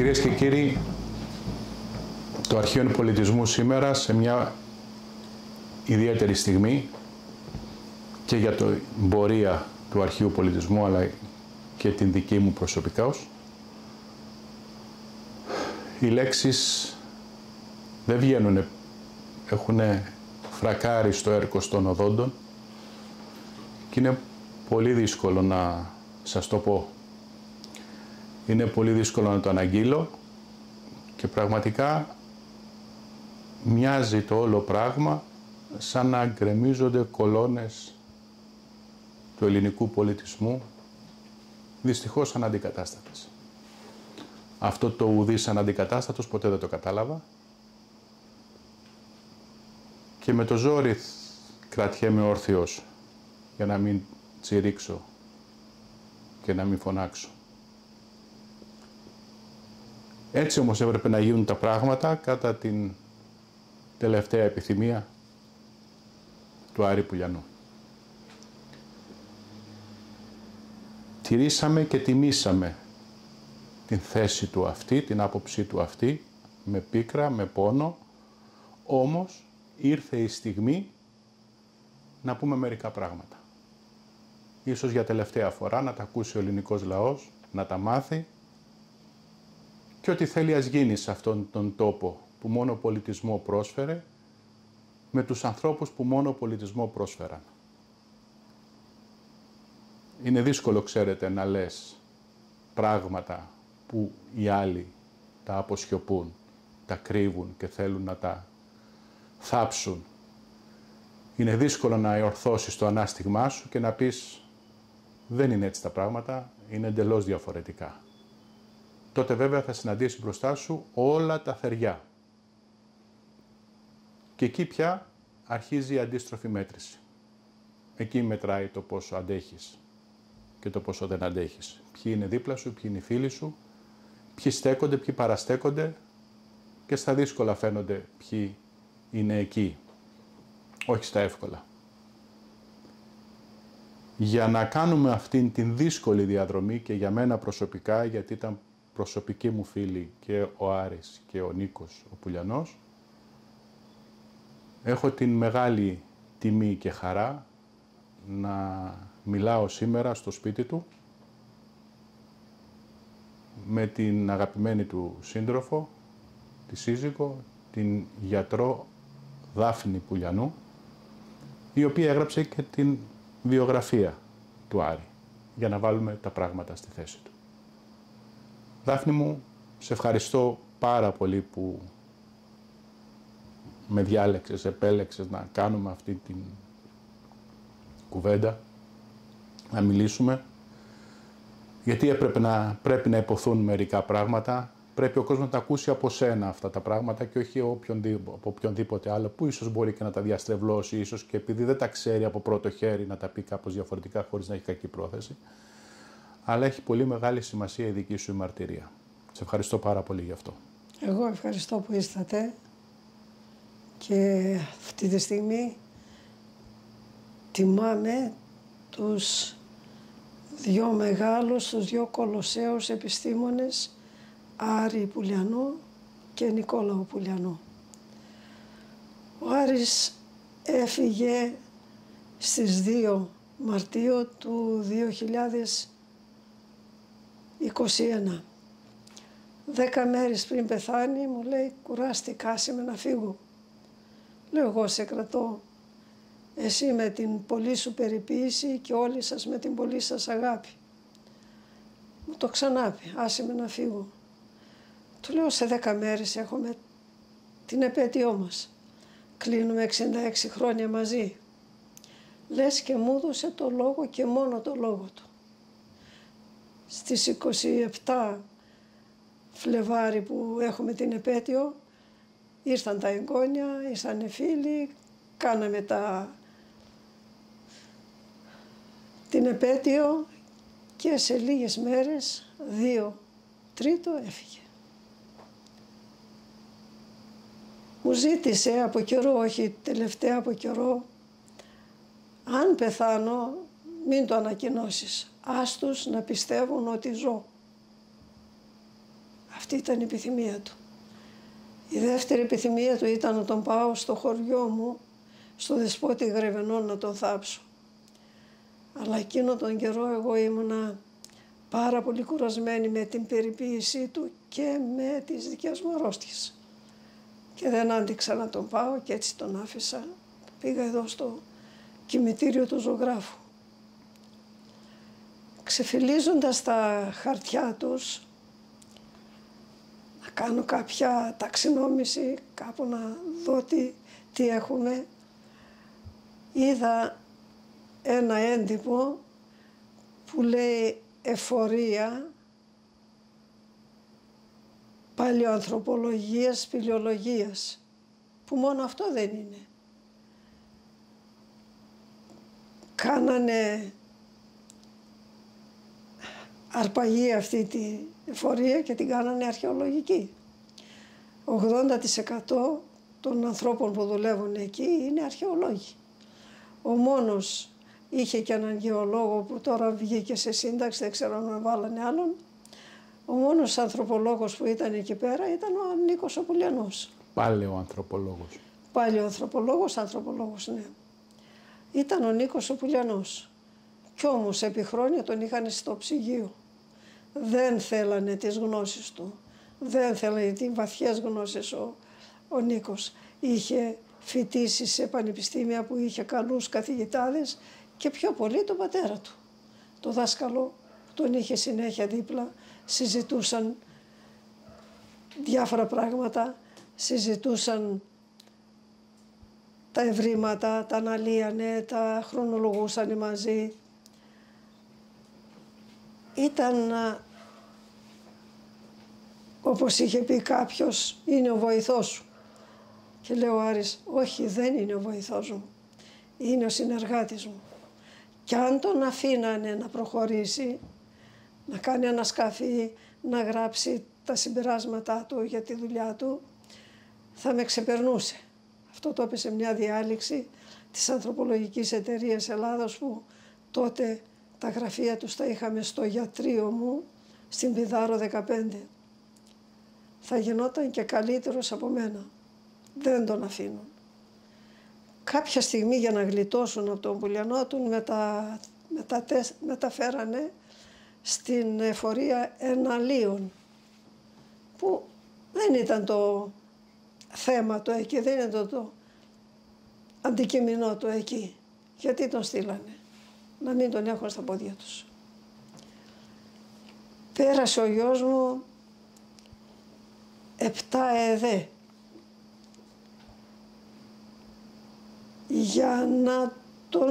Κυρίες και κύριοι, το Αρχείο Πολιτισμού σήμερα σε μια ιδιαίτερη στιγμή και για την πορεία του Αρχείου Πολιτισμού αλλά και την δική μου προσωπικώς. Οι λέξεις δεν βγαίνουν, έχουν φρακάρει στο έρκος των οδόντων και είναι πολύ δύσκολο να σας το πω. Είναι πολύ δύσκολο να το αναγγείλω και πραγματικά μοιάζει το όλο πράγμα σαν να γκρεμίζονται κολόνες του ελληνικού πολιτισμού, δυστυχώς αναντικατάστατες. Αυτό το ουδής αναντικατάστατος ποτέ δεν το κατάλαβα και με το ζόρι κρατιέμαι όρθιος για να μην τσιρίξω και να μην φωνάξω. Έτσι όμως έπρεπε να γίνουν τα πράγματα κατά την τελευταία επιθυμία του Άρη Πουλιανού. Τηρήσαμε και τιμήσαμε την θέση του αυτή, την άποψή του αυτή, με πίκρα, με πόνο, όμως ήρθε η στιγμή να πούμε μερικά πράγματα. Ίσως για τελευταία φορά να τα ακούσει ο ελληνικός λαός, να τα μάθει και ό,τι θέλει ας γίνει σε αυτόν τον τόπο που μόνο πολιτισμό πρόσφερε, με τους ανθρώπους που μόνο πολιτισμό πρόσφεραν. Είναι δύσκολο, ξέρετε, να λες πράγματα που οι άλλοι τα αποσιωπούν, τα κρύβουν και θέλουν να τα θάψουν. Είναι δύσκολο να εορθώσεις το ανάστηγμά σου και να πεις δεν είναι έτσι τα πράγματα, είναι εντελώς διαφορετικά. Τότε βέβαια θα συναντήσεις μπροστά σου όλα τα θεριά. Και εκεί πια αρχίζει η αντίστροφη μέτρηση. Εκεί μετράει το πόσο αντέχεις και το πόσο δεν αντέχεις. Ποιοι είναι δίπλα σου, ποιοι είναι οι φίλοι σου, ποιοι στέκονται, ποιοι παραστέκονται και στα δύσκολα φαίνονται ποιοι είναι εκεί, όχι στα εύκολα. Για να κάνουμε αυτήν την δύσκολη διαδρομή και για μένα προσωπικά, γιατί ήταν προσωπικοί μου φίλοι και ο Άρης και ο Νίκος ο Πουλιανός, έχω την μεγάλη τιμή και χαρά να μιλάω σήμερα στο σπίτι του με την αγαπημένη του σύντροφο, τη σύζυγο, την γιατρό Δάφνη Πουλιανού, η οποία έγραψε και την βιογραφία του Άρη, για να βάλουμε τα πράγματα στη θέση του. Δάφνη μου, σε ευχαριστώ πάρα πολύ που με διάλεξες, επέλεξες να κάνουμε αυτή την κουβέντα, να μιλήσουμε, γιατί πρέπει να υποθούν μερικά πράγματα, πρέπει ο κόσμος να τα ακούσει από σένα αυτά τα πράγματα και όχι από οποιονδήποτε άλλο που ίσως μπορεί και να τα διαστρεβλώσει, ίσως και επειδή δεν τα ξέρει από πρώτο χέρι να τα πει κάπως διαφορετικά χωρίς να έχει κακή πρόθεση. Αλλά έχει πολύ μεγάλη σημασία η δική σου μαρτυρία. Σε ευχαριστώ πάρα πολύ γι' αυτό. Εγώ ευχαριστώ που ήρθατε και αυτή τη στιγμή τιμάμε τους δυο μεγάλους, τους δυο κολοσσέους επιστήμονες, Άρη Πουλιανού και Νικόλαο Πουλιανού. Ο Άρης έφυγε στις 2 Μαρτίου του 2021. 10 μέρες πριν πεθάνει μου λέει κουράστηκα, άσε με να φύγω. Λέω εγώ σε κρατώ, εσύ με την πολλή σου περιποίηση και όλοι σας με την πολλή σας αγάπη. Μου το ξανάπει, άσε με να φύγω. Του λέω σε 10 μέρες έχουμε την επέτειό μας. Κλείνουμε 66 χρόνια μαζί. Λες και μου έδωσε το λόγο και μόνο το λόγο του. Στις 27 Φλεβάρι που έχουμε την επέτειο, ήρθαν τα εγγόνια, ήρθαν οι φίλοι, κάναμε την επέτειο και σε λίγες μέρες, 2 Τρίτο έφυγε. Μου ζήτησε από καιρό, όχι τελευταία από καιρό, αν πεθάνω μην το ανακοινώσεις, άστους να πιστεύουν ότι ζω. Αυτή ήταν η επιθυμία του. Η δεύτερη επιθυμία του ήταν να τον πάω στο χωριό μου, στο Δεσπότη Γρεβενών, να τον θάψω. Αλλά εκείνο τον καιρό εγώ ήμουνα πάρα πολύ κουρασμένη με την περιποίησή του και με τις δικές μου αρρώστιες. Και δεν άντυξα να τον πάω και έτσι τον άφησα. Πήγα εδώ στο κημητήριο του ζωγράφου. Ξεφυλίζοντας τα χαρτιά τους, να κάνω κάποια ταξινόμηση, κάπου να δω τι έχουμε, είδα ένα έντυπο που λέει εφορία παλαιοανθρωπολογίας, σπηλαιολογίας, που μόνο αυτό δεν είναι. Κάνανε αρπαγή αυτή τη εφορία και την κάνανε αρχαιολογική. 80% των ανθρώπων που δουλεύουν εκεί είναι αρχαιολόγοι. Ο μόνος είχε και έναν γεωλόγο που τώρα βγήκε σε σύνταξη, δεν ξέρω αν βάλανε άλλον. Ο μόνος ανθρωπολόγος που ήταν εκεί πέρα ήταν ο Νίκος ο Πουλιανός. Παλαιοανθρωπολόγος. Παλαιοανθρωπολόγος, ναι. Ήταν ο Νίκος ο Πουλιανός. Κι όμως επί χρόνια τον είχαν στο ψυγείο. Δεν θέλανε τις γνώσεις του. Δεν θέλανε τις βαθιές γνώσεις ο Νίκος. Είχε φοιτήσει σε πανεπιστήμια που είχε καλούς καθηγητάδες και πιο πολύ τον πατέρα του. Το δάσκαλο τον είχε συνέχεια δίπλα, συζητούσαν διάφορα πράγματα, συζητούσαν τα ευρήματα, τα αναλύανε, τα χρονολογούσαν μαζί. Ήταν, όπως είχε πει κάποιος, είναι ο βοηθός σου. Και λέει ο Άρης, όχι, δεν είναι ο βοηθός μου, είναι ο συνεργάτης μου. Και αν τον αφήνανε να προχωρήσει, να κάνει ανασκαφή, να γράψει τα συμπεράσματά του για τη δουλειά του, θα με ξεπερνούσε. Αυτό το έπεσε μια διάληξη της Ανθρωπολογικής Εταιρείας Ελλάδος, που τότε τα γραφεία τους τα είχαμε στο γιατρείο μου, στην Πηδάρο 15. Θα γινόταν και καλύτερος από μένα. Δεν τον αφήνουν. Κάποια στιγμή για να γλιτώσουν από τον Πουλιανό τον μεταφέρανε στην εφορία Εναλίων, που δεν ήταν το θέμα το εκεί, δεν ήταν το αντικειμενό το εκεί. Γιατί τον στείλανε, να μην τον έχουν στα πόδια τους. Πέρασε ο γιος μου 7 ΕΔΕ για να τον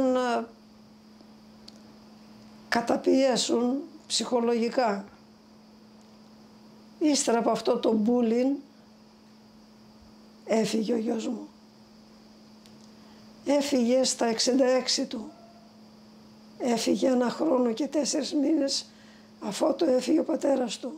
καταπιέσουν ψυχολογικά. Ύστερα από αυτό το bullying έφυγε ο γιος μου. Έφυγε στα 66 του. Έφυγε 1 χρόνο και 4 μήνες αφότου έφυγε ο πατέρας του.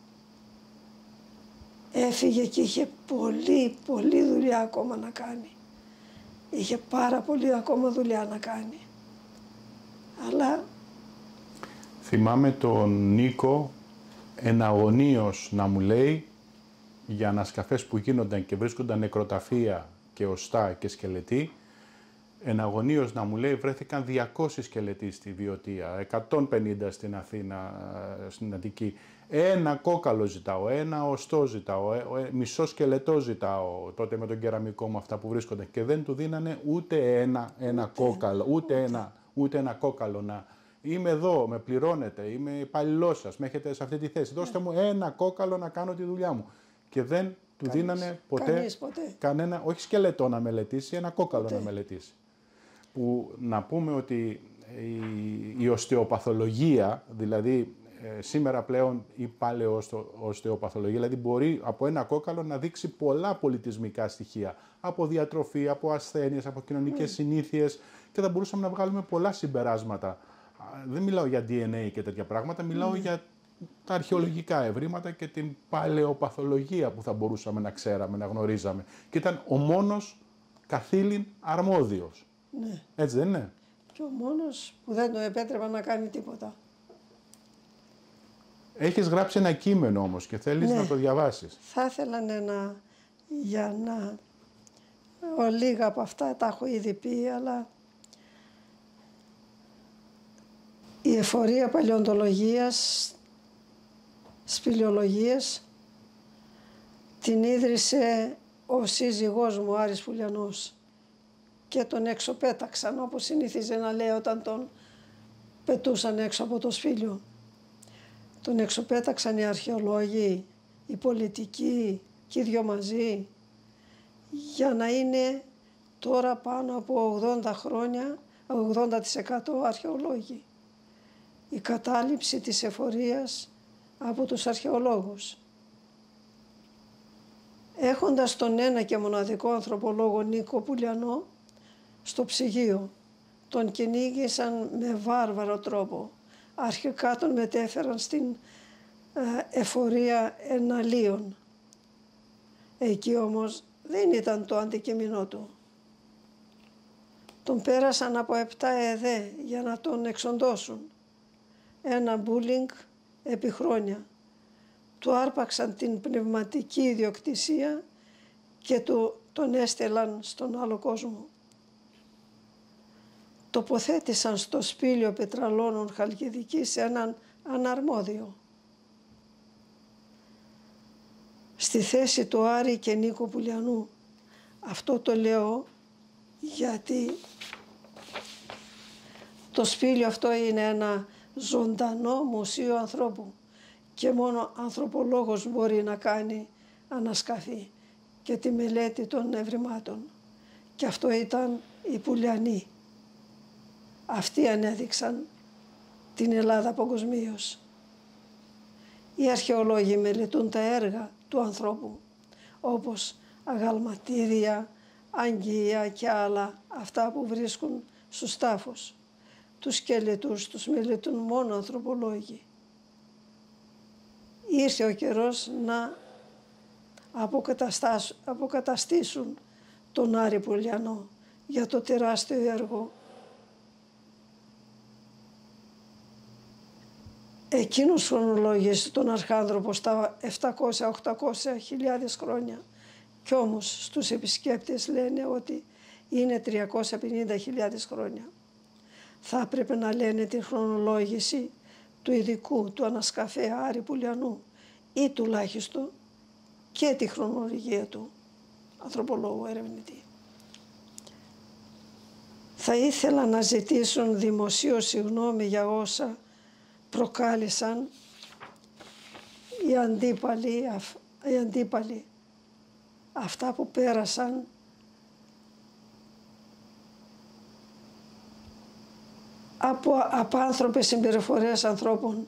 Έφυγε και είχε πολύ δουλειά ακόμα να κάνει. Είχε πάρα πολύ ακόμα δουλειά να κάνει. Αλλά... Θυμάμαι τον Νίκο εναγωνίως να μου λέει για ανασκαφές που γίνονταν και βρίσκονταν νεκροταφεία και οστά και σκελετοί, εναγωνίως να μου λέει βρέθηκαν 200 σκελετοί στη Βιωτία, 150 στην Αθήνα, στην Αττική. Ένα κόκαλο ζητάω, ένα οστό ζητάω, μισό σκελετό ζητάω, τότε με τον κεραμικό μου αυτά που βρίσκονταν, και δεν του δίνανε ούτε ένα κόκαλο, ούτε ένα κόκαλο να... Είμαι εδώ, με πληρώνετε, είμαι υπαλληλός σας, με έχετε σε αυτή τη θέση. Δώστε μου ένα κόκαλο να κάνω τη δουλειά μου. Και δεν του δίνανε ποτέ κανένα, όχι σκελετό να μελετήσει, ένα κόκαλο να μελετήσει. Που να πούμε ότι η οστεοπαθολογία, δηλαδή σήμερα πλέον η παλαιοοστεοπαθολογία, δηλαδή μπορεί από ένα κόκαλο να δείξει πολλά πολιτισμικά στοιχεία. Από διατροφή, από ασθένειες, από κοινωνικές συνήθειες, και θα μπορούσαμε να βγάλουμε πολλά συμπεράσματα. Δεν μιλάω για DNA και τέτοια πράγματα, μιλάω για τα αρχαιολογικά ευρήματα και την παλαιοπαθολογία που θα μπορούσαμε να ξέραμε, να γνωρίζαμε. Και ήταν ο μόνος καθήλυν αρμόδιος. Ναι. Έτσι δεν είναι? Και ο μόνος που δεν τον επέτρεπαν να κάνει τίποτα. Έχεις γράψει ένα κείμενο όμως και θέλεις Ναι. να το διαβάσεις. Θα ήθελα για να... Λίγα από αυτά τα έχω ήδη πει, αλλά η εφορία παλαιοντολογίας, σπηλαιολογίας, την ίδρυσε ο σύζυγός μου, Άρης Πουλιανός, και τον εξωπέταξαν, όπως συνήθιζε να λέει όταν τον πετούσαν έξω από το σπήλιο. Τον εξωπέταξαν οι αρχαιολόγοι, οι πολιτικοί και οι δυο μαζί, για να είναι τώρα πάνω από 80 χρόνια, 80% αρχαιολόγοι. Η κατάληψη της εφορίας από τους αρχαιολόγους. Έχοντας τον ένα και μοναδικό ανθρωπολόγο Νίκο Πουλιανό στο ψυγείο, τον κυνήγησαν με βάρβαρο τρόπο. Αρχικά τον μετέφεραν στην εφορία Εναλίων. Εκεί όμως δεν ήταν το αντικείμενό του. Τον πέρασαν από 7 ΕΔΕ για να τον εξοντώσουν. Ένα μπούλινγκ επί χρόνια. Του άρπαξαν την πνευματική ιδιοκτησία και τον έστελαν στον άλλο κόσμο. Τοποθέτησαν στο σπήλιο πετραλώνων Χαλκιδικής σε έναν αναρμόδιο. Στη θέση του Άρη και Νίκο Πουλιανού. Αυτό το λέω γιατί το σπήλιο αυτό είναι ένα ζωντανό μουσείο ανθρώπου και μόνο ανθρωπολόγος μπορεί να κάνει ανασκαφή και τη μελέτη των ευρημάτων. Και αυτό ήταν οι Πουλιανοί. Αυτοί ανέδειξαν την Ελλάδα παγκοσμίως. Οι αρχαιολόγοι μελετούν τα έργα του ανθρώπου, όπως αγαλματίδια, αγγεία και άλλα, αυτά που βρίσκουν στους τάφους. Τους σκελετούς τους μελετούν μόνο ανθρωπολόγοι. Ήρθε ο καιρός να αποκαταστήσουν τον Άρη Πουλιανό για το τεράστιο έργο. Εκείνος χρονολόγησε τον αρχάνθρωπο στα 700-800 χιλιάδες χρόνια κι όμως στους επισκέπτες λένε ότι είναι 350.000 χρόνια. Θα έπρεπε να λένε τη χρονολόγηση του ειδικού, του ανασκαφέα Άρη Πουλιανού ή τουλάχιστον και τη χρονολογία του ανθρωπολόγου ερευνητή. Θα ήθελα να ζητήσουν δημοσίως συγγνώμη για όσα προκάλεσαν οι αντίπαλοι, αυτά που πέρασαν από απάνθρωπες συμπεριφορές ανθρώπων.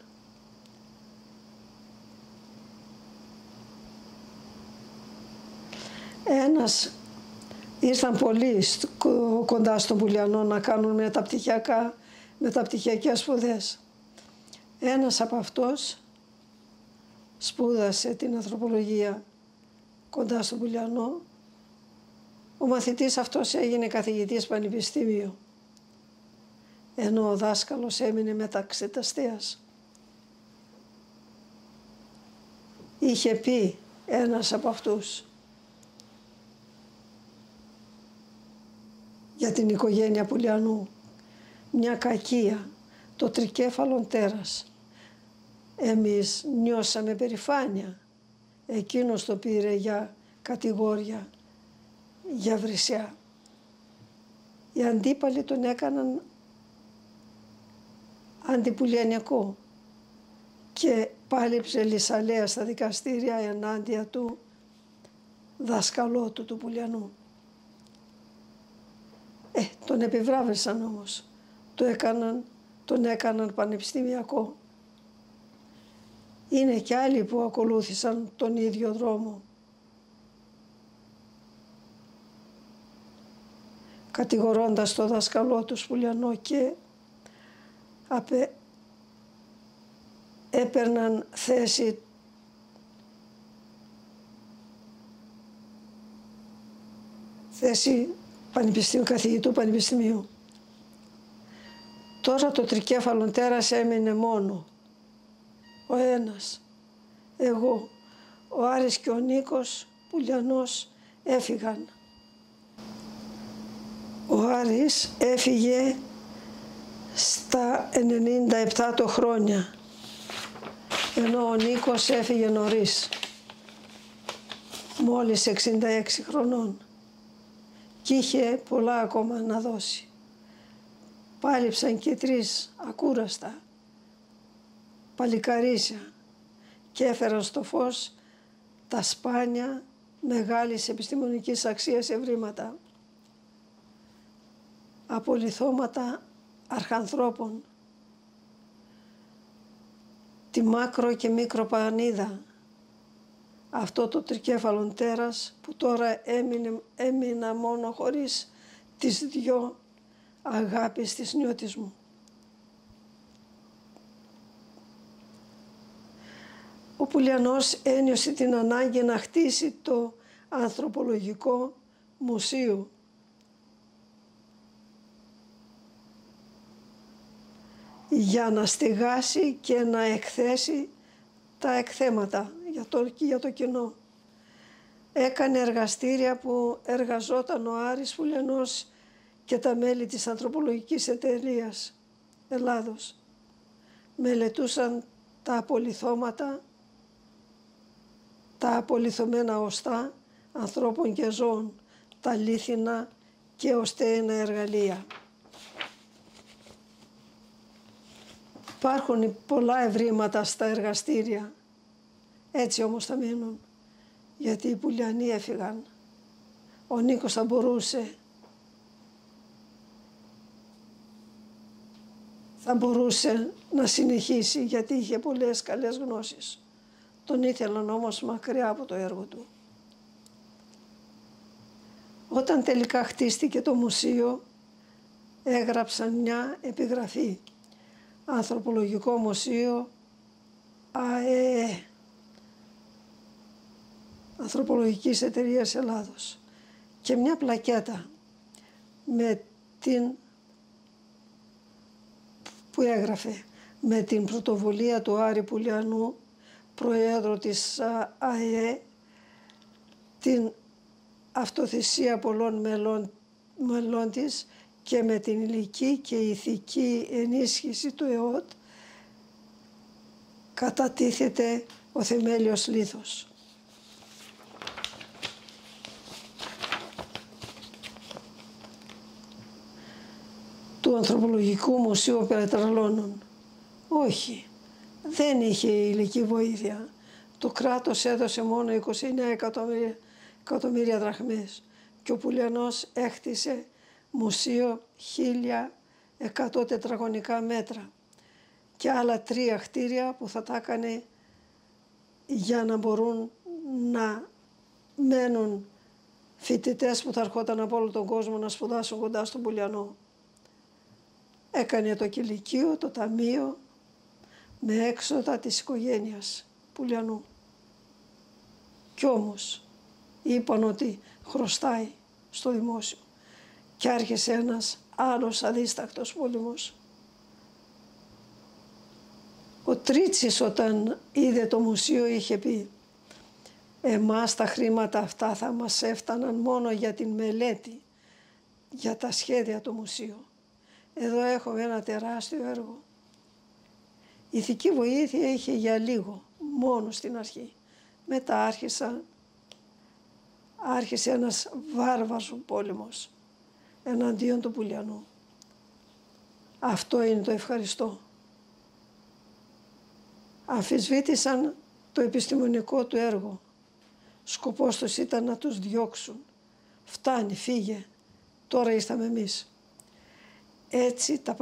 Ήρθαν πολλοί κοντά στον Πουλιανό να κάνουν μεταπτυχιακές σπουδές. Ένας από αυτός σπούδασε την ανθρωπολογία κοντά στον Πουλιανό. Ο μαθητής αυτός έγινε καθηγητής πανεπιστήμιο, ενώ ο δάσκαλος έμεινε μεταξεταστέας. Είχε πει ένας από αυτούς για την οικογένεια Πουλιανού, μια κακία, το τρικέφαλον τέρας. Εμείς νιώσαμε περηφάνεια, εκείνος το πήρε για κατηγόρια, για βρισιά. Οι αντίπαλοι τον έκαναν αντιπουλιανικό και πάλιψε λυσαλέα στα δικαστήρια ενάντια του δασκαλότου του Πουλιανού. Τον επιβράβευσαν όμως, τον έκαναν πανεπιστημιακό. Είναι και άλλοι που ακολούθησαν τον ίδιο δρόμο. Κατηγορώντας το δάσκαλό του Πουλιανό και έπαιρναν θέση καθηγητού πανεπιστημίου. Τώρα το τρικέφαλον τέρας έμεινε μόνο. ο ένας, εγώ, ο Άρης και ο Νίκος Πουλιανός έφυγαν. Ο Άρης έφυγε στα 97 το χρόνια, ενώ ο Νίκος έφυγε νωρίς, μόλις 66 χρονών, και είχε πολλά ακόμα να δώσει. Πάλιψαν και τρεις ακούραστα παλικαρίσια και έφεραν στο φως τα σπάνια μεγάλης επιστημονικής αξίας ευρήματα, απολιθώματα αρχανθρώπων, τη μάκρο και μικρο πανίδα, αυτό το τρικέφαλον τέρας που τώρα έμεινα μόνο χωρίς τις δυο αγάπης της νιώτης μου. Ο Πουλιανός ένιωσε την ανάγκη να χτίσει το ανθρωπολογικό μουσείο. Για να στεγάσει και να εκθέσει τα εκθέματα για το κοινό. Έκανε εργαστήρια που εργαζόταν ο Άρης Πουλιανός και τα μέλη της Ανθρωπολογικής Εταιρείας Ελλάδος. Μελετούσαν τα απολιθώματα, τα απολιθωμένα οστά ανθρώπων και ζώων, τα λίθινα και οστέινα εργαλεία. Υπάρχουν πολλά ευρήματα στα εργαστήρια, έτσι όμως θα μείνουν, γιατί οι Πουλιανοί έφυγαν. Ο Νίκος θα μπορούσε να συνεχίσει, γιατί είχε πολλές καλές γνώσεις. Τον ήθελαν όμως μακριά από το έργο του. Όταν τελικά χτίστηκε το μουσείο, έγραψαν μια επιγραφή. Ανθρωπολογικό Μουσείο ΑΕΕ, Ανθρωπολογικής Εταιρείας Ελλάδος, και μια πλακέτα που έγραφε με την πρωτοβουλία του Άρη Πουλιανού, προέδρου της ΑΕΕ, την αυτοθυσία πολλών μελών της και με την υλική και ηθική ενίσχυση του ΕΟΤ κατατίθεται ο θεμέλιος λίθος. Του Ανθρωπολογικού Μουσείου Πετραλώνων. Όχι, δεν είχε υλική βοήθεια. Το κράτος έδωσε μόνο 29 εκατομμύρια δραχμές και ο Πουλιανός έχτισε μουσείο 1.100 τετραγωνικά μέτρα και άλλα 3 κτίρια που θα τα έκανε για να μπορούν να μένουν φοιτητές που θα ερχόταν από όλο τον κόσμο να σπουδάσουν κοντά στον Πουλιανό. Έκανε το κηλικείο, το ταμείο, με έξοδα της οικογένειας Πουλιανού. Κι όμως είπαν ότι χρωστάει στο δημόσιο και άρχισε ένας άλλος αδίστακτος πόλεμος. Ο Τρίτσης όταν είδε το μουσείο είχε πει «Εμάς τα χρήματα αυτά θα μας έφταναν μόνο για την μελέτη, για τα σχέδια του μουσείου. Εδώ έχουμε ένα τεράστιο έργο». Η ηθική βοήθεια είχε για λίγο, μόνο στην αρχή. Μετά άρχισε ένας βάρβαρος πόλεμος εναντίον του Πουλιανού. Αυτό είναι το ευχαριστώ. Αμφισβήτησαν το επιστημονικό του έργο. Σκοπός τους ήταν να τους διώξουν. Φτάνει, φύγε, τώρα ήρθαμε εμείς. Έτσι τα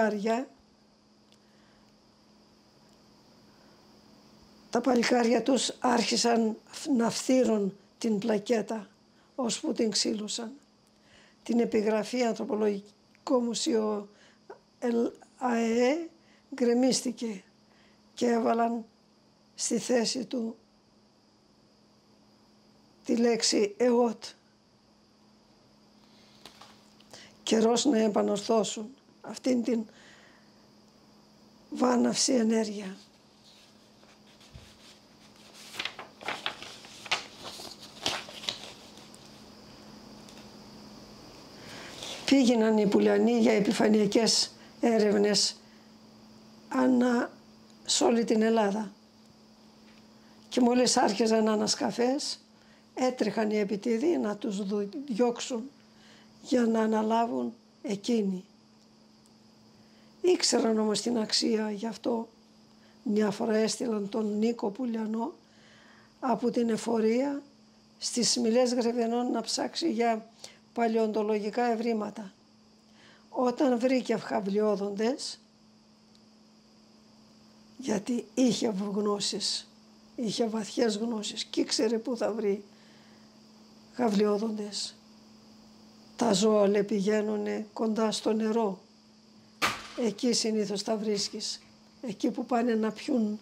παλικάρια τους άρχισαν να φθύρουν την πλακέτα, ώσπου την ξύλωσαν. Την επιγραφή Ανθρωπολογικό Μουσείο ΑΕΕ γκρεμίστηκε και έβαλαν στη θέση του τη λέξη ΕΟΤ. Καιρός να επανορθώσουν αυτήν την βάναυση ενέργεια. πήγαιναν οι Πουλιανοί για επιφανειακές έρευνες σε όλη την Ελλάδα. Και μόλις άρχιζαν ανασκαφές, έτρεχαν οι επιτίδοι να τους διώξουν για να αναλάβουν εκείνοι. Ήξεραν όμως την αξία, γι' αυτό μια φορά έστειλαν τον Νίκο Πουλιανό από την εφορία στις Σμιλές Γρεβενών να ψάξει για παλαιοντολογικά ευρήματα. Όταν βρήκε αυχαυλιόδοντες, γιατί είχε γνώσεις, είχε βαθιές γνώσεις και ήξερε πού θα βρει χαυλιόδοντες. Τα ζώα πηγαίνουνε κοντά στο νερό. Εκεί συνήθως τα βρίσκεις. Εκεί που πάνε να πιούν.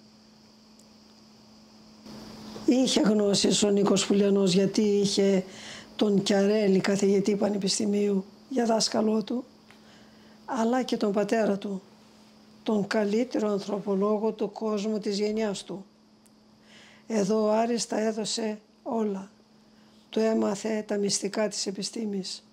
Είχε γνώσεις ο Νίκος Πουλιανός, γιατί είχε τον Κιαρέλη, καθηγητή πανεπιστημίου, για δάσκαλό του, αλλά και τον πατέρα του, τον καλύτερο ανθρωπολόγο του κόσμου της γενιάς του. Εδώ ο Άρης τα έδωσε όλα. Του έμαθε τα μυστικά της επιστήμης.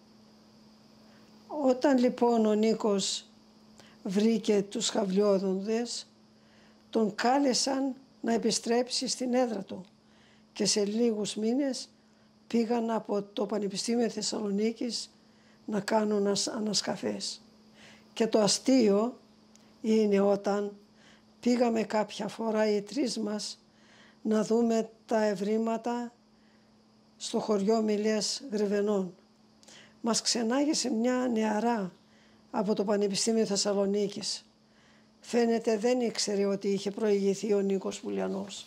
Όταν λοιπόν ο Νίκος βρήκε τους χαυλιόδοντες, τον κάλεσαν να επιστρέψει στην έδρα του και σε λίγους μήνες πήγαν από το Πανεπιστήμιο Θεσσαλονίκης να κάνουν ανασκαφές. Και το αστείο είναι όταν πήγαμε κάποια φορά οι τρεις μας να δούμε τα ευρήματα στο χωριό Μιλές Γρεβενών. Μας ξενάγησε μια νεαρά από το Πανεπιστήμιο Θεσσαλονίκης. Φαίνεται δεν ήξερε ότι είχε προηγηθεί ο Νίκος Πουλιανός.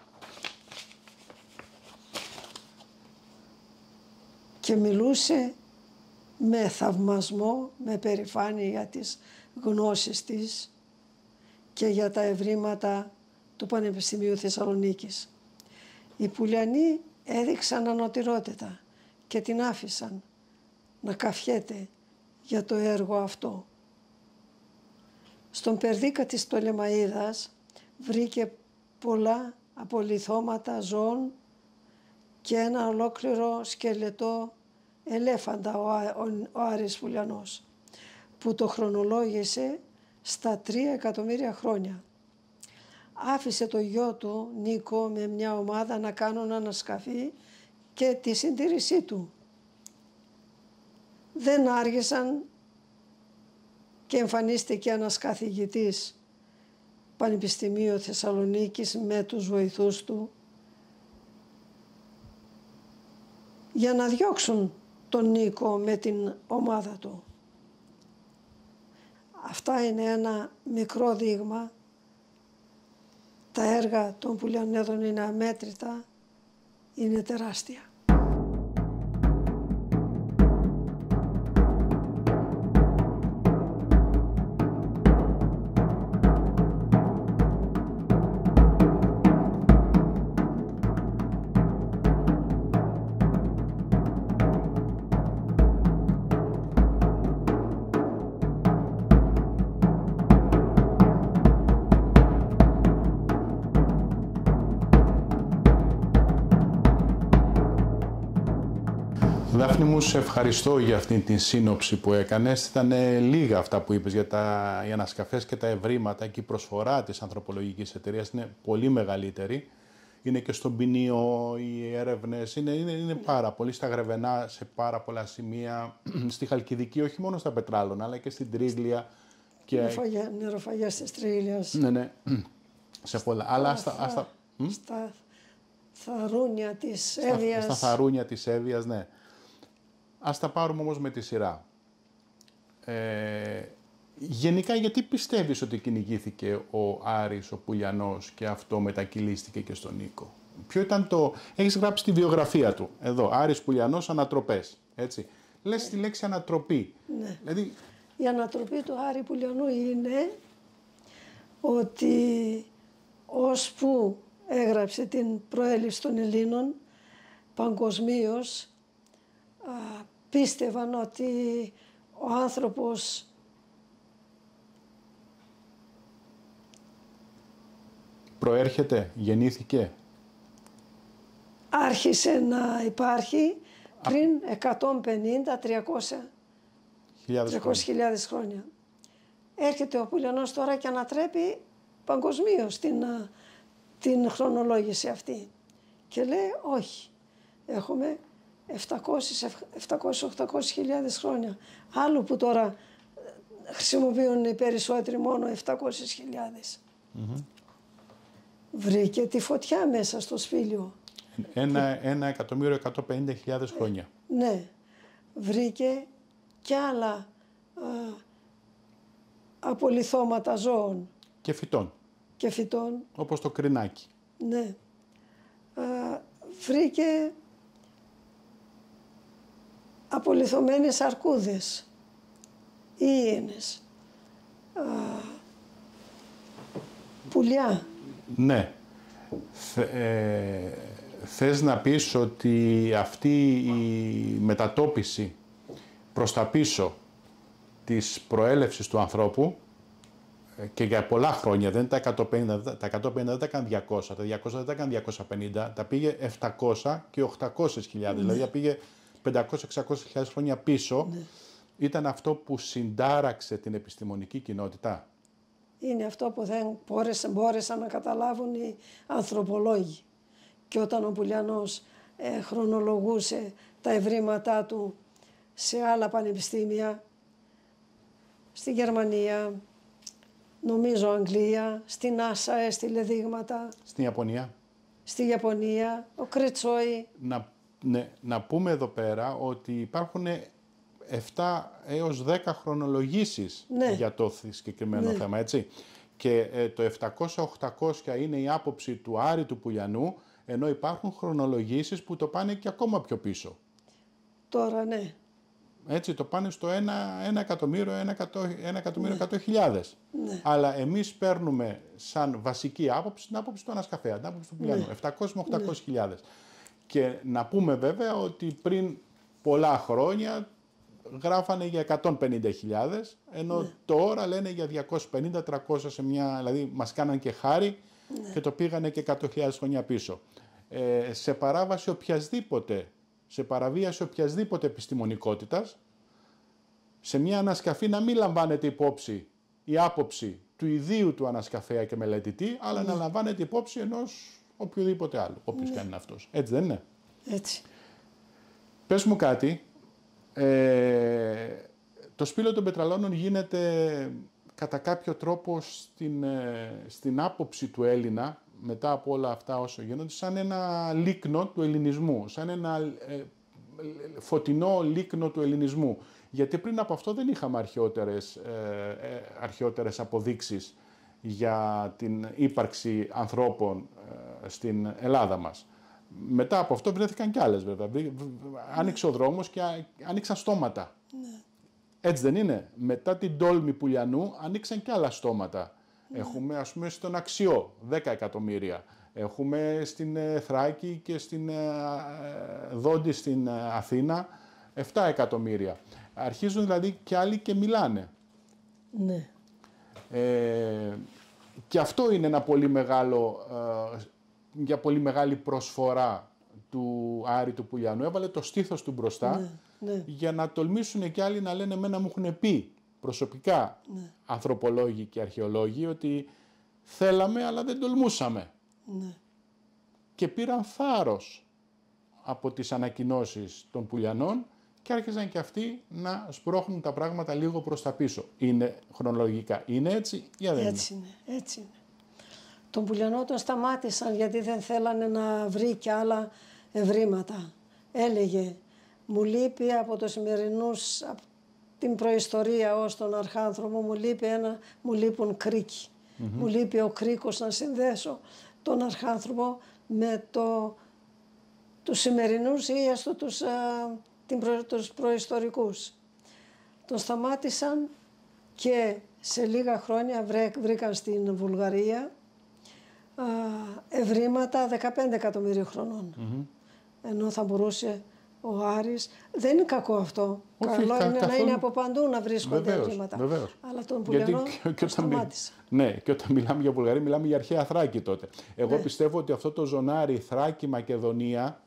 Και μιλούσε με θαυμασμό, με περηφάνεια για τις γνώσεις της και για τα ευρήματα του Πανεπιστημίου Θεσσαλονίκης. Οι Πουλιανοί έδειξαν ανωτηρότητα και την άφησαν να καφιέται για το έργο αυτό. Στον Περδίκα της Πτολεμαΐδας βρήκε πολλά απολιθώματα ζώων και ένα ολόκληρο σκελετό ελέφαντα ο Άρης Πουλιανός, που το χρονολόγησε στα 3 εκατομμύρια χρόνια. Άφησε το γιο του Νίκο με μια ομάδα να κάνουν ανασκαφή και τη συντήρησή του. Δεν άργησαν και εμφανίστηκε ένας καθηγητής Πανεπιστημίου Θεσσαλονίκης με τους βοηθούς του για να διώξουν τον Νίκο με την ομάδα του. Αυτά είναι ένα μικρό δείγμα. Τα έργα των Πουλιανέδων είναι αμέτρητα, είναι τεράστια. Δάφνη μου, σε ευχαριστώ για αυτή την σύνοψη που έκανες. Ήταν λίγα αυτά που είπες για οι ανασκαφές και τα ευρήματα, και η προσφορά της ανθρωπολογικής εταιρείας είναι πολύ μεγαλύτερη. Είναι και στον Ποινίο οι έρευνες, είναι πάρα πολύ στα Γρεβενά, σε πάρα πολλά σημεία, στη Χαλκιδική, όχι μόνο στα Πετράλωνα, αλλά και στην Τρίγλια. Νεροφαγές της Τρίγλιας. Ναι, σε πολλά. Αλλά στα θαρούνια της Εύβοιας. Στα θαρούνια της Εύβοιας, ναι. Ας τα πάρουμε όμως με τη σειρά. Γενικά, γιατί πιστεύεις ότι κυνηγήθηκε ο Άρης ο Πουλιανός και αυτό μετακυλίστηκε και στον Νίκο? Ποιο ήταν το... Έχεις γράψει τη βιογραφία του. Εδώ, Άρης Πουλιανός, ανατροπές. Έτσι. Λες τη λέξη ανατροπή. Ναι. Δηλαδή... Η ανατροπή του Άρη Πουλιανού είναι ότι ώσπου έγραψε την προέλευση των Ελλήνων παγκοσμίως, πίστευαν ότι ο άνθρωπος προέρχεται, γεννήθηκε. Άρχισε να υπάρχει πριν 150-300 300.000 χρόνια. Έρχεται ο Πουλιανός τώρα και ανατρέπει παγκοσμίως την χρονολόγηση αυτή. Και λέει όχι, έχουμε 700-800.000 χρόνια. Άλλο που τώρα χρησιμοποιούν οι περισσότεροι μόνο 700.000. Βρήκε τη φωτιά μέσα στο σπήλιο. 1.150.000 χρόνια. Ναι. Βρήκε κι άλλα απολιθώματα ζώων. Και φυτών. Και φυτών. Όπως το κρινάκι. Ναι. Βρήκε απολιθωμένες αρκούδες, ίενες, πουλιά. Ναι. Θες να πεις ότι αυτή η μετατόπιση προς τα πίσω της προέλευσης του ανθρώπου και για πολλά χρόνια, δεν τα 150, τα 150 δεν τα έκανε 200, τα 200 δεν τα έκανε 250, τα πήγε 700 και 800.000, δηλαδή πήγε 500-600.000 χρόνια πίσω, ήταν αυτό που συντάραξε την επιστημονική κοινότητα. Είναι αυτό που δεν μπόρεσαν να καταλάβουν οι ανθρωπολόγοι. Και όταν ο Πουλιανός χρονολογούσε τα ευρήματά του σε άλλα πανεπιστήμια, στη Γερμανία, νομίζω Αγγλία, στην Άσα έστειλε δείγματα. Στην Ιαπωνία. Στη Ιαπωνία, ο Κρετσόη. Να πούμε εδώ πέρα ότι υπάρχουν 7 έως 10 χρονολογήσεις για το συγκεκριμένο θέμα, έτσι. Και το 700-800 είναι η άποψη του Άρη του Πουλιανού, ενώ υπάρχουν χρονολογήσεις που το πάνε και ακόμα πιο πίσω. Τώρα ναι. Έτσι, το πάνε στο 1.100.000. Ναι. Αλλά εμείς παίρνουμε σαν βασική άποψη την άποψη του ανασκαφέα, την άποψη του Πουλιανού, 700 με 800.000. Και να πούμε βέβαια ότι πριν πολλά χρόνια γράφανε για 150.000, ενώ τώρα λένε για 250-300 σε μια, δηλαδή μας κάναν και χάρη και το πήγανε και 100.000 χρόνια πίσω. Σε παράβαση σε παραβίαση οποιασδήποτε επιστημονικότητας, σε μια ανασκαφή να μην λαμβάνεται υπόψη η άποψη του ιδίου του ανασκαφέα και μελετητή, αλλά να λαμβάνεται υπόψη ενός οποιοδήποτε άλλου, όποιος και αν είναι αυτός. Έτσι δεν είναι? Έτσι. Πες μου κάτι, το σπήλαιο των πετραλώνων γίνεται κατά κάποιο τρόπο στην άποψη του Έλληνα, μετά από όλα αυτά όσο γίνονται, σαν ένα λίκνο του ελληνισμού, σαν ένα φωτεινό λίκνο του ελληνισμού. Γιατί πριν από αυτό δεν είχαμε αρχαιότερες αποδείξεις για την ύπαρξη ανθρώπων στην Ελλάδα μας. Μετά από αυτό βρέθηκαν κι άλλες βέβαια. Άνοιξε ο δρόμος και άνοιξαν στόματα. Ναι. Έτσι δεν είναι? Μετά την τόλμη Πουλιανού ανοίξαν κι άλλα στόματα. Ναι. Έχουμε ας πούμε στον Αξιό 10 εκατομμύρια. Έχουμε στην Θράκη και στην Δόντη στην Αθήνα 7 εκατομμύρια. Αρχίζουν δηλαδή κι άλλοι και μιλάνε. Ναι. Και αυτό είναι ένα πολύ μεγάλο, για πολύ μεγάλη προσφορά του Άρη του Πουλιανού. Έβαλε το στήθος του μπροστά, για να τολμήσουν κι άλλοι να λένε, εμένα μου έχουν πει προσωπικά ανθρωπολόγοι και αρχαιολόγοι ότι θέλαμε αλλά δεν τολμούσαμε. Ναι. Και πήραν θάρρος από τις ανακοινώσεις των Πουλιανών και άρχισαν και αυτοί να σπρώχνουν τα πράγματα λίγο προς τα πίσω. Είναι χρονολογικά, είναι έτσι ή δεν είναι? Έτσι είναι, έτσι είναι. Τον Πουλιανό τον σταμάτησαν γιατί δεν θέλανε να βρει και άλλα ευρήματα. Έλεγε, μου λείπει από το σημερινούς, από την προϊστορία ως τον αρχάνθρωπο, μου λείπουν κρίκοι. Μου λείπει ο κρίκος να συνδέσω τον αρχάνθρωπο με τους σημερινούς ή έστω τους προϊστορικούς. Τον σταμάτησαν και σε λίγα χρόνια βρήκαν στην Βουλγαρία ευρήματα 15 εκατομμύριων χρονών. Ενώ θα μπορούσε ο Άρης, δεν είναι κακό αυτό. Καλό είναι να είναι από παντού να βρίσκονται ευρήματα. Αλλά τον Πουλιανό τον σταμάτησε. Ναι, και όταν μιλάμε για Βουλγαρία, μιλάμε για αρχαία Θράκη τότε. Εγώ πιστεύω ότι αυτό το ζωνάρι Θράκη, Μακεδονία,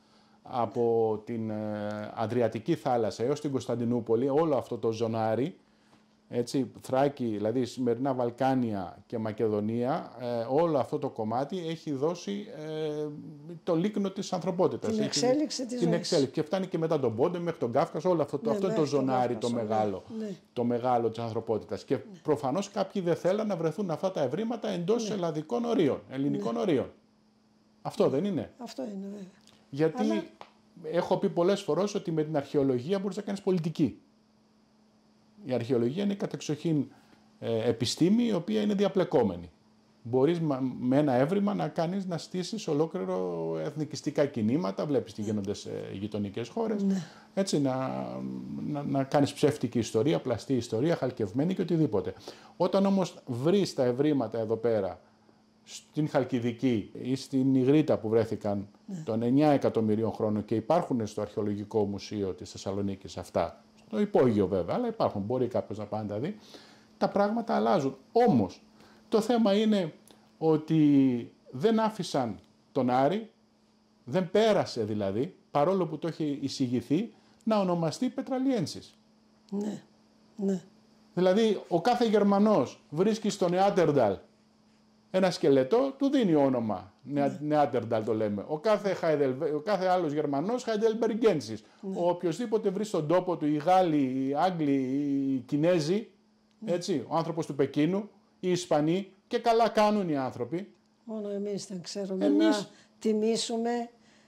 από την Αδριατική θάλασσα έως την Κωνσταντινούπολη, όλο αυτό το ζωνάρι, έτσι, Θράκη, δηλαδή σημερινά Βαλκάνια και Μακεδονία, όλο αυτό το κομμάτι έχει δώσει το λίκνο της ανθρωπότητας. Την εξέλιξη της ζωής. Εξέλιξη. Και φτάνει και μετά τον Πόντο μέχρι τον Κάφκασο, όλο αυτό, αυτό το ζωνάρι το μεγάλο, το μεγάλο της ανθρωπότητας. Και προφανώς κάποιοι δεν θέλουν να βρεθούν αυτά τα ευρήματα εντός ελλαδικών ορίων, ελληνικών ορίων. Αυτό δεν είναι? Αυτό είναι βέβαια. Γιατί έχω πει πολλές φορές ότι με την αρχαιολογία μπορείς να κάνεις πολιτική. Η αρχαιολογία είναι κατεξοχήν επιστήμη η οποία είναι διαπλεκόμενη. Μπορείς με ένα έβριμα να στήσεις ολόκληρο εθνικιστικά κινήματα, βλέπεις τι γίνονται σε γειτονικές χώρες, έτσι, να κάνεις ψεύτικη ιστορία, πλαστή ιστορία, χαλκευμένη και οτιδήποτε. Όταν όμως βρεις τα ευρήματα εδώ πέρα, στην Χαλκιδική ή στην Ιγρήτα που βρέθηκαν των 9 εκατομμυρίων χρόνων και υπάρχουν στο Αρχαιολογικό Μουσείο της Θεσσαλονίκης αυτά, στο υπόγειο βέβαια, αλλά υπάρχουν, μπορεί κάποιος να πάει να τα δει, τα πράγματα αλλάζουν. Όμως, το θέμα είναι ότι δεν άφησαν τον Άρη, δεν πέρασε δηλαδή, παρόλο που το έχει εισηγηθεί, να ονομαστεί Πετραλιένσης. Ναι, ναι. Δηλαδή, ο κάθε Γερμανός βρίσκει στο Νεάντερνταλ ένα σκελετό, του δίνει όνομα. Νεάντερνταλ το λέμε. Ο κάθε άλλος Γερμανός Χαϊντελμπεργένσης. Ο οποιοσδήποτε βρει στον τόπο του, οι Γάλλοι, οι Άγγλοι, οι Κινέζοι, έτσι, ο άνθρωπος του Πεκίνου, οι Ισπανοί, και καλά κάνουν οι άνθρωποι. Μόνο εμείς δεν ξέρουμε να τιμήσουμε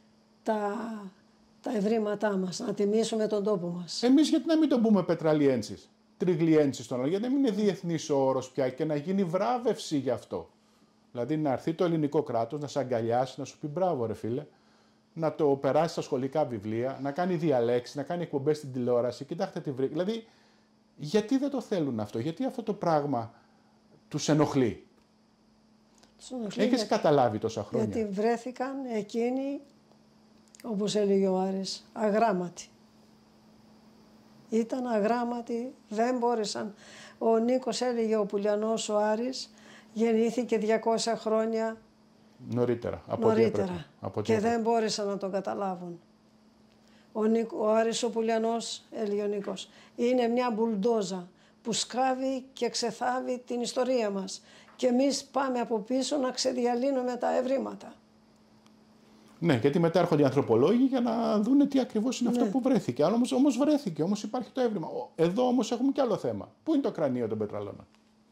τα ευρήματά μας, να τιμήσουμε τον τόπο μας. Εμείς γιατί να μην τον πούμε Πετραλιένσης, Τριγλιένσης τον άλλο, γιατί να μην είναι διεθνής ο όρος πια και να γίνει βράβευση γι' αυτό. Δηλαδή να έρθει το ελληνικό κράτος να σε αγκαλιάσει, να σου πει μπράβο ρε φίλε, να το περάσει στα σχολικά βιβλία, να κάνει διαλέξεις, να κάνει εκπομπές στην τηλεόραση, κοιτάξτε τι βρήκα. Δηλαδή, γιατί δεν το θέλουν αυτό, γιατί αυτό το πράγμα τους ενοχλεί? Έχεις καταλάβει τόσα χρόνια? Γιατί βρέθηκαν εκείνοι, όπως έλεγε ο Άρης, αγράμματοι. Ήταν αγράμματοι, δεν μπόρεσαν. Ο Νίκος έλεγε, ο Πουλιανός ο Άρης γεννήθηκε 200 χρόνια νωρίτερα. Και δεν μπόρεσαν να τον καταλάβουν. Ο Άρης ο Πουλιανός, έλεγε ο Νίκος, είναι μια μπουλντόζα που σκάβει και ξεθάβει την ιστορία μας. Και εμείς πάμε από πίσω να ξεδιαλύνουμε τα ευρήματα. Ναι, γιατί μετά έρχονται οι ανθρωπολόγοι για να δούνε τι ακριβώς είναι αυτό που βρέθηκε. Αλλά όμως βρέθηκε, όμως υπάρχει το έβριμα. Εδώ όμως έχουμε κι άλλο θέμα. Πού είναι το κρανίο των πετραλώνων?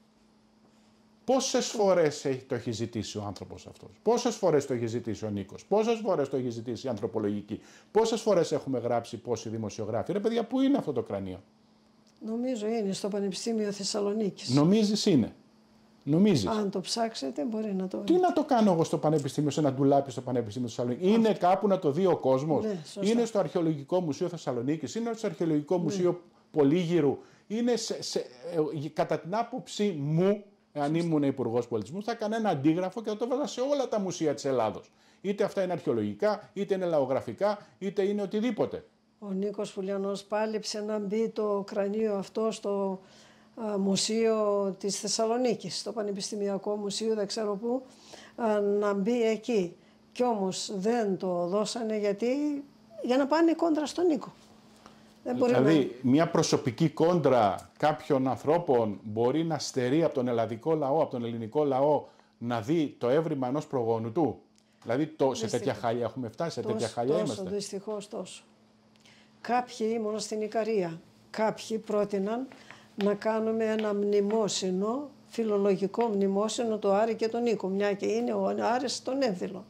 Πόσες φορές το έχει ζητήσει ο άνθρωπος αυτός? Πόσες φορές το έχει ζητήσει ο Νίκος? Πόσες φορές το έχει ζητήσει η ανθρωπολογική? Πόσες φορές έχουμε γράψει πόσοι δημοσιογράφοι? Ρε παιδιά, πού είναι αυτό το κρανίο? Νομίζω είναι στο Πανεπιστήμιο Θεσσαλονίκης. Νομίζεις είναι? Νομίζεις? Αν το ψάξετε μπορεί να το βρείτε. Τι να το κάνω εγώ στο Πανεπιστήμιο, σε ένα ντουλάπι στο Πανεπιστήμιο Θεσσαλονίκη? Είναι κάπου να το δει ο κόσμος? Ναι, είναι στο Αρχαιολογικό Μουσείο Θεσσαλονίκης? Είναι στο Αρχαιολογικό Μουσείο Πολύγυρου? Είναι κατά την άποψή μου, αν ήμουν υπουργός πολιτισμού, θα έκανα ένα αντίγραφο και θα το έβαζα σε όλα τα μουσεία της Ελλάδος. Είτε αυτά είναι αρχαιολογικά, είτε είναι λαογραφικά, είτε είναι οτιδήποτε. Ο Νίκος Πουλιανός πάλεψε να μπει το κρανίο αυτό στο μουσείο της Θεσσαλονίκης, στο Πανεπιστημιακό Μουσείο, δεν ξέρω πού, να μπει εκεί. Κι όμως δεν το δώσανε για να πάνε κόντρα στον Νίκο. Δηλαδή, μια προσωπική κόντρα κάποιων ανθρώπων μπορεί να στερεί από τον ελλαδικό λαό, από τον ελληνικό λαό, να δει το έβριμα ενός προγόνου του? Δηλαδή, σε τέτοια χάλια έχουμε φτάσει, σε τέτοια χάλια είμαστε? Δυστυχώς τόσο. Κάποιοι, μόνο στην Ικαρία, κάποιοι πρότειναν να κάνουμε ένα μνημόσυνο, φιλολογικό μνημόσυνο, το Άρη και τον Νίκο, μια και είναι ο Άρης στον Εύδηλο.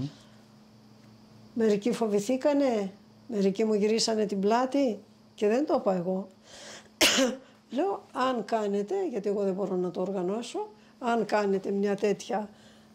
Μερικοί φοβηθήκανε, μερικοί μου γυρίσανε την πλάτη και δεν το είπα εγώ. Λέω, αν κάνετε, γιατί εγώ δεν μπορώ να το οργανώσω, αν κάνετε μια τέτοια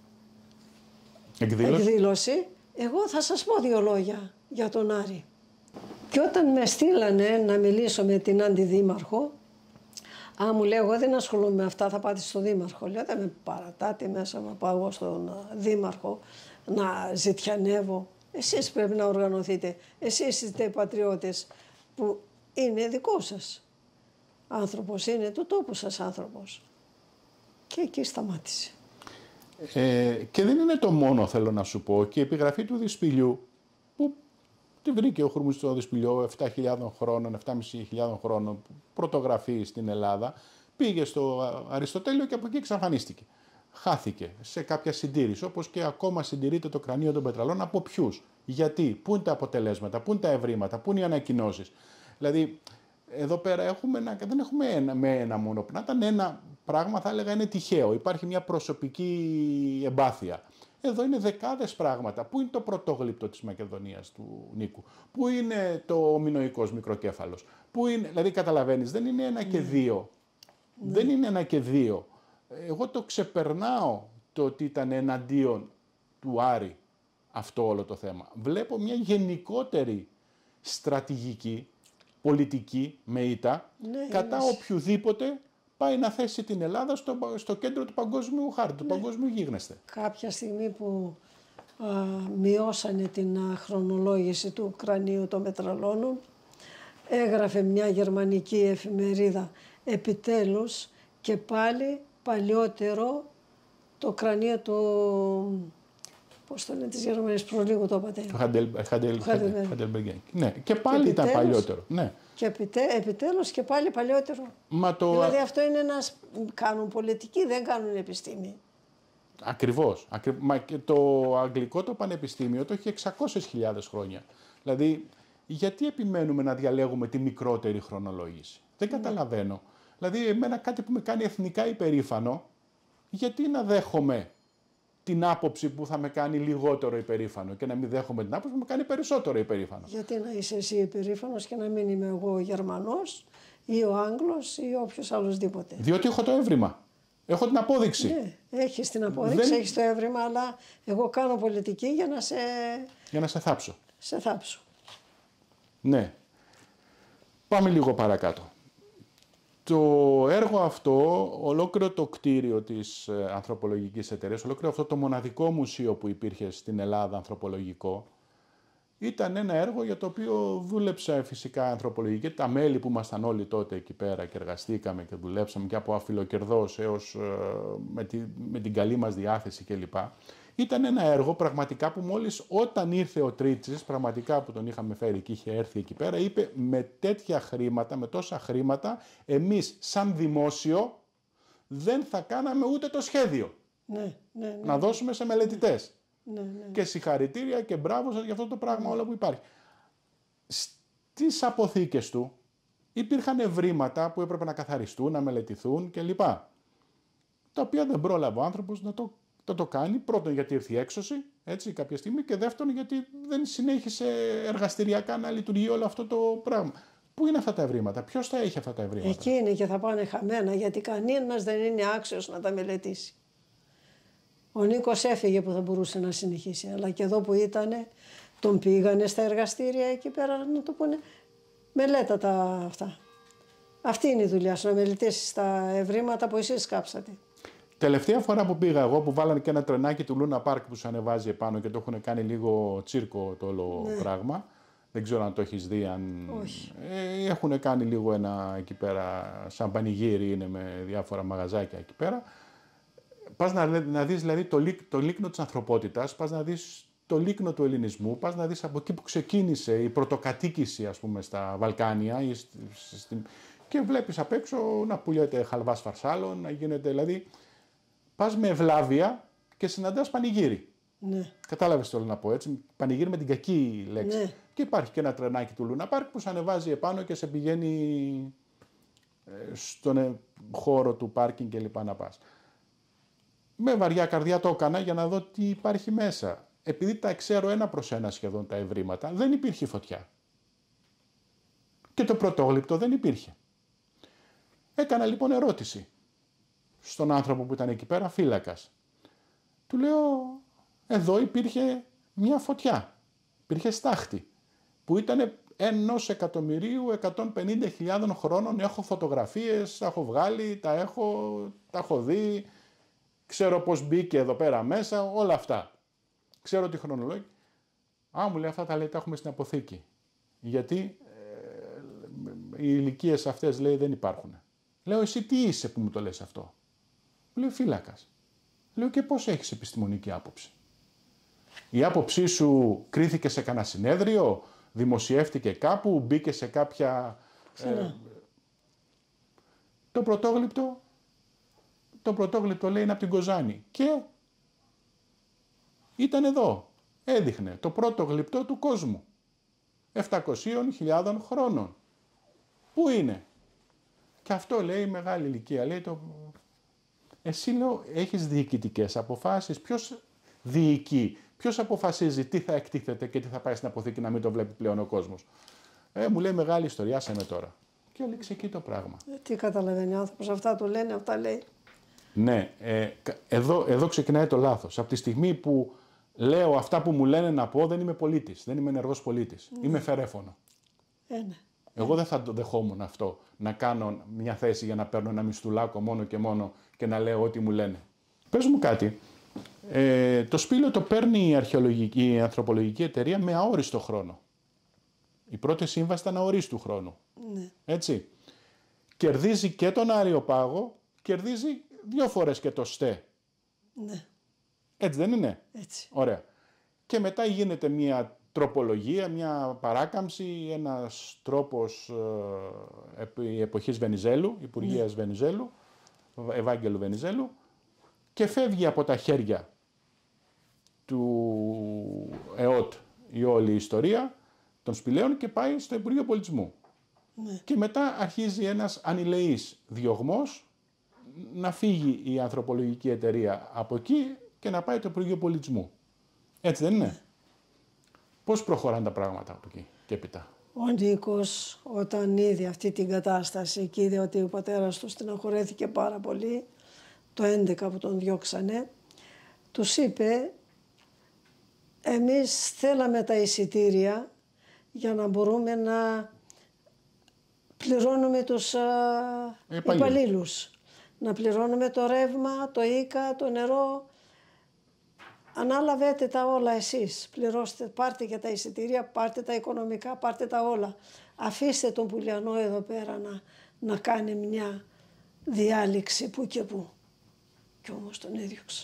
εκδήλωση, εγώ θα σας πω 2 λόγια για τον Άρη. Και όταν με στείλανε να μιλήσω με την αντιδήμαρχο, μου λέει, εγώ δεν ασχολούμαι με αυτά, θα πάτε στο δήμαρχο. Λέω, δεν με παρατάτε μέσα να πάω εγώ στον δήμαρχο να ζητιανεύω. Εσείς πρέπει να οργανωθείτε. Εσείς είστε οι πατριώτες που είναι δικό σας άνθρωπος, είναι του τόπου σας άνθρωπος. Και εκεί σταμάτησε. Και δεν είναι το μόνο, θέλω να σου πω, και η επιγραφή του Δυσπηλιού, που Τη βρήκε ο Χουρμουστρόδης Πηλιό 7.000 χρόνων, 7.500 χρόνων, πρωτογραφεί στην Ελλάδα. Πήγε στο Αριστοτέλειο και από εκεί εξαφανίστηκε. Χάθηκε σε κάποια συντήρηση, όπως και ακόμα συντηρείται το κρανίο των πετραλών. Από ποιους, γιατί, πού είναι τα αποτελέσματα, πού είναι τα ευρήματα, πού είναι οι ανακοινώσεις. Δηλαδή, εδώ πέρα δεν έχουμε με ένα μόνο. Να ήταν ένα πράγμα, θα έλεγα, είναι τυχαίο. Υπάρχει μια προσωπική εμπάθεια. Εδώ είναι δεκάδες πράγματα. Πού είναι το πρωτόγλυπτο της Μακεδονίας του Νίκου, πού είναι το μινωικός μικροκέφαλος, πού είναι, δηλαδή καταλαβαίνεις, δεν είναι ένα και δύο. Δεν είναι ένα και δύο. Εγώ το ξεπερνάω το ότι ήταν εναντίον του Άρη αυτό όλο το θέμα. Βλέπω μια γενικότερη στρατηγική, πολιτική με ήττα, κατά οποιοδήποτε πάει να θέσει την Ελλάδα στο κέντρο του παγκόσμιου χάρτη, του παγκόσμιου γίγνεσθε. Κάποια στιγμή που μειώσανε την χρονολόγηση του κρανίου των πετραλώνων, έγραφε μια γερμανική εφημερίδα επιτέλους και πάλι παλιότερο το κρανίο του, πώς το λένε, της Γερμανίας, προλίγου το είπατε. Χαντελμπεργκέν. Ναι, και πάλι ήταν παλιότερο. Ναι. Και επιτέλους και πάλι παλιότερο. Δηλαδή αυτό είναι κάνουν πολιτική, δεν κάνουν επιστήμη. Ακριβώς. Μα και το αγγλικό το πανεπιστήμιο το έχει 600.000 χρόνια. Δηλαδή, γιατί επιμένουμε να διαλέγουμε τη μικρότερη χρονολόγηση. Δεν καταλαβαίνω. Δηλαδή, εμένα κάτι που με κάνει εθνικά υπερήφανο, γιατί να δέχομαι την άποψη που θα με κάνει λιγότερο υπερήφανο και να μην δέχομαι την άποψη που με κάνει περισσότερο υπερήφανο. Γιατί να είσαι εσύ υπερήφανος και να μην είμαι εγώ ο Γερμανός ή ο Άγγλος ή όποιος άλλος δίποτε. Διότι έχω το έβριμα. Έχω την απόδειξη. Ναι, έχεις την απόδειξη, έχεις το έβριμα, αλλά εγώ κάνω πολιτική για να σε θάψω. Σε θάψω. Ναι. Πάμε λίγο παρακάτω. Το έργο αυτό, ολόκληρο το κτίριο της ανθρωπολογικής εταιρείας, ολόκληρο αυτό το μοναδικό μουσείο που υπήρχε στην Ελλάδα ανθρωπολογικό, ήταν ένα έργο για το οποίο δούλεψα φυσικά ανθρωπολογική. Τα μέλη που ήμασταν όλοι τότε εκεί πέρα και εργαστήκαμε και δουλέψαμε και από αφιλοκερδός έως με την καλή μας διάθεση κλπ. Ήταν ένα έργο πραγματικά που μόλις όταν ήρθε ο Τρίτσης, πραγματικά που τον είχαμε φέρει και είχε έρθει εκεί πέρα, είπε με τέτοια χρήματα, με τόσα χρήματα, εμείς σαν δημόσιο δεν θα κάναμε ούτε το σχέδιο. Ναι. Να δώσουμε σε μελετητές. Ναι. Και συγχαρητήρια και μπράβο σας για αυτό το πράγμα όλο που υπάρχει. Στις αποθήκες του υπήρχαν ευρήματα που έπρεπε να καθαριστούν, να μελετηθούν κλπ. Τα οποία δεν πρόλαβε ο άνθρωπος να το κάνει. Πρώτον γιατί ήρθε η έξωση, έτσι, κάποια στιγμή, και δεύτερον γιατί δεν συνέχισε εργαστηριακά να λειτουργεί όλο αυτό το πράγμα. Πού είναι αυτά τα ευρήματα, ποιος τα έχει αυτά τα ευρήματα. Εκεί είναι και θα πάνε χαμένα, γιατί κανένας δεν είναι άξιος να τα μελετήσει. Ο Νίκος έφυγε που θα μπορούσε να συνεχίσει, αλλά και εδώ που ήτανε, τον πήγανε στα εργαστήρια εκεί πέρα να το πούνε μελέτα τα αυτά. Αυτή είναι η δουλειά σου, να μελετήσεις τα ευρήματα που εσείς κάψατε. Τελευταία φορά που πήγα εγώ, που βάλανε και ένα τρενάκι του Λούνα Πάρκ που σου ανεβάζει επάνω και το έχουν κάνει λίγο τσίρκο το όλο πράγμα. Δεν ξέρω αν το έχεις δει. Όχι. Έχουν κάνει λίγο ένα εκεί πέρα, σαν πανηγύρι είναι με διάφορα μαγαζάκια εκεί πέρα. Πας να δεις δηλαδή το λίκνο της ανθρωπότητας, πας να δεις το λίκνο του ελληνισμού, πας να δεις από εκεί που ξεκίνησε η πρωτοκατοίκηση, ας πούμε, στα Βαλκάνια και βλέπεις απ' έξω να πουλιέται χαλβάς φαρσάλων, να γίνεται δηλαδή. Πας με ευλάβεια και συναντάς πανηγύρι. Ναι. Κατάλαβες τι θέλω να πω, έτσι. Πανηγύρι με την κακή λέξη. Ναι. Και υπάρχει και ένα τρενάκι του Λούνα Πάρκ που σε ανεβάζει επάνω και σε πηγαίνει στον χώρο του πάρκινγκ κλπ. Να πας. Με βαριά καρδιά το έκανα για να δω τι υπάρχει μέσα. Επειδή τα ξέρω ένα προς ένα σχεδόν τα ευρήματα, δεν υπήρχε φωτιά. Και το πρωτόγλυπτο δεν υπήρχε. Έκανα λοιπόν ερώτηση στον άνθρωπο που ήταν εκεί πέρα, φύλακας. Του λέω, εδώ υπήρχε μια φωτιά, υπήρχε στάχτη, που ήταν 1.150.000 χρόνων, έχω φωτογραφίες, τα έχω βγάλει, τα έχω δει, ξέρω πώς μπήκε εδώ πέρα μέσα, όλα αυτά. Ξέρω τη χρονολογία. Μου λέει, αυτά τα λέει, τα έχουμε στην αποθήκη. Γιατί οι ηλικίες αυτές, λέει, δεν υπάρχουν. Λέω, εσύ τι είσαι που μου το λες αυτό. Μου λέει, φύλακας. Λέω, και πώς έχεις επιστημονική άποψη. Η άποψή σου κρίθηκε σε κανένα συνέδριο, δημοσιεύτηκε κάπου, μπήκε σε κάποια... Το πρωτόγλυπτο λέει είναι από την Κοζάνη και ήταν εδώ. Έδειχνε το πρώτο γλυπτό του κόσμου. 700.000 χρόνων. Πού είναι? Και αυτό λέει μεγάλη ηλικία. Λέει Εσύ λέω έχεις διοικητικές αποφάσεις. Ποιος διοικεί? Ποιος αποφασίζει τι θα εκτίθεται και τι θα πάει στην αποθήκη να μην το βλέπει πλέον ο κόσμος? Μου λέει μεγάλη ιστορία, άσε με τώρα. Και έλεξε εκεί το πράγμα. Τι καταλαβαίνει ο άνθρωπος? Αυτά του λένε, αυτά λέει. Ναι, εδώ ξεκινάει το λάθος. Από τη στιγμή που λέω αυτά που μου λένε να πω, δεν είμαι πολίτης, δεν είμαι ενεργός πολίτης. Είμαι φερέφωνο. Ναι. Εγώ δεν θα το δεχόμουν αυτό, να κάνω μια θέση για να παίρνω ένα μισθουλάκο μόνο και μόνο και να λέω ό,τι μου λένε. Πες μου κάτι, το σπήλαιο το παίρνει η ανθρωπολογική εταιρεία με αόριστο χρόνο. Η πρώτη σύμβαση ήταν αορίστου χρόνου. Ναι. Έτσι. Κερδίζει και τον Αριοπάγο, κερδίζει 2 φορές και το ΣΤΕ. Ναι. Έτσι δεν είναι? Έτσι. Ωραία. Και μετά γίνεται μια τροπολογία, μια παράκαμψη, ένας τρόπος εποχής Βενιζέλου, Υπουργείας Βενιζέλου, Ευάγγελου Βενιζέλου, και φεύγει από τα χέρια του ΕΟΤ η όλη η ιστορία των σπηλαίων και πάει στο Υπουργείο Πολιτισμού. Ναι. Και μετά αρχίζει ένας ανηλεής διωγμός να φύγει η ανθρωπολογική εταιρεία από εκεί και να πάει το Υπουργείο Πολιτισμού. Έτσι δεν είναι? Ναι. Πώς προχωράνε τα πράγματα από εκεί και έπειτα? Ο Νίκος όταν είδε αυτή την κατάσταση και είδε ότι ο πατέρας του στεναχωρέθηκε πάρα πολύ, το 11 που τον διώξανε, τους είπε εμείς θέλαμε τα εισιτήρια για να μπορούμε να πληρώνουμε τους υπαλλήλους. Να πληρώνουμε το ρεύμα, το ίκα, το νερό. Ανάλαβετε τα όλα εσείς. Πληρώστε, πάρτε και τα εισιτήρια, πάρτε τα οικονομικά, πάρτε τα όλα. Αφήστε τον Πουλιανό εδώ πέρα να κάνει μια διάληξη που και που. Κι όμως τον έδιωξαν.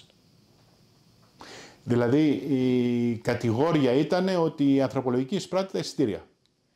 Δηλαδή η κατηγόρια ήταν ότι η ανθρωπολογική εισπράττει τα εισιτήρια.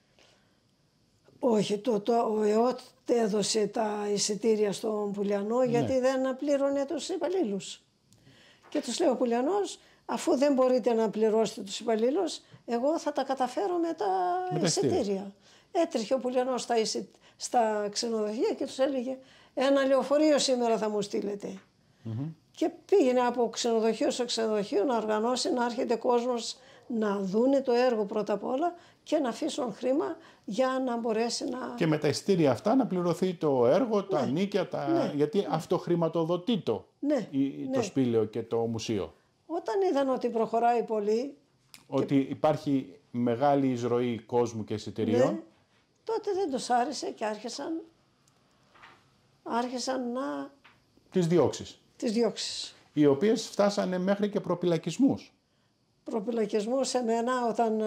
Όχι, ο ΕΟΤ έδωσε τα εισιτήρια στον Πουλιανό γιατί δεν πλήρωνε τους υπαλλήλους. Και τους λέει ο Πουλιανός, αφού δεν μπορείτε να πληρώσετε τους υπαλλήλους, εγώ θα τα καταφέρω με τα εισιτήρια. Έτρεχε ο Πουλιανός στα ξενοδοχεία και τους έλεγε ένα λεωφορείο σήμερα θα μου στείλετε. Και πήγαινε από ξενοδοχείο σε ξενοδοχείο να οργανώσει, να έρχεται κόσμος να δούνε το έργο πρώτα απ' όλα και να αφήσουν χρήμα για να μπορέσει να... Και με τα εισιτήρια αυτά να πληρωθεί το έργο, τα νίκια, γιατί αυτό χρηματοδοτεί το σπήλαιο και το μουσείο. Όταν είδαν ότι προχωράει πολύ... Ότι υπάρχει μεγάλη εισρωή κόσμου και εισιτηρίων. Τότε δεν τους άρεσε και άρχισαν να... Τις διώξεις. Τις διώξεις. Οι οποίες φτάσανε μέχρι και προπυλακισμούς. Προπυλακισμούς σε μένα όταν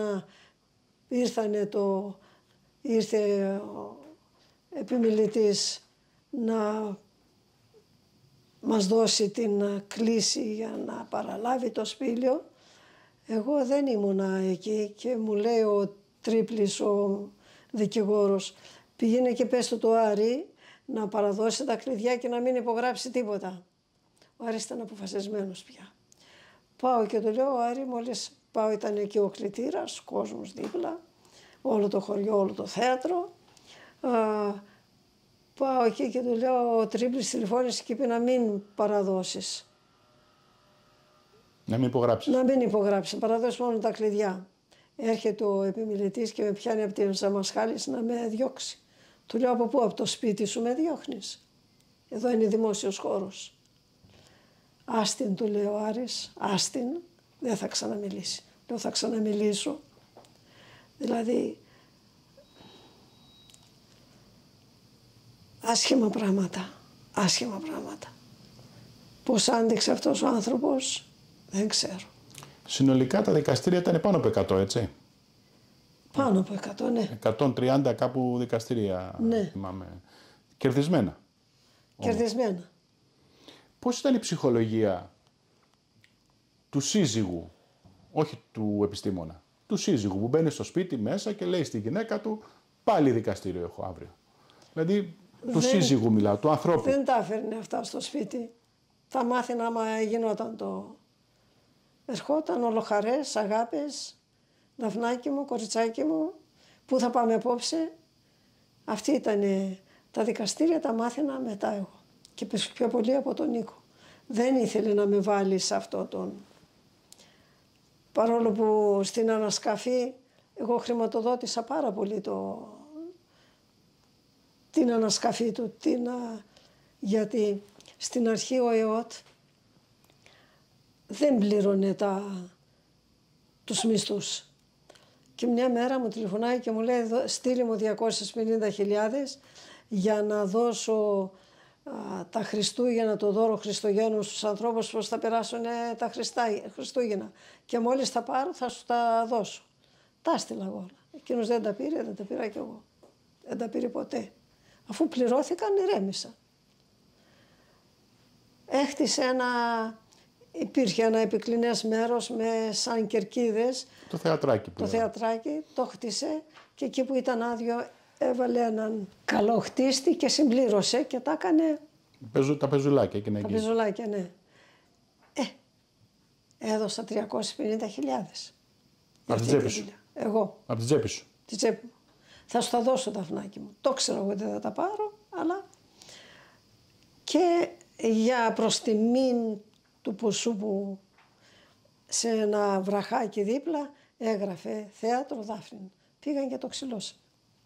ήρθε ο επιμελητής να μας δώσει την κλίση για να παραλάβει το σπήλαιο. Εγώ δεν ήμουνα εκεί και μου λέει ο Τρίπλης, ο δικηγόρος, πήγαινε και πες του το Άρη να παραδώσει τα κλειδιά και να μην υπογράψει τίποτα. Ο Άρης ήταν αποφασισμένος πια. Πάω και του λέω, Άρη, μόλις πάω ήταν εκεί ο κλητήρας, κόσμος δίπλα, όλο το χωριό, όλο το θέατρο. Πάω εκεί και του λέω, ο Τρίπλης τηλεφώνησε και είπε να μην παραδώσεις. Να μην υπογράψεις. Να μην υπογράψει, παραδώσει μόνο τα κλειδιά. Έρχεται ο επιμελητής και με πιάνει από την Σαμασχάλης να με διώξει. Του λέω, από πού? Από το σπίτι σου με διώχνεις. Εδώ είναι δημόσιος χώρος. Άστιν, του λέει ο Άρης, άστιν, δεν θα ξαναμιλήσει. Λέω, θα ξαναμιλήσω. Δηλαδή, άσχημα πράγματα, άσχημα πράγματα. Πώς άντεξε αυτός ο άνθρωπος, δεν ξέρω. Συνολικά τα δικαστήρια ήταν πάνω από 100, έτσι. Πάνω από 100, ναι. 130 κάπου δικαστήρια, θυμάμαι. Κερδισμένα. Κερδισμένα. Πώς ήταν η ψυχολογία του σύζυγου, όχι του επιστήμονα, του σύζυγου που μπαίνει στο σπίτι μέσα και λέει στη γυναίκα του πάλι δικαστήριο έχω αύριο. Δηλαδή του σύζυγου μιλάω, του ανθρώπου. Δεν τα έφερνε αυτά στο σπίτι. Τα μάθαινα άμα γινόταν το... Ερχόταν ολοχαρές, αγάπες, Δαφνάκι μου, κοριτσάκι μου, πού θα πάμε απόψε. Αυτή ήταν τα δικαστήρια, τα μάθαινα μετά εγώ. Και πιο πολύ από τον Νίκο. Δεν ήθελε να με βάλει σε αυτό τον... Παρόλο που στην ανασκαφή εγώ χρηματοδότησα πάρα πολύ την ανασκαφή του. Γιατί στην αρχή ο ΕΟΤ δεν πλήρωνε τους μισθούς. Και μια μέρα μου τηλεφωνάει και μου λέει στείλει μου 250.000 για να δώσω τα Χριστούγεννα, το δώρο Χριστουγέννου στους ανθρώπους που θα περάσουν τα Χριστούγεννα. Και μόλις τα πάρω θα σου τα δώσω. Τα έστειλα εγώ όλα. Εκείνος δεν τα πήρε, δεν τα πήρα κι εγώ. Δεν τα πήρε ποτέ. Αφού πληρώθηκαν ηρέμησα. Έχτισε υπήρχε ένα επικλινές μέρος με σαν κερκίδες. Το θεατράκι. Το θεατράκι το χτίσε και εκεί που ήταν άδειο έβαλε έναν καλό χτίστη και συμπλήρωσε και τα έκανε... Τα πεζουλάκια εκείνα εκεί. Τα πεζουλάκια, ναι. Έδωσα 350.000. Από την τσέπη σου. Εγώ. Από την τσέπη σου. Την τσέπη μου. Θα σου τα δώσω Δαφνάκι μου. Το ξέρω εγώ ότι δεν θα τα πάρω, αλλά... Και για προς τιμήν του ποσού που σε ένα βραχάκι δίπλα έγραφε θέατρο Δάφνη. Πήγαν και το ξυλώσαν.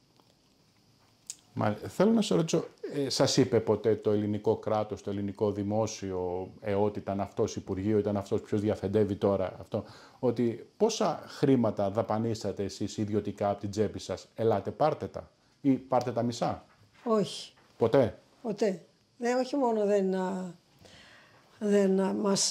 Θέλω να σε ρωτήσω, σας είπε ποτέ το ελληνικό κράτος, το ελληνικό δημόσιο, ότι ήταν αυτός υπουργείο, ήταν αυτός ποιος διαφεντεύει τώρα αυτό, ότι πόσα χρήματα δαπανίσατε εσείς ιδιωτικά από την τσέπη σας, ελάτε πάρτε τα ή πάρτε τα μισά? Όχι. Ποτέ? Ποτέ. Όχι μόνο δεν μας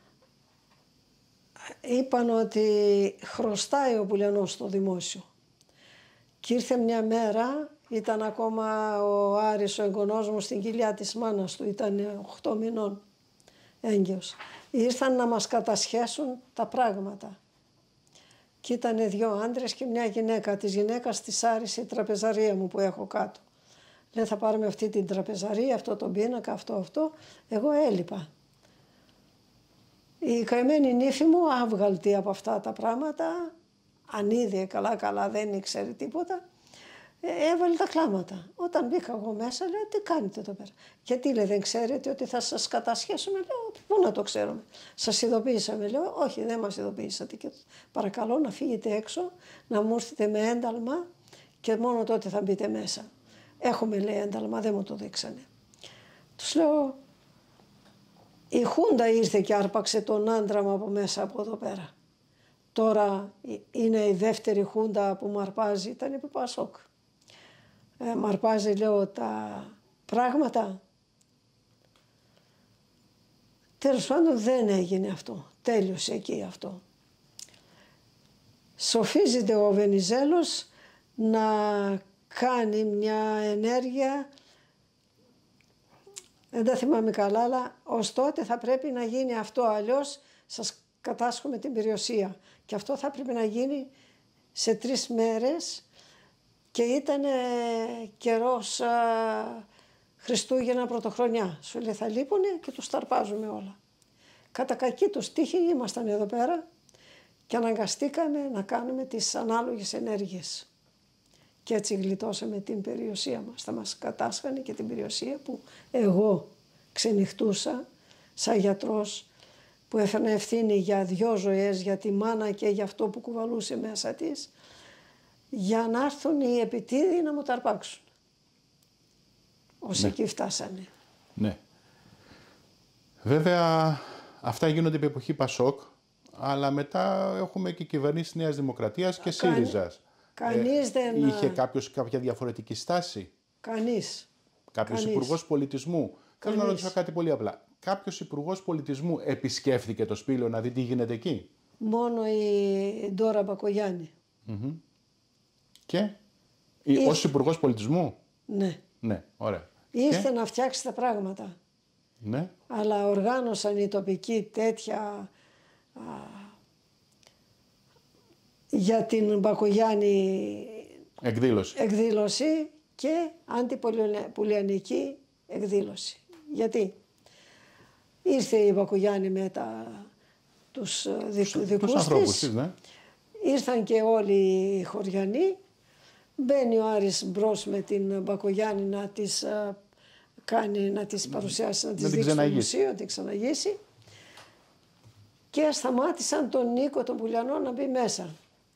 είπαν ότι χρωστάει ο Πουλιανός στο δημόσιο. Και ήρθε μια μέρα, ήταν ακόμα ο Άρης ο εγγονός μου στην κοιλιά της μάνας του, ήταν 8 μηνών έγκυος. Ήρθαν να μας κατασχέσουν τα πράγματα. Και ήταν 2 άντρες και μια γυναίκα. Της γυναίκας της άρεσε η τραπεζαρία μου που έχω κάτω. Λέει θα πάρουμε αυτή την τραπεζαρία, αυτό τον πίνακα, αυτό. Εγώ έλειπα. Η καημένη νύφη μου, άβγαλτη από αυτά τα πράγματα, αν είδε καλά δεν ήξερε τίποτα, έβαλε τα κλάματα. Όταν μπήκα εγώ μέσα, λέω τι κάνετε εδώ πέρα? Γιατί λέει δεν ξέρετε ότι θα σας κατασχέσουμε? Λέω πού να το ξέρουμε? Σας ειδοποίησαμε? Λέω όχι, δεν μας ειδοποίησατε και παρακαλώ να φύγετε έξω, να μου έρθετε με ένταλμα και μόνο τότε θα μπείτε μέσα. Έχουμε λέει ένταλμα, δεν μου το δείξανε. Τους λέω η Χούντα ήρθε και άρπαξε τον άντρα μου από μέσα από εδώ πέρα. Τώρα είναι η δεύτερη Χούντα που μου αρπάζει, ήταν επί Πασόκ. Μου αρπάζει λέω τα πράγματα. Τέλος πάντων δεν έγινε αυτό, τέλειωσε εκεί αυτό. Σοφίζεται ο Βενιζέλος να κάνει μια ενέργεια, δεν τα θυμάμαι καλά, αλλά ως τότε θα πρέπει να γίνει αυτό, αλλιώς σας κατάσχουμε την περιουσία. Και αυτό θα πρέπει να γίνει σε 3 μέρες και ήταν καιρός Χριστούγεννα Πρωτοχρονιά. Σου λέει θα λείπουνε και τους ταρπάζουμε όλα. Κατά κακή τους τύχη ήμασταν εδώ πέρα και αναγκαστήκαμε να κάνουμε τις ανάλογες ενέργειες. Και έτσι γλιτώσαμε την περιουσία μας. Θα μας κατάσχανε και την περιουσία που εγώ ξενυχτούσα σαν γιατρός που έφερνε ευθύνη για 2 ζωές, για τη μάνα και για αυτό που κουβαλούσε μέσα της, για να έρθουν οι επιτίδιοι να μου τα αρπάξουν. Όσοι εκεί φτάσανε. Ναι. Βέβαια αυτά γίνονται επί εποχή Πασόκ, αλλά μετά έχουμε και κυβερνήσεις Νέας Δημοκρατίας και ΣΥΡΙΖΑς. Κανείς δεν... Είχε κάποια διαφορετική στάση? Κανείς. Κάποιος υπουργός πολιτισμού? Θέλω να ρωτήσω κάτι πολύ απλά. Κάποιος υπουργός πολιτισμού επισκέφθηκε το Σπήλαιο να δει τι γίνεται εκεί? Μόνο η Ντόρα Μπακογιάννη. Και? Ως υπουργός πολιτισμού? Ναι. Ναι, ωραία. Ήρθε να φτιάξει τα πράγματα. Ναι. Αλλά οργάνωσαν οι τοπικοί τέτοια για την Μπακογιάννη εκδήλωση και αντιπολιανική εκδήλωση. Γιατί ήρθε η Μπακογιάννη με τους δικούς της, ναι. Ήρθαν και όλοι οι χωριανοί, μπαίνει ο Άρης μπρος με την Μπακογιάννη να τις κάνει, να τις παρουσιάσει, να τις δείξει στο μουσείο, να την ξαναγήσει, και σταμάτησαν τον Νίκο τον Πουλιανό να μπει μέσα.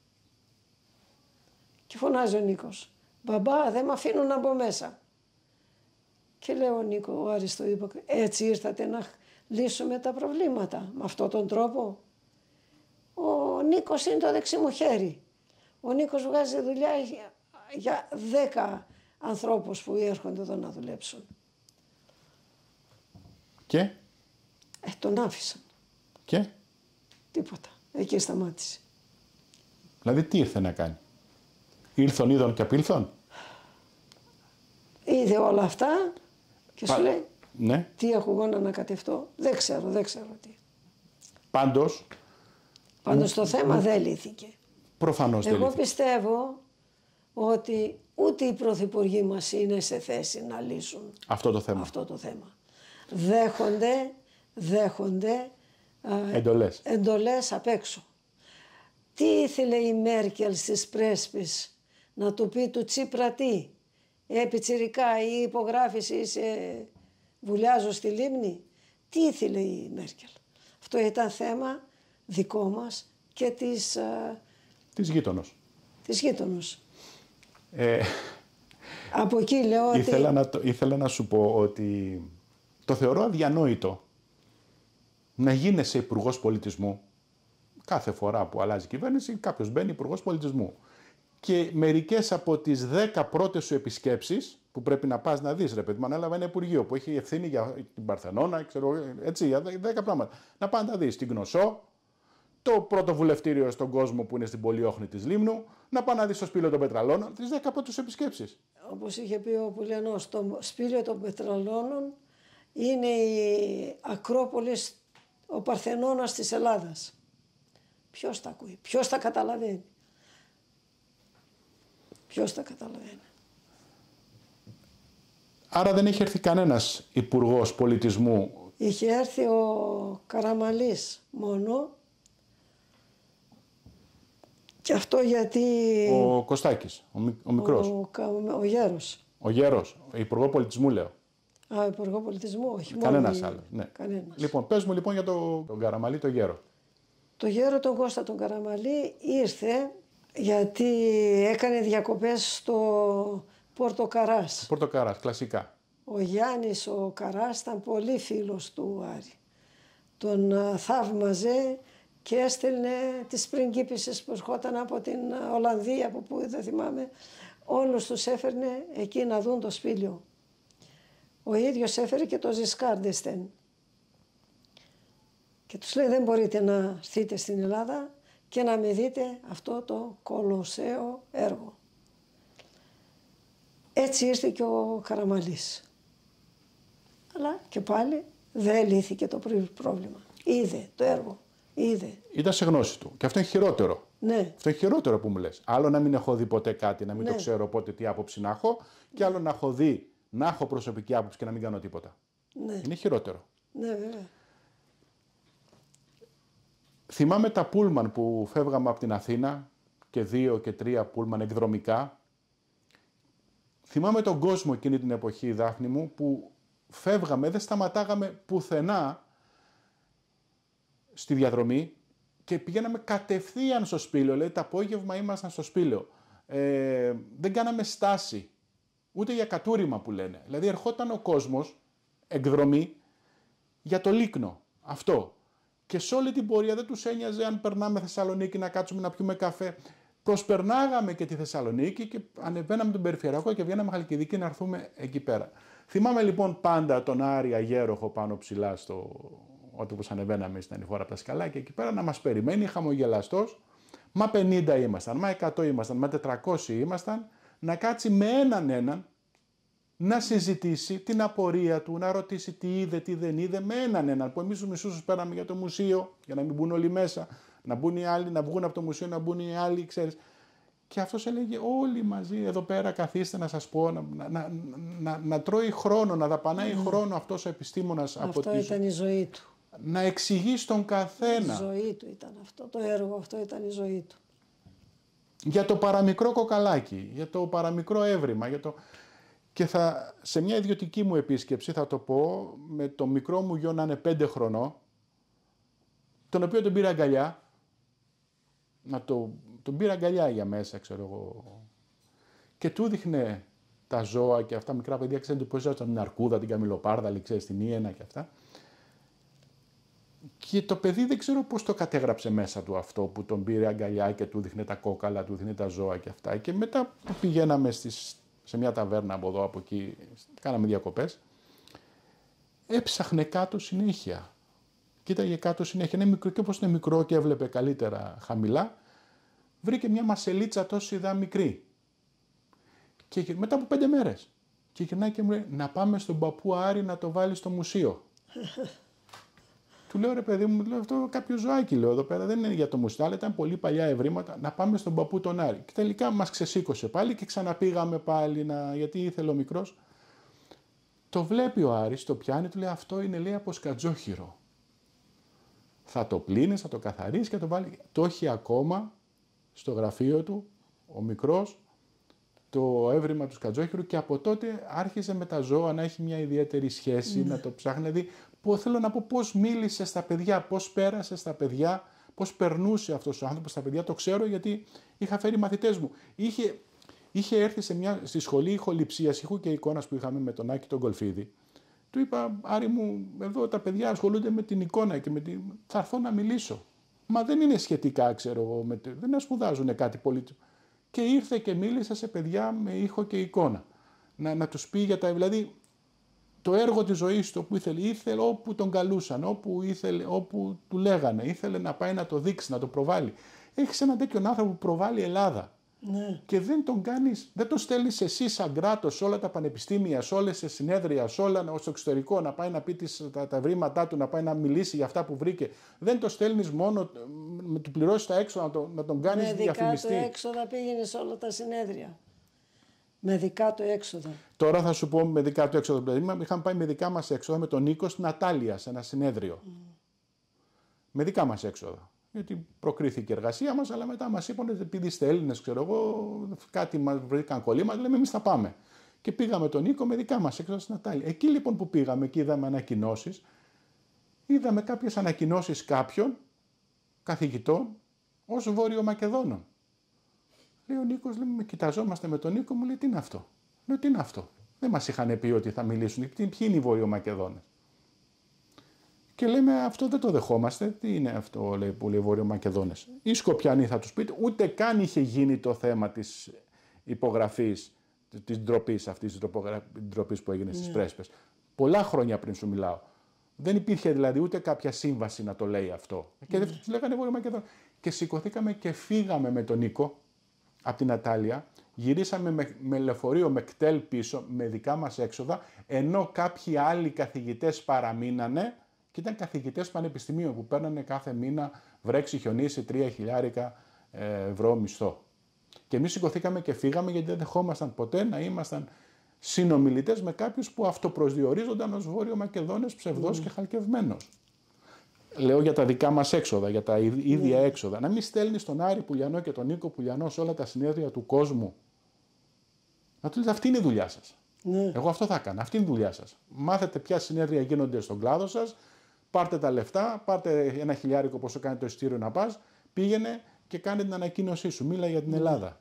Και φωνάζει ο Νίκος, «Μπαμπά, δεν με αφήνουν να μπω μέσα». Και λέει ο Νίκο, ο Άρης το είπε, «Έτσι ήρθατε να λύσουμε τα προβλήματα, με αυτόν τον τρόπο?» Ο Νίκος είναι το δεξί μου χέρι. Ο Νίκος βγάζει δουλειά για 10 ανθρώπους που έρχονται εδώ να δουλέψουν. Και? Τον άφησαν. Και? Τίποτα. Εκεί σταμάτησε. Δηλαδή τι ήρθε να κάνει? Ήλθον είδον και απήλθον. Είδε όλα αυτά και σου λέει, ναι. Τι έχω εγώ να ανακατευτώ? Δεν ξέρω τι. Πάντως το θέμα δεν λύθηκε. Προφανώς δεν λύθηκε. Εγώ πιστεύω ότι ούτε οι πρωθυπουργοί μας είναι σε θέση να λύσουν αυτό το θέμα. Δέχονται εντολές απ' έξω. Τι ήθελε η Μέρκελ στις πρέσπεις να του πει του Τσίπρα τι? Πιτσιρικά ή υπογράφηση βουλιάζω στη λίμνη. Τι ήθελε η Μέρκελ? Αυτό ήταν θέμα δικό μας και της γείτονος. Από εκεί λέω ότι... Ήθελα να σου πω ότι το θεωρώ αδιανόητο να γίνεσαι υπουργός πολιτισμού. Κάθε φορά που αλλάζει η κυβέρνηση κάποιος μπαίνει υπουργός πολιτισμού. Και μερικές από τις 10 πρώτες σου επισκέψεις που πρέπει να πας να δεις, ρε παιδί μου, ανέλαβε ένα υπουργείο που έχει ευθύνη για την Παρθενώνα, ξέρω, έτσι, για 10 πράγματα. Να πας να δεις την Γνωσό, το πρώτο βουλευτήριο στον κόσμο που είναι στην Πολιόχνη της Λίμνου, να πας να δεις το Σπήλαιο των Πετραλώνων, τις 10 πρώτες επισκέψεις. Όπως είχε πει ο Πουλιανός, το Σπήλαιο των Πετραλώνων είναι η Ακρόπολης, ο Παρθενώνας της Ελλάδας. Ποιος τα ακούει, ποιος τα καταλαβαίνει? Άρα δεν έχει έρθει κανένας υπουργός πολιτισμού? Είχε έρθει ο Καραμαλής μόνο, και αυτό γιατί... Ο Κωστάκης, ο μικρός. Ο Γέρος. Ο Γέρος, υπουργό πολιτισμού λέω. Υπουργό πολιτισμού, όχι μόνο. Κανένας άλλος, ναι. Κανένας. Λοιπόν, πες μου λοιπόν για τον Καραμαλή, τον Γέρο. Το Γέρο τον Κώστα τον Καραμαλή ήρθε γιατί έκανε διακοπές στο Πόρτο Καράς. Πόρτο Καράς, κλασικά. Ο Γιάννης ο Καράς ήταν πολύ φίλος του Άρη. Τον θαύμαζε και έστελνε τις πριγκίπισσες που ερχόταν από την Ολλανδία, από που δεν θυμάμαι, όλους τους έφερνε εκεί να δουν το σπήλιο. Ο ίδιος έφερε και το Ζισκάρντεστεν. Και τους λέει, δεν μπορείτε να έρθετε στην Ελλάδα και να με δείτε αυτό το κολοσσέο έργο. Έτσι ήρθε και ο Καραμαλής. Αλλά και πάλι δεν λύθηκε το πρόβλημα. Είδε το έργο. Ήταν σε γνώση του. Και αυτό είναι χειρότερο. Ναι. Αυτό είναι χειρότερο που μου λες. Άλλο να μην έχω δει ποτέ κάτι, να μην το ξέρω πότε τι άποψη να έχω, και άλλο να έχω δει, να έχω προσωπική άποψη και να μην κάνω τίποτα. Ναι. Είναι χειρότερο. Ναι, βέβαια. Θυμάμαι τα πούλμαν που φεύγαμε από την Αθήνα, και 2 και 3 πούλμαν εκδρομικά. Θυμάμαι τον κόσμο εκείνη την εποχή, Δάφνη μου, που φεύγαμε, δεν σταματάγαμε πουθενά στη διαδρομή και πηγαίναμε κατευθείαν στο Σπήλαιο. Δηλαδή, το απόγευμα ήμασταν στο Σπήλαιο. Δεν κάναμε στάση, ούτε για κατούριμα που λένε. Δηλαδή, ερχόταν ο κόσμος εκδρομή για το Λύκνο. Αυτό. Και σε όλη την πορεία δεν τους ένοιαζε αν περνάμε Θεσσαλονίκη να κάτσουμε να πιούμε καφέ. Προσπερνάγαμε και τη Θεσσαλονίκη και ανεβαίναμε τον Περιφερειακό και βγαίναμε Χαλκιδική να έρθουμε εκεί πέρα. Θυμάμαι λοιπόν πάντα τον Άρη Αγέροχο πάνω ψηλά όπως ανεβαίναμε στην ανηφόρα από τα σκαλάκια εκεί πέρα, να μας περιμένει χαμογελαστός. Μα 50 ήμασταν, μα 100 ήμασταν, μα 400 ήμασταν, να κάτσει με έναν να συζητήσει την απορία του, να ρωτήσει τι είδε, τι δεν είδε, με έναν που εμείς τους μισούς πέραμε για το μουσείο, για να μην μπουν όλοι μέσα, Να μπουν οι άλλοι, να βγουν από το μουσείο, να μπουν οι άλλοι, ξέρεις. Και αυτός έλεγε όλοι μαζί εδώ πέρα καθίστε να σας πω, να τρώει χρόνο, να δαπανάει χρόνο αυτός ο επιστήμονας. Αυτό ήταν η ζωή του. Να εξηγεί στον καθένα. Η ζωή του ήταν αυτό, το έργο αυτό ήταν η ζωή του. Για το παραμικρό κοκαλάκι, για το παραμικρό έβριμα, και σε μια ιδιωτική μου επίσκεψη θα το πω, με το μικρό μου γιο να είναι 5 χρονών, τον οποίο τον πήρα αγκαλιά, τον πήρα αγκαλιά για μέσα, ξέρω εγώ, και του δείχνε τα ζώα και αυτά μικρά παιδιά, ξέρετε πώς ήταν την αρκούδα, την καμιλοπάρδαλη, ξέρεις, την Ιένα και αυτά. Και το παιδί δεν ξέρω πώς το κατέγραψε μέσα του αυτό που τον πήρε αγκαλιά και του δείχνε τα κόκαλα, του δείχνε τα ζώα και αυτά. Και μετά που πηγαίναμε σε μια ταβέρνα από εδώ, από εκεί, κάναμε διακοπές, έψαχνε κάτω συνέχεια. Κοίταγε κάτω συνέχεια, είναι μικρό, και όπως είναι μικρό και έβλεπε καλύτερα χαμηλά, βρήκε μια μασελίτσα τόσο ειδά μικρή. Και μετά από 5 μέρες. Και γυρνάει και μου λέει, να πάμε στον παππού Άρη να το βάλει στο μουσείο. Του λέω, ρε παιδί μου, λέω, αυτό κάποιο ζωάκι, λέω, εδώ πέρα δεν είναι για το μουσείο, αλλά ήταν πολύ παλιά ευρήματα, να πάμε στον παππού τον Άρη. Και τελικά μας ξεσήκωσε πάλι και ξαναπήγαμε πάλι, γιατί ήθελε ο μικρός. Το βλέπει ο Άρης, το πιάνει, του λέει, αυτό είναι, λέει, από σκατζόχυρο. Θα το πλύνεις, θα το καθαρίσει και θα το βάλει. Το έχει ακόμα στο γραφείο του, ο μικρός, το έβριμα του σκατζόχυρου, και από τότε άρχισε με τα ζώα να έχει μια ιδιαίτερη σχέση, να το ψάχνει. Δηλαδή, θέλω να πω πώς μίλησε στα παιδιά, πώς πέρασε στα παιδιά, πώς περνούσε αυτός ο άνθρωπος στα παιδιά. Το ξέρω γιατί είχα φέρει μαθητές μου. Είχε έρθει στη σχολή ηχοληψίας, ηχού και εικόνας που είχαμε με τον Άκη τον Κολφίδη. Του είπα, Άρη μου, εδώ τα παιδιά ασχολούνται με την εικόνα και θα έρθω να μιλήσω. Μα δεν είναι σχετικά, ξέρω εγώ, δεν σπουδάζουν κάτι πολύ. Και ήρθε και μίλησε σε παιδιά με ήχο και εικόνα. Να τους πει για τα... Δηλαδή, το έργο της ζωής του που ήθελε όπου τον καλούσαν, όπου του λέγανε, ήθελε να πάει να το δείξει, να το προβάλλει. Έχεις έναν τέτοιον άνθρωπο που προβάλλει Ελλάδα. Ναι. Και δεν το στέλνεις εσύ σαν κράτος σε όλα τα πανεπιστήμια, σε όλες τις συνέδρια, σε όλα στο εξωτερικό, να πάει να πει τα βρήματά του, να πάει να μιλήσει για αυτά που βρήκε. Δεν το στέλνεις μόνο, του πληρώσεις τα έξοδα, να τον κάνεις διαφημιστή. Με δικά του έξοδα πήγαινε σε όλα τα συνέδρια. Με δικά του έξοδα. Τώρα θα σου πω με δικά του έξοδα. Δηλαδή, είχαμε πάει με δικά μας έξοδα με τον Νίκο στην Ατάλεια, σε ένα συνέδριο. Με δικά μας έξοδα. Γιατί προκρίθηκε η εργασία μας, αλλά μετά μας είπαν ότι επειδή είστε Έλληνες, ξέρω εγώ, κάτι μας βρήκαν κολλήματα, λέμε εμείς θα πάμε. Και πήγαμε τον Νίκο με δικά μας έξοδα στην Ατάλεια. Εκεί λοιπόν που πήγαμε και είδαμε ανακοινώσεις, είδαμε κάποιες ανακοινώσεις κάποιων καθηγητών ως Βόρειο Μακεδόνων. Λέει ο Νίκος, λέμε, κοιταζόμαστε με τον Νίκο, μου λέει τι είναι αυτό. Λέω τι είναι αυτό. Δεν μας είχαν πει ότι θα μιλήσουν. Ποιοι είναι οι Βόρειο Μακεδόνες. Και λέμε αυτό δεν το δεχόμαστε. Τι είναι αυτό, λέει, που λέει Βόρειο Μακεδόνες. Οι Σκοπιανοί θα τους πείτε, ούτε καν είχε γίνει το θέμα της υπογραφής, της ντροπής αυτής, της ντροπής που έγινε στις Πρέσπες. Πολλά χρόνια πριν σου μιλάω. Δεν υπήρχε δηλαδή ούτε κάποια σύμβαση να το λέει αυτό. Και δεν τους λέγανε Βόρειο Μακεδόνες. Και σηκωθήκαμε και φύγαμε με τον Νίκο από την Ατάλεια. Γυρίσαμε με λεωφορείο, με κτέλ πίσω, με δικά μας έξοδα, ενώ κάποιοι άλλοι καθηγητές παραμείνανε. Και ήταν καθηγητές πανεπιστημίων που παίρνανε κάθε μήνα, βρέξει, χιονίσει, 3.000 ευρώ μισθό. Και εμείς σηκωθήκαμε και φύγαμε γιατί δεν δεχόμασταν ποτέ να ήμασταν συνομιλητές με κάποιους που αυτοπροσδιορίζονταν ως Βόρειο Μακεδόνες ψευδός και χαλκευμένος. Λέω για τα δικά μας έξοδα, για τα ίδια έξοδα. Να μην στέλνεις τον Άρη Πουλιανό και τον Νίκο Πουλιανό σε όλα τα συνέδρια του κόσμου. Να του λέτε αυτή είναι η δουλειά σας. Ναι. Εγώ αυτό θα έκανα. Αυτή είναι η δουλειά σας. Μάθετε ποια συνέδρια γίνονται στον κλάδο σας. Πάρτε τα λεφτά, πάρτε 1.000 πόσο κάνει το εισιτήριο να πας, πήγαινε και κάνε την ανακοίνωσή σου. Μίλα για την Ελλάδα.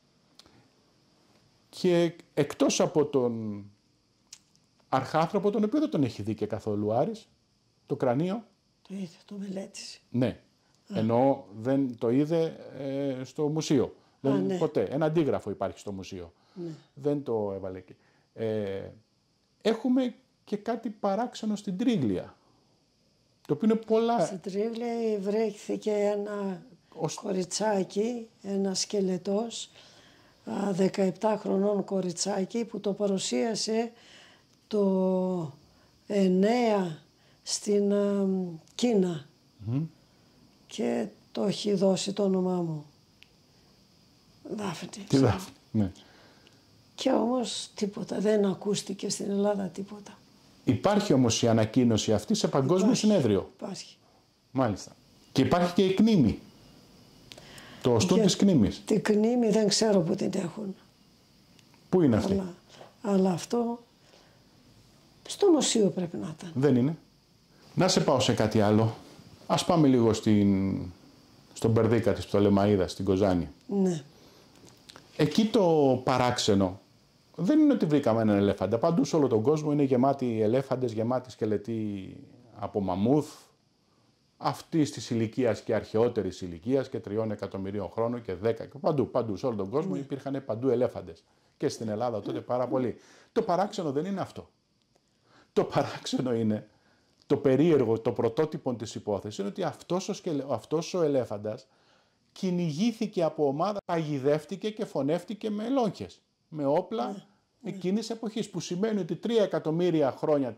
Και εκτός από τον αρχάνθρωπο, τον οποίο δεν τον έχει δει και καθόλου Άρης, το κρανίο. Το είδε, το μελέτησε. Ναι. Ενώ δεν το είδε στο μουσείο. Ναι. Ποτέ. Ένα αντίγραφο υπάρχει στο μουσείο. Ναι. Δεν το έβαλε εκεί. Έχουμε και κάτι παράξενο στην Τρίγλια. Το οποίο είναι πολλά... Στην Τρίγλια βρέθηκε ένα κοριτσάκι, ένα σκελετός, 17 χρονών κοριτσάκι που το παρουσίασε το 9 στην Κίνα. Και το έχει δώσει το όνομά μου. Δάφνη. Τη Δάφνη, ναι. Και όμως τίποτα, δεν ακούστηκε στην Ελλάδα τίποτα. Υπάρχει όμως η ανακοίνωση αυτή σε παγκόσμιο συνέδριο. Υπάρχει. Μάλιστα. Και υπάρχει και η κνήμη. Το οστούν της κνήμης. Τη κνήμη δεν ξέρω που την έχουν. Πού είναι αυτή? Αλλά αυτό στο μουσείο πρέπει να ήταν. Δεν είναι. Να σε πάω σε κάτι άλλο. Ας πάμε λίγο στον Περδίκα της Πτολεμαΐδας, στην Κοζάνη. Ναι. Εκεί το παράξενο δεν είναι ότι βρήκαμε έναν ελέφαντα. Παντού σε όλο τον κόσμο είναι γεμάτοι ελέφαντες, γεμάτοι σκελετοί από μαμούθ, αυτής της ηλικίας και αρχαιότερης ηλικίας και 3 εκατομμυρίων χρόνων και 10. Και παντού σε όλο τον κόσμο υπήρχαν παντού ελέφαντες. Και στην Ελλάδα τότε πάρα πολύ. Το παράξενο δεν είναι αυτό. Το παράξενο είναι, το περίεργο, το πρωτότυπο της υπόθεσης είναι ότι αυτός ο ελέφαντας κυνηγήθηκε από ομάδα, παγιδεύτηκε και φωνεύτηκε με λόγχες, με όπλα εκείνης εποχής, που σημαίνει ότι 3 εκατομμύρια χρόνια,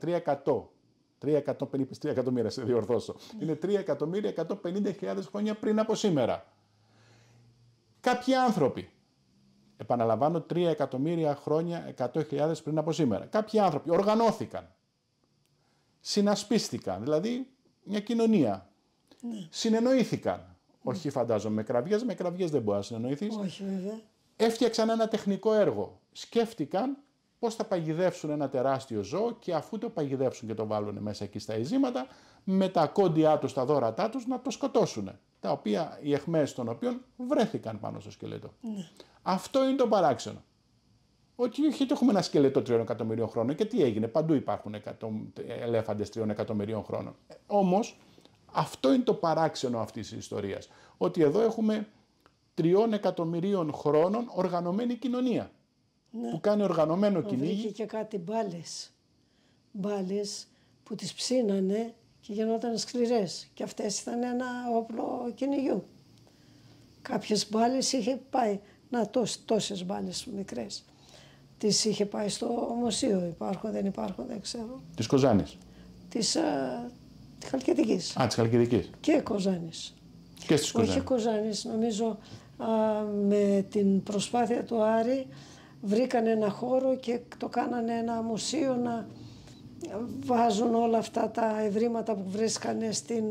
3 εκατομμύρια, σε διορθώσω, είναι 3.150.000 χρόνια πριν από σήμερα. Κάποιοι άνθρωποι, επαναλαμβάνω, 3 εκατομμύρια χρόνια, 100.000 πριν από σήμερα, κάποιοι άνθρωποι οργανώθηκαν, συνασπίστηκαν, δηλαδή μια κοινωνία, συνεννοήθηκαν. Όχι φαντάζομαι με κραυγές δεν μπορεί να συνεννοηθείς. Όχι βέβαια. Έφτιαξαν ένα τεχνικό έργο. Σκέφτηκαν πώς θα παγιδεύσουν ένα τεράστιο ζώο και αφού το παγιδεύσουν και το βάλουν μέσα εκεί στα ειζήματα, με τα κόντια τους, τα δώρατά τους να το σκοτώσουν. Τα οποία, οι αιχμές των οποίων βρέθηκαν πάνω στο σκελετό. Ναι. Αυτό είναι το παράξενο. Ότι όχι, έχουμε ένα σκελετό 3 εκατομμυρίων χρόνων και τι έγινε. Παντού υπάρχουν ελέφαντες 3 εκατομμυρίων χρόνων. Όμως, αυτό είναι το παράξενο αυτής της ιστορίας. Ότι εδώ έχουμε 3 εκατομμυρίων χρόνων οργανωμένη κοινωνία. Ναι. Που κάνει οργανωμένο κυνήγι. Βρήκε και κάτι μπάλες. Μπάλες που τις ψήνανε και γινόταν σκληρές. Και αυτές ήταν ένα όπλο κυνηγιού. Κάποιες μπάλες είχε πάει, τόσες μπάλες μικρές. Τις είχε πάει στο μουσείο. Υπάρχουν, δεν υπάρχουν, δεν ξέρω. Της Κοζάνης. Της Χαλκιδικής. Της Χαλκιδικής. Και Κοζάνης. Και στις Κοζάνης. Όχι Κοζάνης, νομίζω με την προσπάθεια του Άρη βρήκαν ένα χώρο και το κάνανε ένα μουσείο να βάζουν όλα αυτά τα ευρήματα που βρίσκανε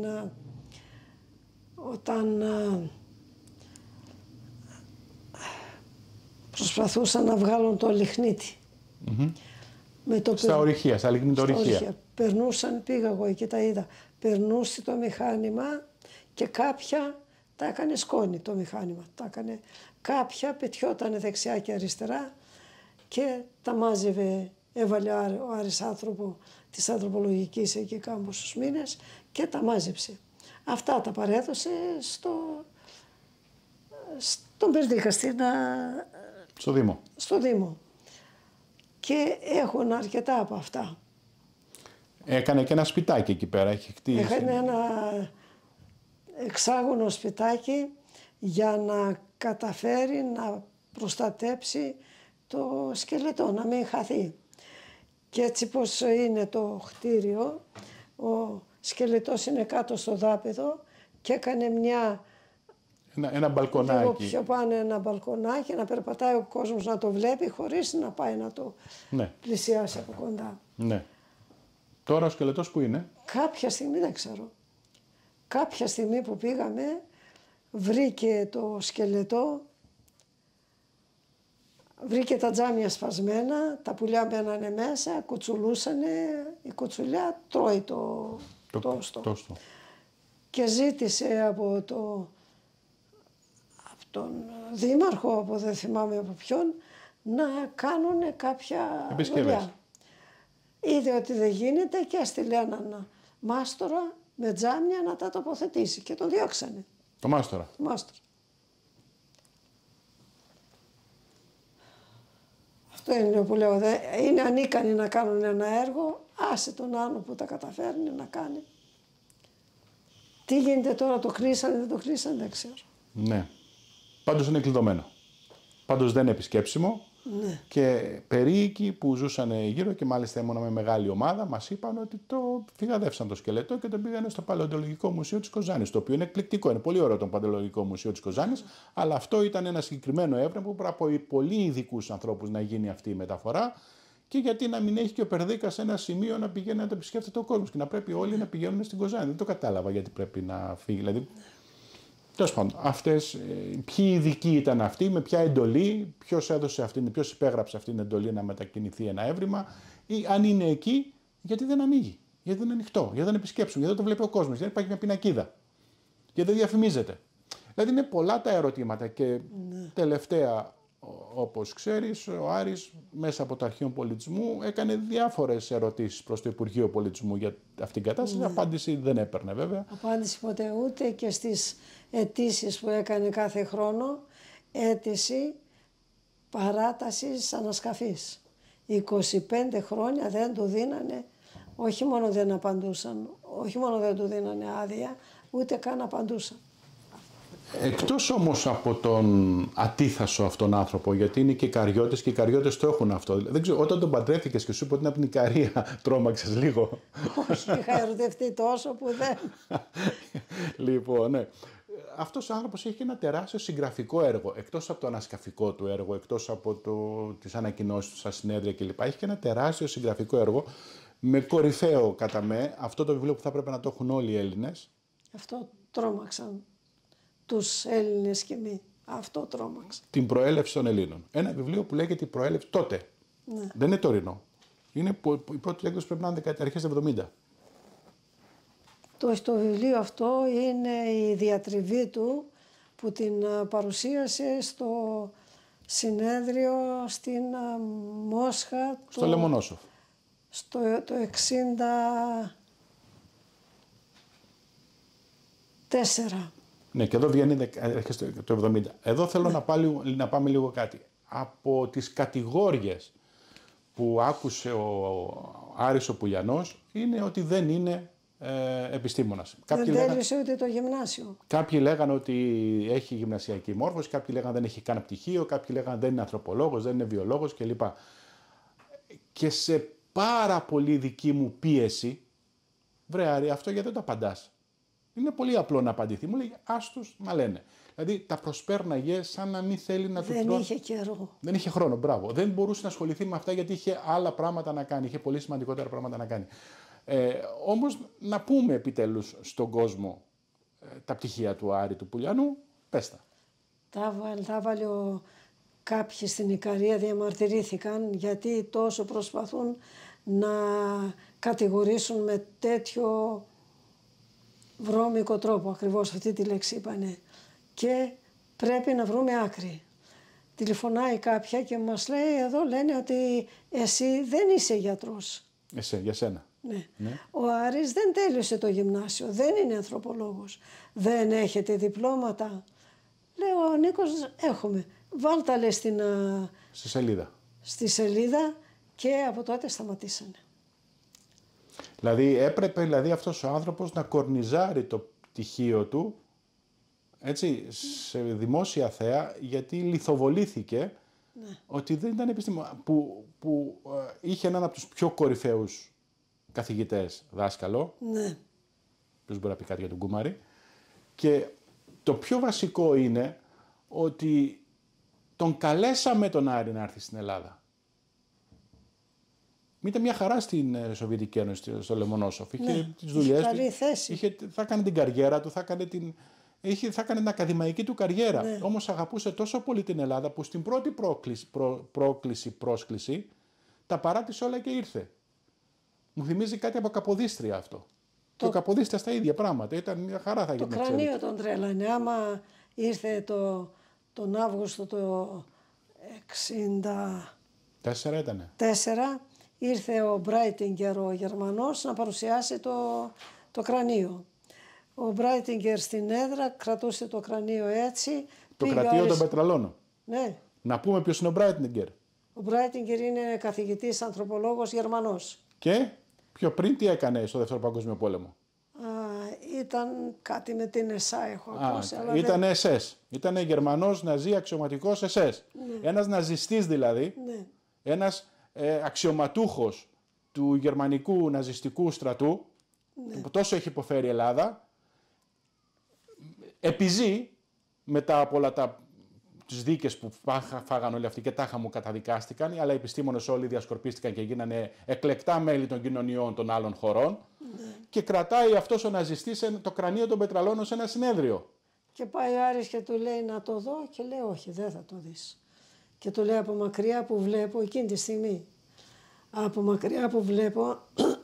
όταν προσπαθούσαν να βγάλουν το λιχνίτι. Στα ορυχεία, στα λιχνητορυχεία. Περνούσαν, πήγα εγώ εκεί, τα είδα. Περνούσε το μηχάνημα και κάποια τα έκανε σκόνη το μηχάνημα. Κάποια πετιότανε δεξιά και αριστερά και τα μάζευε, έβαλε ο Άρης άνθρωπο της ανθρωπολογικής εκεί κάμποσους μήνες και τα μάζεψε. Αυτά τα παρέδωσε στον Περδίκα, στο Δήμο. Και έχουν αρκετά από αυτά. Έκανε και ένα σπιτάκι εκεί πέρα, έχει χτίσει. Έκανε ένα εξάγωνο σπιτάκι για να καταφέρει να προστατέψει το σκελετό, να μην χαθεί. Και έτσι πως είναι το κτίριο, ο σκελετός είναι κάτω στο δάπεδο και έκανε ένα μπαλκονάκι. Λίγο πιο πάνω ένα μπαλκονάκι, να περπατάει ο κόσμος να το βλέπει χωρίς να πάει να το πλησιάσει από κοντά. Ναι. Τώρα ο σκελετός που είναι? Κάποια στιγμή δεν ξέρω. Κάποια στιγμή που πήγαμε βρήκε το σκελετό, βρήκε τα τζάμια σπασμένα, τα πουλιά μπαίνανε μέσα, κουτσουλούσανε, η κουτσουλιά τρώει το όστο. Και ζήτησε από τον δήμαρχο, από δεν θυμάμαι από ποιον, να κάνουν κάποια δουλειά. Είδε ότι δεν γίνεται και έστειλε έναν μάστορα με τζάμια να τα τοποθετήσει και τον διώξανε. Το μάστορα. Αυτό είναι που λέω. Είναι ανίκανοι να κάνουν ένα έργο, άσε τον άλλο που τα καταφέρνει να κάνει. Τι γίνεται τώρα, το κλείσανε, δεν το κλείσανε, δεν ξέρω. Ναι. Πάντως είναι κλειδωμένο. Πάντως δεν είναι επισκέψιμο. Ναι. Και περίοικοι που ζούσαν γύρω και μάλιστα ήμουνα με μεγάλη ομάδα, μας είπαν ότι το φυγαδεύσαν το σκελετό και το πήγανε στο Παλαιοντολογικό Μουσείο της Κοζάνης. Το οποίο είναι εκπληκτικό, είναι πολύ ωραίο το Παλαιοντολογικό Μουσείο της Κοζάνης, αλλά αυτό ήταν ένα συγκεκριμένο έβρεμα που πρέπει από πολύ ειδικούς ανθρώπους να γίνει αυτή η μεταφορά. Και γιατί να μην έχει και ο Περδίκας ένα σημείο να πηγαίνει να το επισκέφτεται ο κόσμος και να πρέπει όλοι να πηγαίνουν στην Κοζάνη. Δεν το κατάλαβα γιατί πρέπει να φύγει. Δηλαδή, τέλος πάντων, ποιοι ειδικοί ήταν αυτοί, με ποια εντολή, ποιος υπέγραψε αυτή την εντολή να μετακινηθεί ένα έβριμα, ή αν είναι εκεί, γιατί δεν ανοίγει, γιατί δεν είναι ανοιχτό, γιατί δεν επισκέψουν, γιατί δεν το βλέπει ο κόσμος, γιατί υπάρχει μια πινακίδα, γιατί δεν διαφημίζεται. Δηλαδή είναι πολλά τα ερωτήματα και τελευταία, όπως ξέρεις, ο Άρης μέσα από το Αρχείο Πολιτισμού έκανε διάφορες ερωτήσεις προς το Υπουργείο Πολιτισμού για αυτήν την κατάσταση. Απάντηση δεν έπαιρνε βέβαια. Απάντηση ποτέ, ούτε και στις αιτήσεις που έκανε κάθε χρόνο, αίτηση παράτασης ανασκαφής. 25 χρόνια δεν του δίνανε, όχι μόνο δεν απαντούσαν, όχι μόνο δεν του δίνανε άδεια, ούτε καν απαντούσαν. Εκτός όμως από τον ατίθασο αυτόν άνθρωπο, γιατί είναι και Ικαριώτες και οι Ικαριώτες το έχουν αυτό. Δεν ξέρω, όταν τον παντρεύτηκες και σου είπε ότι είναι από την Ικαρία, τρόμαξες λίγο? Όχι, είχα ερωτευτεί τόσο που δεν. Λοιπόν, ναι. Αυτός ο άνθρωπος έχει ένα τεράστιο συγγραφικό έργο, εκτός από το ανασκαφικό του έργο, εκτός από τις ανακοινώσεις του στα συνέδρια κλπ. Έχει και ένα τεράστιο συγγραφικό έργο, με κορυφαίο κατά με, αυτό το βιβλίο που θα έπρεπε να το έχουν όλοι οι Έλληνες. Αυτό τρόμαξαν τους Έλληνες και μη. Αυτό τρόμαξαν. Την προέλευση των Ελλήνων. Ένα βιβλίο που λέγεται η προέλευση τότε. Ναι. Δεν είναι τωρινό. Η πρώτη έκδοση πρέπει να είναι αρχές του 70. Το βιβλίο αυτό είναι η διατριβή του που την παρουσίασε στο συνέδριο στην Μόσχα. Στο Λεμονόσοφ. Το 64. Ναι, και εδώ βγαίνει το 70. Εδώ θέλω να πάμε λίγο κάτι. Από τις κατηγόριες που άκουσε ο Άρης ο Πουλιανός είναι ότι δεν είναι επιστήμονας. Δεν τέλειωσε ούτε το γυμνάσιο. Κάποιοι λέγανε ότι έχει γυμνασιακή μόρφωση, κάποιοι λέγανε δεν έχει καν πτυχίο, κάποιοι λέγανε δεν είναι ανθρωπολόγος, δεν είναι βιολόγος κλπ. Και σε πάρα πολύ δική μου πίεση, βρε Άρη, αυτό γιατί δεν το απαντάς? Είναι πολύ απλό να απαντηθεί. Μου λέει, άστους να λένε. Δηλαδή τα προσπέρναγε σαν να μην θέλει να του Δεν είχε καιρό. Δεν είχε χρόνο, μπράβο. Δεν μπορούσε να ασχοληθεί με αυτά γιατί είχε άλλα πράγματα να κάνει. Είχε πολύ σημαντικότερα πράγματα να κάνει. Όμως να πούμε επιτέλους στον κόσμο τα πτυχία του Άρη του Πουλιανού, πες τα. Τα βάλε κάποιοι στην Ικαρία, διαμαρτυρήθηκαν γιατί τόσο προσπαθούν να κατηγορήσουν με τέτοιο βρώμικο τρόπο, ακριβώς αυτή τη λέξη είπανε. Και πρέπει να βρούμε άκρη. Τηλεφωνάει κάποια και μας λέει, εδώ λένε ότι εσύ δεν είσαι γιατρός. Για σένα. Ναι. Ναι. Ο Άρης δεν τέλειωσε το γυμνάσιο, δεν είναι ανθρωπολόγος. Δεν έχετε διπλώματα? Λέω, ο Νίκος, έχουμε. Βάλτα, λέει, στη σελίδα. Στη σελίδα και από τότε σταματήσανε. Δηλαδή έπρεπε αυτός ο άνθρωπος να κορνιζάρει το πτυχίο του, έτσι, σε δημόσια θέα, γιατί λιθοβολήθηκε ότι δεν ήταν επιστήμονα. Που είχε έναν από τους πιο κορυφαίους καθηγητές, δάσκαλο, ποιος μπορεί να πει κάτι για τον Κούμαρη, και το πιο βασικό είναι ότι τον καλέσαμε τον Άρη να έρθει στην Ελλάδα. Ήταν μια χαρά στην Σοβιετική Ένωση, στο Λεμονόσοφ. Είχε τις δουλειές του, θα έκανε την καριέρα του, θα έκανε την ακαδημαϊκή του καριέρα. Ναι. Όμως αγαπούσε τόσο πολύ την Ελλάδα που στην πρώτη πρόσκληση τα παράτησε όλα και ήρθε. Μου θυμίζει κάτι από Καποδίστρια αυτό. Το Καποδίστρια στα ίδια πράγματα. Ήταν μια χαρά, θα γίνει. Το κρανίο τον τρέλανε. Άμα ήρθε τον Αύγουστο το 64 ήτανε. Ήρθε ο Μπράιτιγκερ, ο Γερμανός, να παρουσιάσει το κρανίο. Ο Μπράιτιγκερ στην έδρα κρατούσε το κρανίο έτσι. Το κρατείο των Πετραλώνων. Ναι. Να πούμε ποιος είναι ο Μπράιτιγκερ. Ο Μπράιτιγκερ είναι καθηγητής, ανθρωπολόγος, Γερμανός. Και πιο πριν τι έκανε στο Δεύτερο Παγκόσμιο Πόλεμο? ήταν κάτι με την ΕΣΑ, έχω ακούσει. Ήταν SS. Ήταν Γερμανός Ναζί αξιωματικός SS. Ναι. Ένας ναζιστής δηλαδή, ναι. Ένας αξιωματούχος του γερμανικού ναζιστικού στρατού, ναι. Που τόσο έχει υποφέρει η Ελλάδα, επιζεί μετά από όλα τις δίκες που φάγαν όλοι αυτοί και τάχα μου καταδικάστηκαν, αλλά οι επιστήμονες όλοι διασκορπίστηκαν και γίνανε εκλεκτά μέλη των κοινωνιών των άλλων χωρών, ναι. Και κρατάει αυτός ο ναζιστής το κρανίο των πετραλώνων σε ένα συνέδριο. Και πάει ο Άρης και του λέει να το δω και λέει όχι, δεν θα το δεις. Και του λέει από μακριά που βλέπω εκείνη τη στιγμή, από μακριά που βλέπω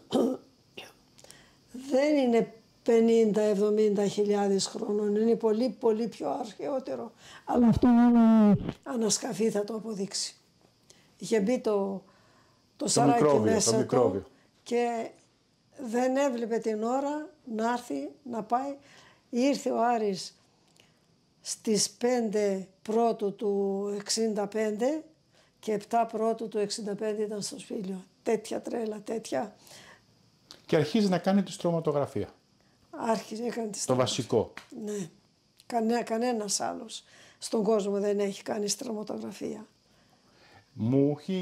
δεν είναι 50-70 χιλιάδες χρόνων, είναι πολύ πολύ πιο αρχαιότερο, αλλά αυτό ανασκαφή θα το αποδείξει. Είχε μπει το σαράκι μικρόβιο, μέσα το μικρόβιο. Και δεν έβλεπε την ώρα να έρθει, να πάει. Ήρθε ο Άρης στις 5 πρώτου του 65 και 7 πρώτου του 65 ήταν στο Σπήλιο. Τέτοια τρέλα, τέτοια. Και αρχίζει να κάνει τη στρωματογραφία. Άρχισε, έκανε τη το βασικό. Ναι. Κανένας άλλος στον κόσμο δεν έχει κάνει στρωματογραφία. Μου έχει...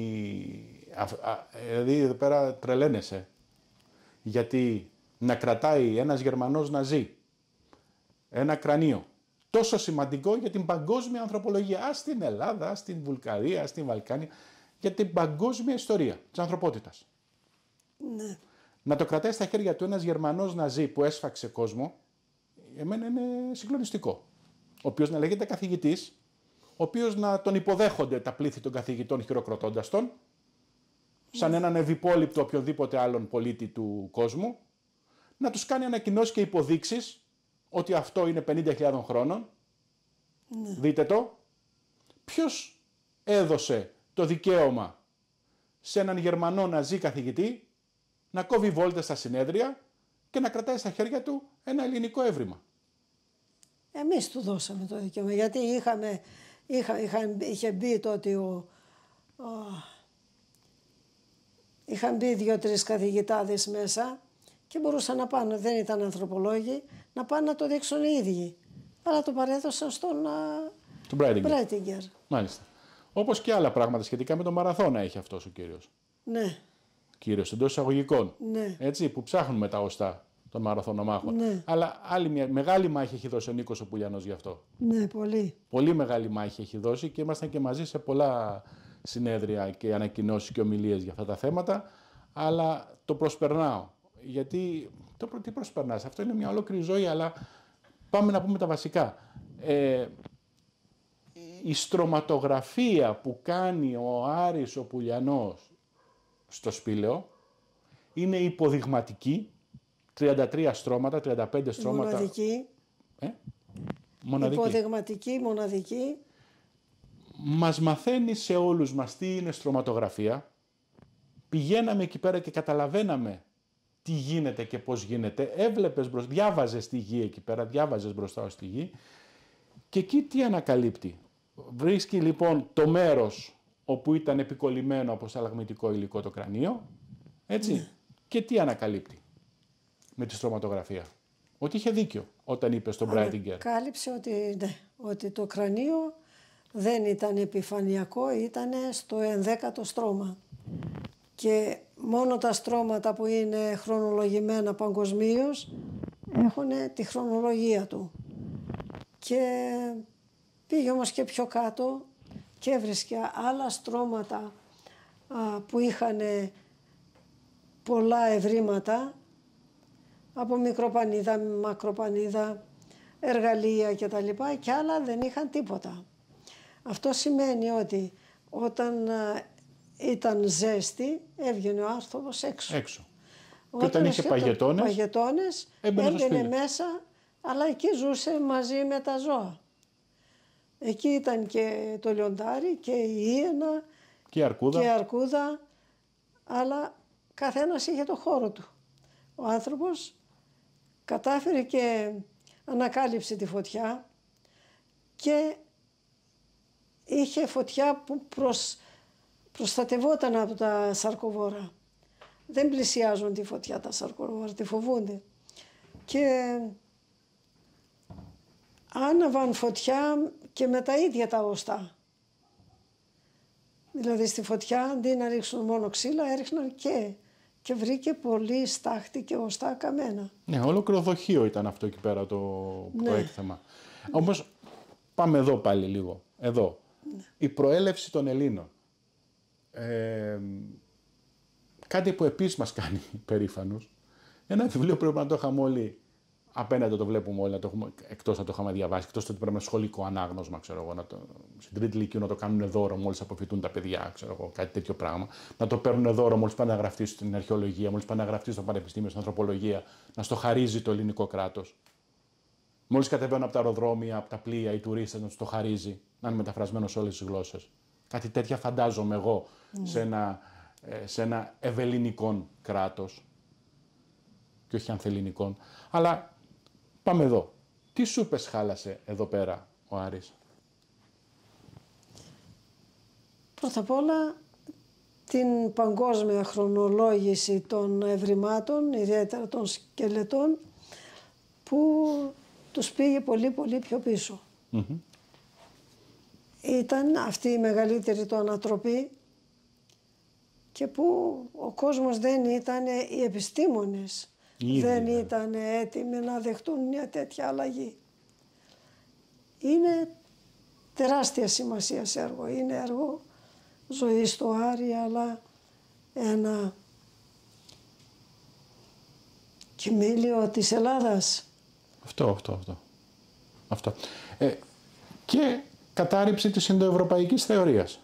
Δηλαδή εδώ πέρα τρελαίνεσαι. Γιατί να κρατάει ένας Γερμανός Ναζί ένα κρανίο τόσο σημαντικό για την παγκόσμια ανθρωπολογία, στην Ελλάδα, στην Βουλγαρία, στην Βαλκάνια, για την παγκόσμια ιστορία της ανθρωπότητας. Ναι. Να το κρατάει στα χέρια του ένας Γερμανός Ναζί που έσφαξε κόσμο, εμένα είναι συγκλονιστικό. Ο οποίος να λέγεται καθηγητής, ο οποίος να τον υποδέχονται τα πλήθη των καθηγητών χειροκροτώντας τον, σαν έναν ευυπόληπτο οποιονδήποτε άλλον πολίτη του κόσμου, να τους κάνει ανακοινώσεις και υποδείξεις ότι αυτό είναι 50.000 χρόνων. Ναι. Δείτε το. Ποιος έδωσε το δικαίωμα σε έναν Γερμανό Ναζί καθηγητή να κόβει βόλτες στα συνέδρια και να κρατάει στα χέρια του ένα ελληνικό έβριμα? Εμείς του δώσαμε το δικαίωμα, γιατί είχε μπει τότε είχαν μπει 2-3 καθηγητάδες μέσα και μπορούσαν να πάνε, δεν ήταν ανθρωπολόγοι, να πάνε να το δείξουν οι ίδιοι. Αλλά το παρέδωσαν στον Μπράιτιγκερ. Μάλιστα. Όπως και άλλα πράγματα σχετικά με τον μαραθώνα έχει αυτός ο κύριος. Ναι. Κύριος εντός εισαγωγικών. Ναι. Έτσι, που ψάχνουν με τα οστά των μαραθωνομάχων. Ναι. Αλλά άλλη μια μεγάλη μάχη έχει δώσει ο Νίκος ο Πουλιανός γι' αυτό. Ναι, πολύ. Πολύ μεγάλη μάχη έχει δώσει και ήμασταν και μαζί σε πολλά συνέδρια και ανακοινώσεις και ομιλίες για αυτά τα θέματα. Αλλά το προσπερνάω. Γιατί τι προσπερνάς? Αυτό είναι μια ολόκληρη ζωή, αλλά πάμε να πούμε τα βασικά. Η στρωματογραφία που κάνει ο Άρης ο Πουλιανός στο Σπήλαιο είναι υποδειγματική. 33 στρώματα, 35 στρώματα. Μοναδική. Μοναδική. Υποδειγματική, μοναδική. Μας μαθαίνει σε όλους μας τι είναι στρωματογραφία. Πηγαίναμε εκεί πέρα και καταλαβαίναμε τι γίνεται και πώς γίνεται. Έβλεπες μπροστά, διάβαζες τη γη εκεί πέρα, διάβαζες μπροστά στη γη. Και εκεί τι ανακαλύπτει? Βρίσκει λοιπόν το μέρος όπου ήταν επικολλημένο από σταλαγμητικό υλικό το κρανίο, έτσι, ναι. Και τι ανακαλύπτει με τη στρωματογραφία? Ότι είχε δίκιο όταν είπε στον Μπράιτιγκερ. Ανακάλυψε ότι το κρανίο δεν ήταν επιφανειακό, ήταν στο 11ο στρώμα. Και μόνο τα στρώματα που είναι χρονολογημένα παγκοσμίως έχουν τη χρονολογία του. Και πήγε όμως και πιο κάτω και έβρισκε άλλα στρώματα που είχαν πολλά ευρήματα από μικροπανίδα, μακροπανίδα, εργαλεία κτλ. Και άλλα δεν είχαν τίποτα. Αυτό σημαίνει ότι όταν ήταν ζέστη έβγαινε ο άνθρωπος έξω. Και όταν είχε παγετώνες έμπαινε μέσα, αλλά εκεί ζούσε μαζί με τα ζώα. Εκεί ήταν και το λιοντάρι και η hyena και η αρκούδα, αλλά καθένας είχε το χώρο του. Ο άνθρωπος κατάφερε και ανακάλυψε τη φωτιά και είχε φωτιά που προστατευόταν από τα σαρκοβόρα. Δεν πλησιάζουν τη φωτιά τα σαρκοβόρα, τη φοβούνται. και άναβαν φωτιά και με τα ίδια τα οστά. Δηλαδή στη φωτιά αντί να ρίξουν μόνο ξύλα έριχναν και βρήκε πολύ στάχτη και οστά καμένα. Ναι, ολόκληρο δοχείο ήταν αυτό εκεί πέρα το έκθεμα. Όμως πάμε εδώ πάλι λίγο. Εδώ. Ναι. Η προέλευση των Ελλήνων. Κάτι που επίσης μας κάνει περήφανους. Ένα βιβλίο πρέπει να το είχαμε όλοι απέναντι, το βλέπουμε όλοι, εκτός να το είχαμε διαβάσει, εκτός ότι πρέπει να είναι σχολικό ανάγνωσμα, ξέρω εγώ, στην τρίτη ηλικία να το κάνουν δώρο μόλις αποφυτούν τα παιδιά, ξέρω εγώ, κάτι τέτοιο πράγμα. Να το παίρνουν δώρο μόλις πάνε να γραφτεί στην αρχαιολογία, μόλις πάνε να γραφτεί στο πανεπιστήμιο, στην ανθρωπολογία, να στο χαρίζει το ελληνικό κράτος. Μόλις κατεβαίνουν από τα αεροδρόμια, από τα πλοία, οι τουρίστες να τους το χαρίζει, να είναι μεταφρασμένο σε όλες τις γλώσσες. Κάτι τέτοια φαντάζομαι εγώ σε ένα ευελληνικό κράτος και όχι ανθελληνικών. Αλλά πάμε εδώ. Τι σούπες χάλασε εδώ πέρα ο Άρης? Πρώτα απ' όλα την παγκόσμια χρονολόγηση των ευρημάτων, ιδιαίτερα των σκελετών, που τους πήγε πολύ πολύ πιο πίσω. Ήταν αυτή η μεγαλύτερη του ανατροπή και που ο κόσμος δεν ήταν, οι επιστήμονες δεν ήταν έτοιμοι να δεχτούν μια τέτοια αλλαγή. Είναι τεράστια σημασία σε έργο. Είναι έργο ζωής στο Άρη, αλλά ένα κοιμήλιο της Ελλάδας. Αυτό. Και κατάρριψη της Ινδοευρωπαϊκής θεωρίας.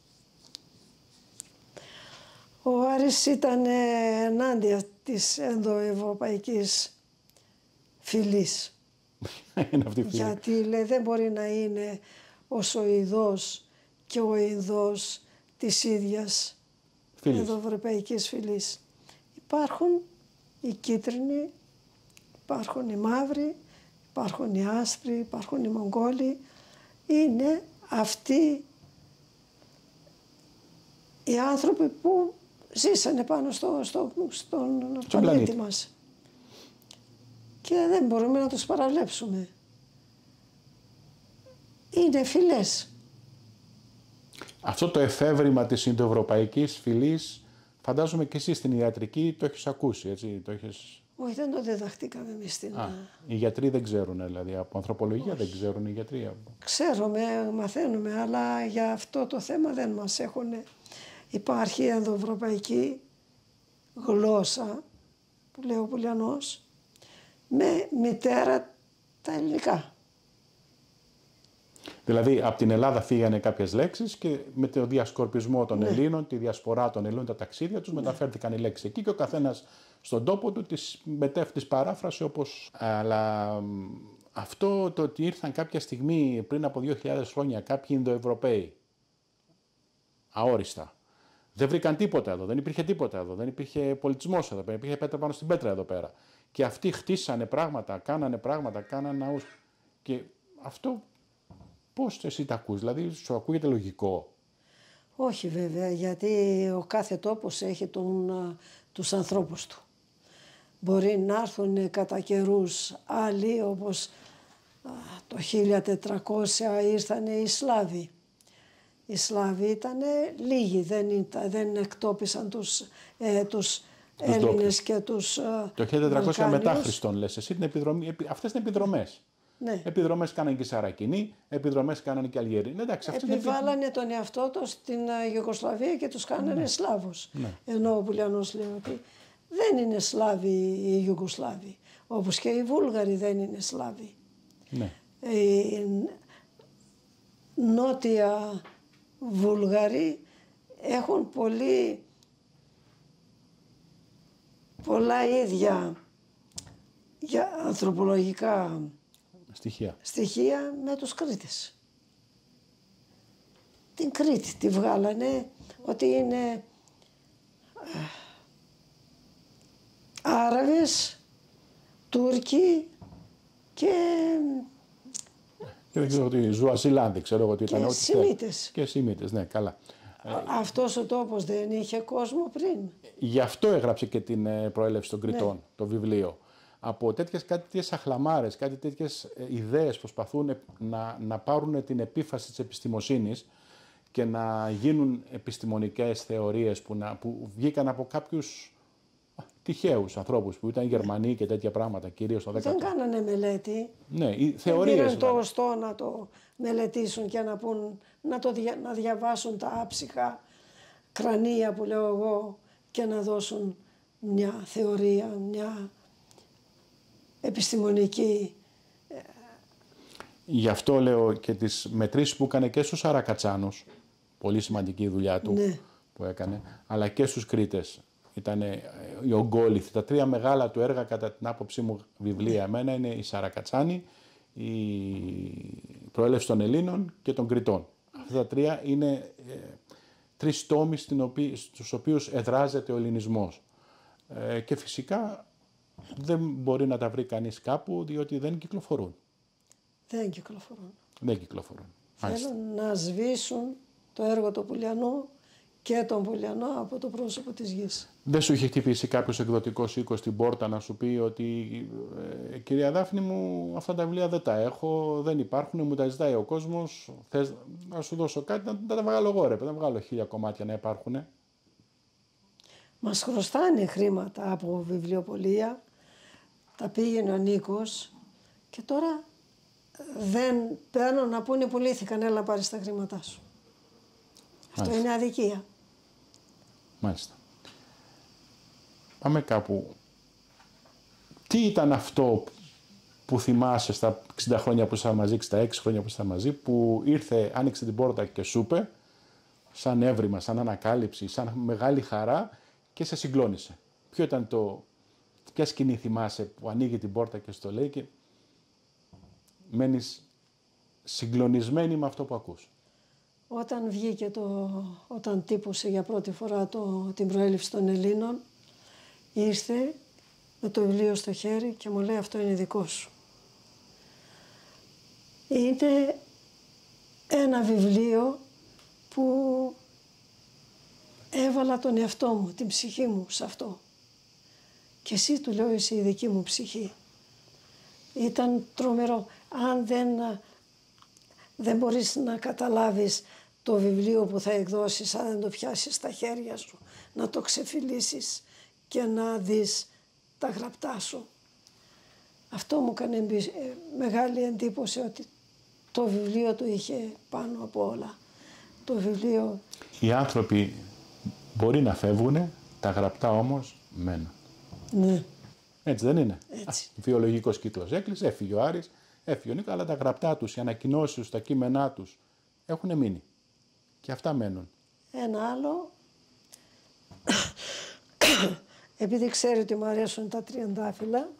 Ο Άρης ήταν ενάντια της ενδοευρωπαϊκής φυλής. Είναι αυτή η φυλή. Γιατί λέει δεν μπορεί να είναι ο Σοηδός και ο Ινδός της ίδιας ενδοευρωπαϊκής φυλής. Υπάρχουν οι κίτρινοι, υπάρχουν οι μαύροι, υπάρχουν οι άσπροι, υπάρχουν οι Μογγόλοι. Είναι αυτοί οι άνθρωποι που ζήσανε πάνω στον πλανήτη μας. Και δεν μπορούμε να τους παραβλέψουμε. Είναι φυλές. Αυτό το εφεύρημα της Ινδοευρωπαϊκής φυλής, φαντάζομαι και εσύ στην ιατρική το έχεις ακούσει, έτσι, το έχεις... Όχι, δεν το διδαχτήκαμε εμείς στην... Οι γιατροί δεν ξέρουν, δηλαδή, από ανθρωπολογία δεν ξέρουν οι γιατροί. Ξέρουμε, μαθαίνουμε, αλλά για αυτό το θέμα δεν μας έχουν. Υπάρχει ενδοευρωπαϊκή γλώσσα, που λέει ο Πουλιανός, με μητέρα τα ελληνικά. Δηλαδή, από την Ελλάδα φύγανε κάποιες λέξεις και με το διασκορπισμό των Ελλήνων, τη διασπορά των Ελλήνων, τα ταξίδια τους, μεταφέρθηκαν οι λέξεις εκεί και ο καθένας στον τόπο του τις μετέφερε, τις παράφρασε όπως... Αλλά αυτό το ότι ήρθαν κάποια στιγμή πριν από 2.000 χρόνια κάποιοι Ινδοευρωπαίοι, αόριστα, δεν βρήκαν τίποτα εδώ, δεν υπήρχε τίποτα εδώ, δεν υπήρχε πολιτισμός εδώ, δεν υπήρχε πέτρα πάνω στην πέτρα εδώ πέρα. Και αυτοί χτίσανε πράγματα, κάνανε ναούς. Και αυτό πώς εσύ τα ακούς, δηλαδή σου ακούγεται λογικό? Όχι βέβαια, γιατί ο κάθε τόπος έχει τους ανθρώπους του. Μπορεί να έρθουν κατά καιρούς άλλοι, όπως το 1400 ήρθαν οι Σλάβοι. Οι Σλάβοι ήταν λίγοι, δεν εκτόπισαν τους Έλληνες και τους Το 1400 μετά Χριστόν λες εσύ, αυτές είναι επιδρομές. Ναι. Επιδρομές κάνανε και Σαρακινοί, επιδρομές κάνανε και Αλγεροί. Επιβάλλανε τον εαυτό τους στην Ιουγκοσλαβία και τους κάνανε Σλάβους. Ναι. Ενώ ο Πουλιανός λέει ότι δεν είναι Σλάβοι οι Ιουγκοσλάβοι, όπως και οι Βούλγαροι δεν είναι Σλάβοι. Ναι. Οι νότια Βούλγαροι έχουν πολλά ίδια για ανθρωπολογικά στοιχεία με τους Κρήτες. Την Κρήτη τη βγάλανε ότι είναι Άραβες, Τούρκοι και δεν ξέρω τι, Ζουαζιλάνδη, ξέρω εγώ τι ήταν. Και Σιμίτες. Και Σιμίτες, ναι, καλά. Αυτός ο τόπος δεν είχε κόσμο πριν. Γι' αυτό έγραψε και την προέλευση των Κρητών, το βιβλίο. από κάτι τέτοιες αχλαμάρες, κάτι τέτοιες ιδέες προσπαθούν να πάρουν την επίφαση της επιστημοσύνης και να γίνουν επιστημονικές θεωρίες που βγήκαν από κάποιους τυχαίους ανθρώπους που ήταν Γερμανοί και τέτοια πράγματα, κυρίως το 10ο. Δεν κάνανε μελέτη. Ναι, οι θεωρίες. Δεν πήραν το οστό να το μελετήσουν και να διαβάσουν τα άψυχα κρανία που λέω εγώ και να δώσουν μια θεωρία, μια επιστημονική. Γι' αυτό λέω και τις μετρήσεις που έκανε και στους Αρακατσάνους, πολύ σημαντική η δουλειά του, ναι, που έκανε, αλλά και στους Κρήτες. Ήταν οι Ογκόληθοι, τα τρία μεγάλα του έργα κατά την άποψή μου βιβλία εμένα είναι οι Σαρακατσάνοι, η προέλευση των Ελλήνων και των Κρητών. Αυτά τα τρία είναι τρεις τόμοι στους οποίους εδράζεται ο ελληνισμός. Και φυσικά δεν μπορεί να τα βρει κανείς κάπου διότι δεν κυκλοφορούν. Δεν κυκλοφορούν. Δεν κυκλοφορούν. Θέλουν να σβήσουν το έργο του Πουλιανού και τον Πουλιανό από το πρόσωπο της γης. Δεν σου είχε χτυπήσει κάποιος εκδοτικός οίκος στην πόρτα να σου πει ότι κυρία Δάφνη μου αυτά τα βιβλία δεν τα έχω, δεν υπάρχουν, μου τα ζητάει ο κόσμος, θες να σου δώσω κάτι, να τα βγάλω εγώ ρε, να βγάλω 1000 κομμάτια να υπάρχουν. Μας χρωστάνε χρήματα από βιβλιοπωλεία, τα πήγαινε ο Νίκος και τώρα δεν παίρνουν να πούνε πουλήθηκαν, έλα πάρεις τα χρήματά σου. Αυτό είναι αδικία. Μάλιστα. Πάμε κάπου. Τι ήταν αυτό που θυμάσαι στα 60 χρόνια που ήσασταν μαζί, 66 χρόνια που ήσασταν μαζί, που ήρθε, άνοιξε την πόρτα και σου είπε, σαν έβριμα, σαν ανακάλυψη, σαν μεγάλη χαρά και σε συγκλώνησε. Ποιο ήταν ποια σκηνή θυμάσαι που ανοίγει την πόρτα και στο λέει και μένεις συγκλονισμένη με αυτό που ακούς? Όταν βγήκε όταν τύπωσε για πρώτη φορά την προέλευση των Ελλήνων, ήρθε με το βιβλίο στο χέρι και μου λέει αυτό είναι δικό σου. Είναι ένα βιβλίο που έβαλα τον εαυτό μου, την ψυχή μου σε αυτό. Και εσύ, του λέω, είσαι η δική μου ψυχή. Ήταν τρομερό. Αν δεν μπορείς να καταλάβεις το βιβλίο που θα εκδώσεις, αν δεν το πιάσεις στα χέρια σου, να το ξεφυλίσεις και να δεις τα γραπτά σου. Αυτό μου έκανε μεγάλη εντύπωση, ότι το βιβλίο το είχε πάνω από όλα. Το βιβλίο... Οι άνθρωποι μπορεί να φεύγουν, τα γραπτά όμως μένουν. Ναι. Έτσι δεν είναι? Έτσι. Βιολογικός κύκλος έκλεισε, έφυγε ο Άρης, έφυγε ο Νίκος, αλλά τα γραπτά τους, οι ανακοινώσεις τους, τα κείμενά τους έχουν μείνει. Και αυτά μένουν. Ένα άλλο, επειδή ξέρει ότι μου αρέσουν τα τριαντάφυλλα,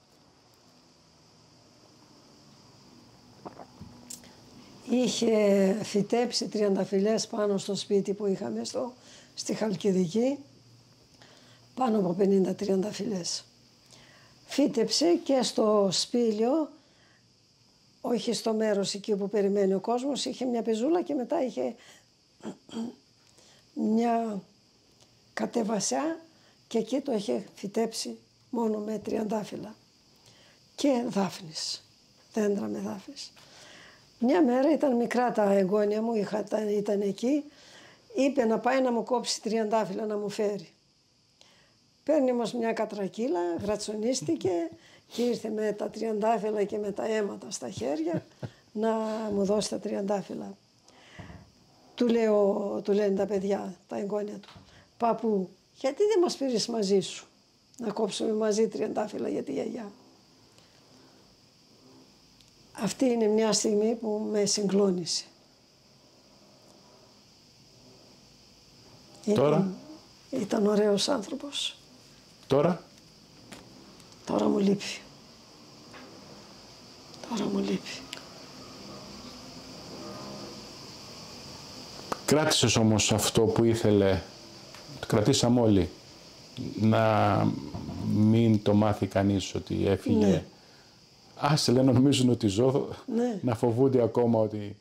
είχε φυτέψει τριανταφυλλές πάνω στο σπίτι που είχαμε στη Χαλκιδική, πάνω από 50 τριανταφυλλές. Φύτεψε και στο σπήλιο, όχι στο μέρος εκεί που περιμένει ο κόσμος, είχε μια πεζούλα και μετά είχε μια κατεβασιά και εκεί το είχε φυτέψει μόνο με τριαντάφυλλα και δάφνης, δέντρα με δάφνης. Μια μέρα ήταν μικρά τα εγγόνια μου, ήταν εκεί, είπε να πάει να μου κόψει τριαντάφυλλα να μου φέρει. Παίρνει όμως μια κατρακύλα, γρατσονίστηκε και ήρθε με τα τριαντάφυλλα και με τα αίματα στα χέρια να μου δώσει τα τριαντάφυλλα. Του λένε τα παιδιά, τα εγγόνια του, παππού, γιατί δεν μας πήρες μαζί σου να κόψουμε μαζί τριαντάφυλλα για τη γιαγιά. Αυτή είναι μια στιγμή που με συγκλώνησε. Τώρα? Ήταν ωραίος άνθρωπος. Τώρα? Τώρα μου λείπει. Τώρα μου λείπει. Κράτησες όμως αυτό που ήθελε, το κρατήσαμε όλοι, να μην το μάθει κανείς ότι έφυγε. Ναι. Άσε λένε, νομίζουν ότι ζω, Ναι. να φοβούνται ακόμα ότι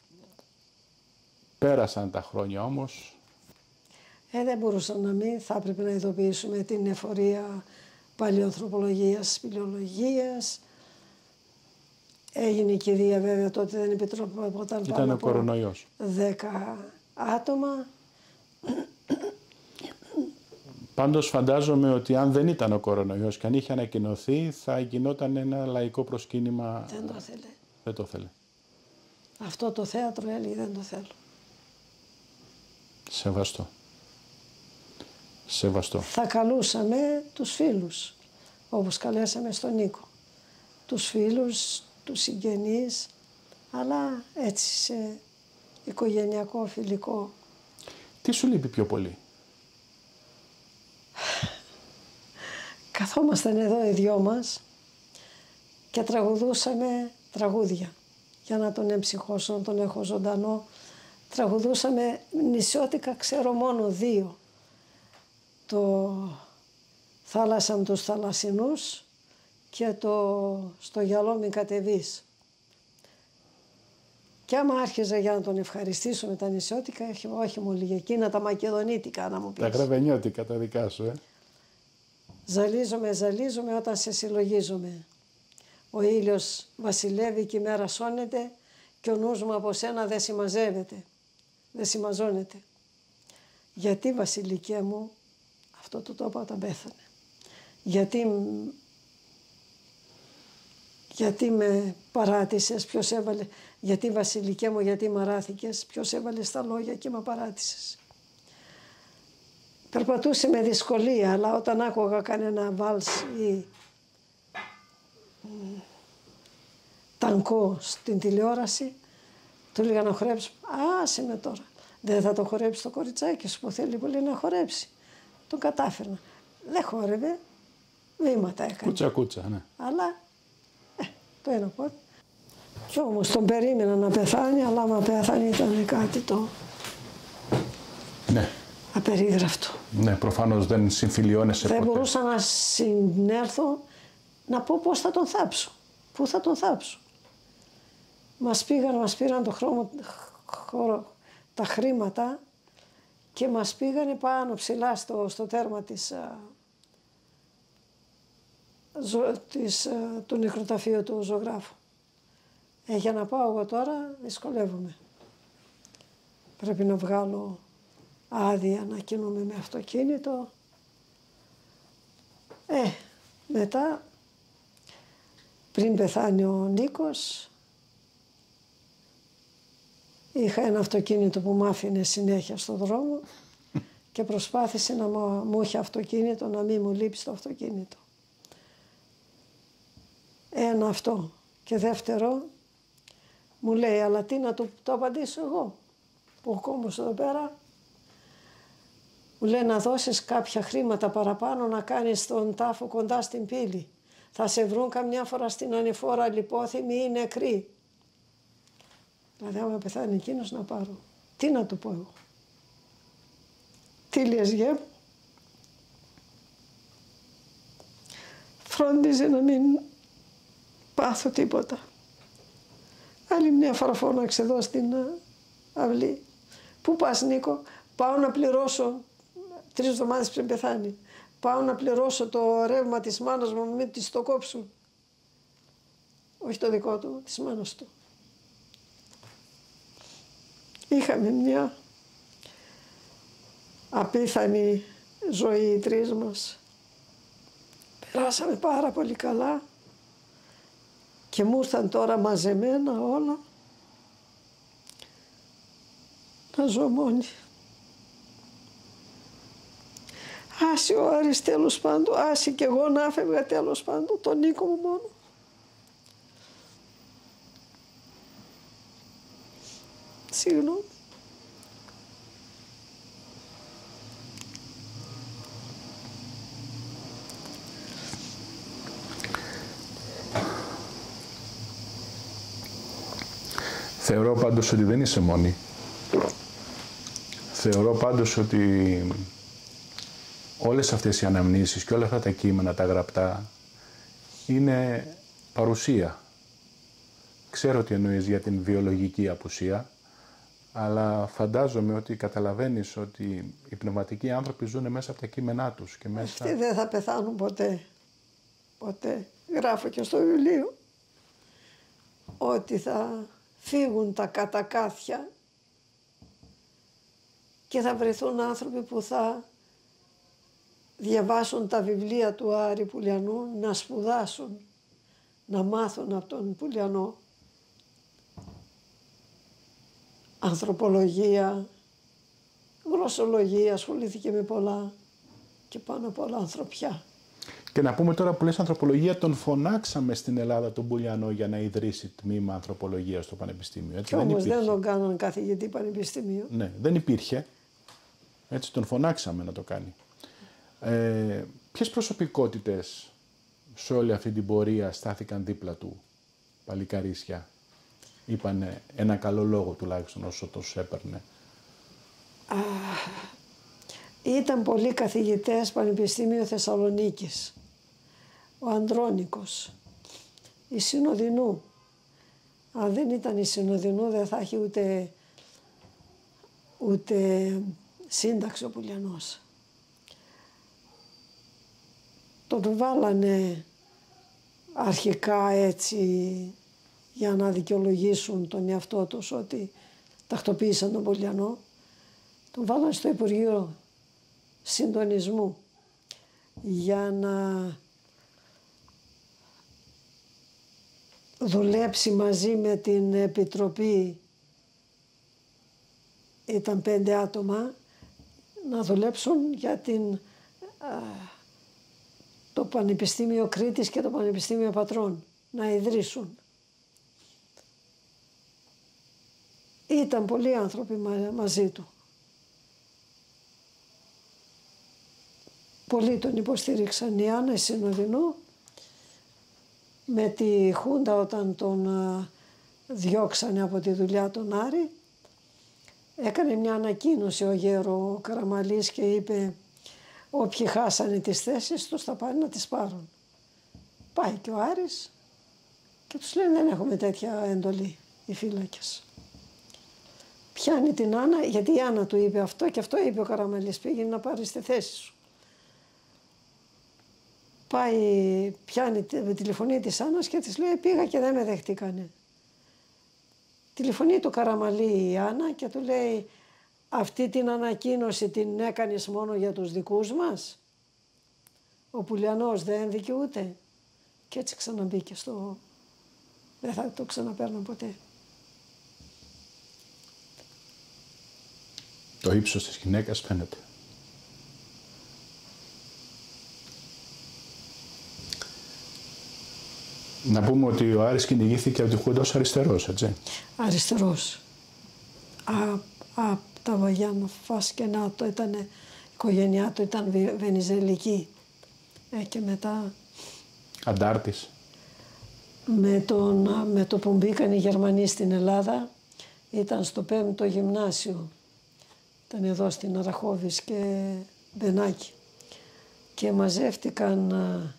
πέρασαν τα χρόνια όμως. Δεν μπορούσαν να μην, θα έπρεπε να ειδοποιήσουμε την εφορία παλαιοανθρωπολογίας, σπηλαιολογίας. Έγινε η κηδεία βέβαια, τότε δεν επιτρεπόταν Ήταν ο κορονοϊός. 10 άτομα. Πάντως φαντάζομαι ότι αν δεν ήταν ο κορονοϊός και αν είχε ανακοινωθεί θα γινόταν ένα λαϊκό προσκύνημα. Δεν το ήθελε. Δεν το ήθελε. Αυτό το θέατρο έλεγε δεν το θέλω. Σεβαστό. Σεβαστό. Θα καλούσαμε τους φίλους, όπως καλέσαμε στον Νίκο. Τους φίλους, τους συγγενείς, αλλά έτσι σε οικογενειακό, φιλικό. Τι σου λείπει πιο πολύ? Καθόμασταν εδώ οι δυο μας και τραγουδούσαμε τραγούδια για να τον εμψυχώσω, να τον έχω ζωντανό. Τραγουδούσαμε νησιώτικα, ξέρω μόνο 2. Το «Θάλασσα με τους θαλασσινούς» και το «Στο γυαλό μην κατεβείς». Και άμα άρχιζα για να τον ευχαριστήσω με τα νησιώτικα, όχι μου λίγα εκείνα τα μακεδονίτικα να μου πεις. Τα γραβενιώτικα τα δικά σου, Ζαλίζομαι, ζαλίζομαι όταν σε συλλογίζομαι. Ο ήλιος βασιλεύει και η μέρα σώνεται και ο νους μου από σένα δεν συμμαζεύεται, δεν συμμαζώνεται. Γιατί βασιλικέ μου, αυτό το είπα όταν πέθανε, γιατί με παράτησες, ποιος έβαλε, γιατί βασιλικέ μου, γιατί μαράθηκες, ποιος έβαλε στα λόγια και με παράτησες. Περπατούσε με δυσκολία, αλλά όταν άκουγα κανένα βάλς ή τανκό στην τηλεόραση, του έλεγα να χορέψω. Άσε με τώρα. Δεν θα το χορέψει το κοριτσάκι σου που θέλει πολύ να χορέψει. Τον κατάφερνα. Δεν χόρευε, βήματα έκανε. Κούτσα κούτσα, ναι. Αλλά το ένα πόδι. Κι όμως τον περίμενα να πεθάνει, αλλά άμα πέθανε ήταν κάτι το ναι. απερίγραφτο. Ναι, προφανώς δεν συμφιλιώνεσαι ποτέ. Δεν μπορούσα να συνέρθω να πω πώς θα τον θάψω. Πού θα τον θάψω. Μας πήραν τα χρήματα και μας πήγανε πάνω ψηλά στο τέρμα του νεκροταφείου του ζωγράφου. Για να πάω εγώ τώρα δυσκολεύομαι. Πρέπει να βγάλω άδεια να κινούμε με αυτοκίνητο. Μετά, πριν πεθάνει ο Νίκος, είχα ένα αυτοκίνητο που μ' άφηνε συνέχεια στο δρόμο και προσπάθησε να μου έχει αυτοκίνητο, να μην μου λείψει το αυτοκίνητο. Ένα αυτό. Και δεύτερο, μου λέει, αλλά τι να το απαντήσω εγώ, που κόμμος εδώ πέρα. Μου λέει να δώσεις κάποια χρήματα παραπάνω να κάνεις τον τάφο κοντά στην πύλη. Θα σε βρουν καμιά φορά στην ανηφόρα λιπόθυμη ή νεκρή. Δηλαδή άμα πεθάνει εκείνος να πάρω. Τι να του πω εγώ. Τι λες γε μου. Φρόντιζε να μην πάθω τίποτα. Άλλη μια φορά φώναξε εδώ στην αυλή. Πού πας Νίκο, πάω να πληρώσω 3 εβδομάδες πριν πεθάνει. Πάω να πληρώσω το ρεύμα της μάνας μου, μην της το κόψουν. Όχι το δικό του, της μάνας του. Είχαμε μια απίθανη ζωή οι 3 μας. Περάσαμε πάρα πολύ καλά και μου ήρθαν τώρα μαζεμένα όλα να ζω μόνη. Άσε ο Άρης τέλος πάντων, άσε και εγώ να έφευγα τέλος πάντων, τον Νίκο μου μόνο. Συγγνώμη. Θεωρώ πάντως ότι δεν είσαι μόνη. Θεωρώ πάντως ότι όλες αυτές οι αναμνήσεις και όλα αυτά τα κείμενα, τα γραπτά, είναι παρουσία. Ξέρω τι εννοείς για την βιολογική απουσία, αλλά φαντάζομαι ότι καταλαβαίνεις ότι οι πνευματικοί άνθρωποι ζουν μέσα από τα κείμενά τους. Και μέσα... Αυτοί δεν θα πεθάνουν ποτέ. Οπότε γράφω και στο βιβλίο ότι θα φύγουν τα κατακάθια και θα βρεθούν άνθρωποι που θα διαβάσουν τα βιβλία του Άρη Πουλιανού, να σπουδάσουν, να μάθουν από τον Πουλιανό ανθρωπολογία, γλωσσολογία, ασχολήθηκε με πολλά και πάνω απ' όλα ανθρωπιά. Και να πούμε τώρα που λες ανθρωπολογία, τον φωνάξαμε στην Ελλάδα τον Πουλιανό για να ιδρύσει τμήμα ανθρωπολογίας στο Πανεπιστήμιο. Έτσι, και όμως δεν τον κάναν καθηγητή πανεπιστημίου. Ναι, δεν υπήρχε. Έτσι τον φωνάξαμε να το κάνει. Ποιες προσωπικότητες σε όλη αυτή την πορεία στάθηκαν δίπλα του, παλικαρίσια, είπανε ένα καλό λόγο τουλάχιστον όσο τους έπαιρνε? Ήταν πολλοί καθηγητές Πανεπιστήμιο Θεσσαλονίκης. Ο Ανδρώνικος, η Συνοδεινού. Αν δεν ήταν η Συνοδεινού δεν θα έχει ούτε σύνταξη ο Πουλιανός. Τον βάλανε αρχικά έτσι για να δικαιολογήσουν τον εαυτό τους ότι τακτοποίησαν τον Πουλιανό. Τον βάλανε στο Υπουργείο Συντονισμού για να δουλέψει μαζί με την Επιτροπή, ήταν 5 άτομα, να δουλέψουν για το Πανεπιστήμιο Κρήτης και το Πανεπιστήμιο Πατρών, να ιδρύσουν. Ήταν πολλοί άνθρωποι μαζί του. Πολλοί τον υποστήριξαν. Η Άννα Συνοδεινού με τη Χούντα όταν τον διώξανε από τη δουλειά τον Άρη, έκανε μια ανακοίνωση ο Γέρο Καραμαλής και είπε όποιοι χάσανε τις θέσεις τους θα πάνε να τις πάρουν. Πάει και ο Άρης και τους λένε δεν έχουμε τέτοια εντολή οι φύλακες. Πιάνει την Άννα, γιατί η Άννα του είπε αυτό και αυτό είπε ο Καραμαλής, πήγαινε να πάρεις τη θέση σου. Πάει, πιάνει με τηλεφωνία της Άννας και της λέει πήγα και δεν με δεχτήκανε. Τηλεφωνεί του Καραμαλή η Άννα και του λέει αυτή την ανακοίνωση την έκανες μόνο για τους δικούς μας. Ο Πουλιανός δεν δικαιούται. Και έτσι ξαναμπήκε στο... Δεν θα το ξαναπαίρνω ποτέ. Το ύψος της γυναίκας φαίνεται. Να πούμε ότι ο Άρης κυνηγήθηκε από τη Χούντα ως αριστερός, έτσι. Αριστερός. Από τα Βαγιάννα Φάσκενα το ήταν, η οικογένειά του ήταν βενιζελική. Και μετά... Αντάρτης. Με το που μπήκαν οι Γερμανοί στην Ελλάδα, ήταν στο 5ο γυμνάσιο. Ήταν εδώ στην Αραχώβης και Μπενάκη. Και μαζεύτηκαν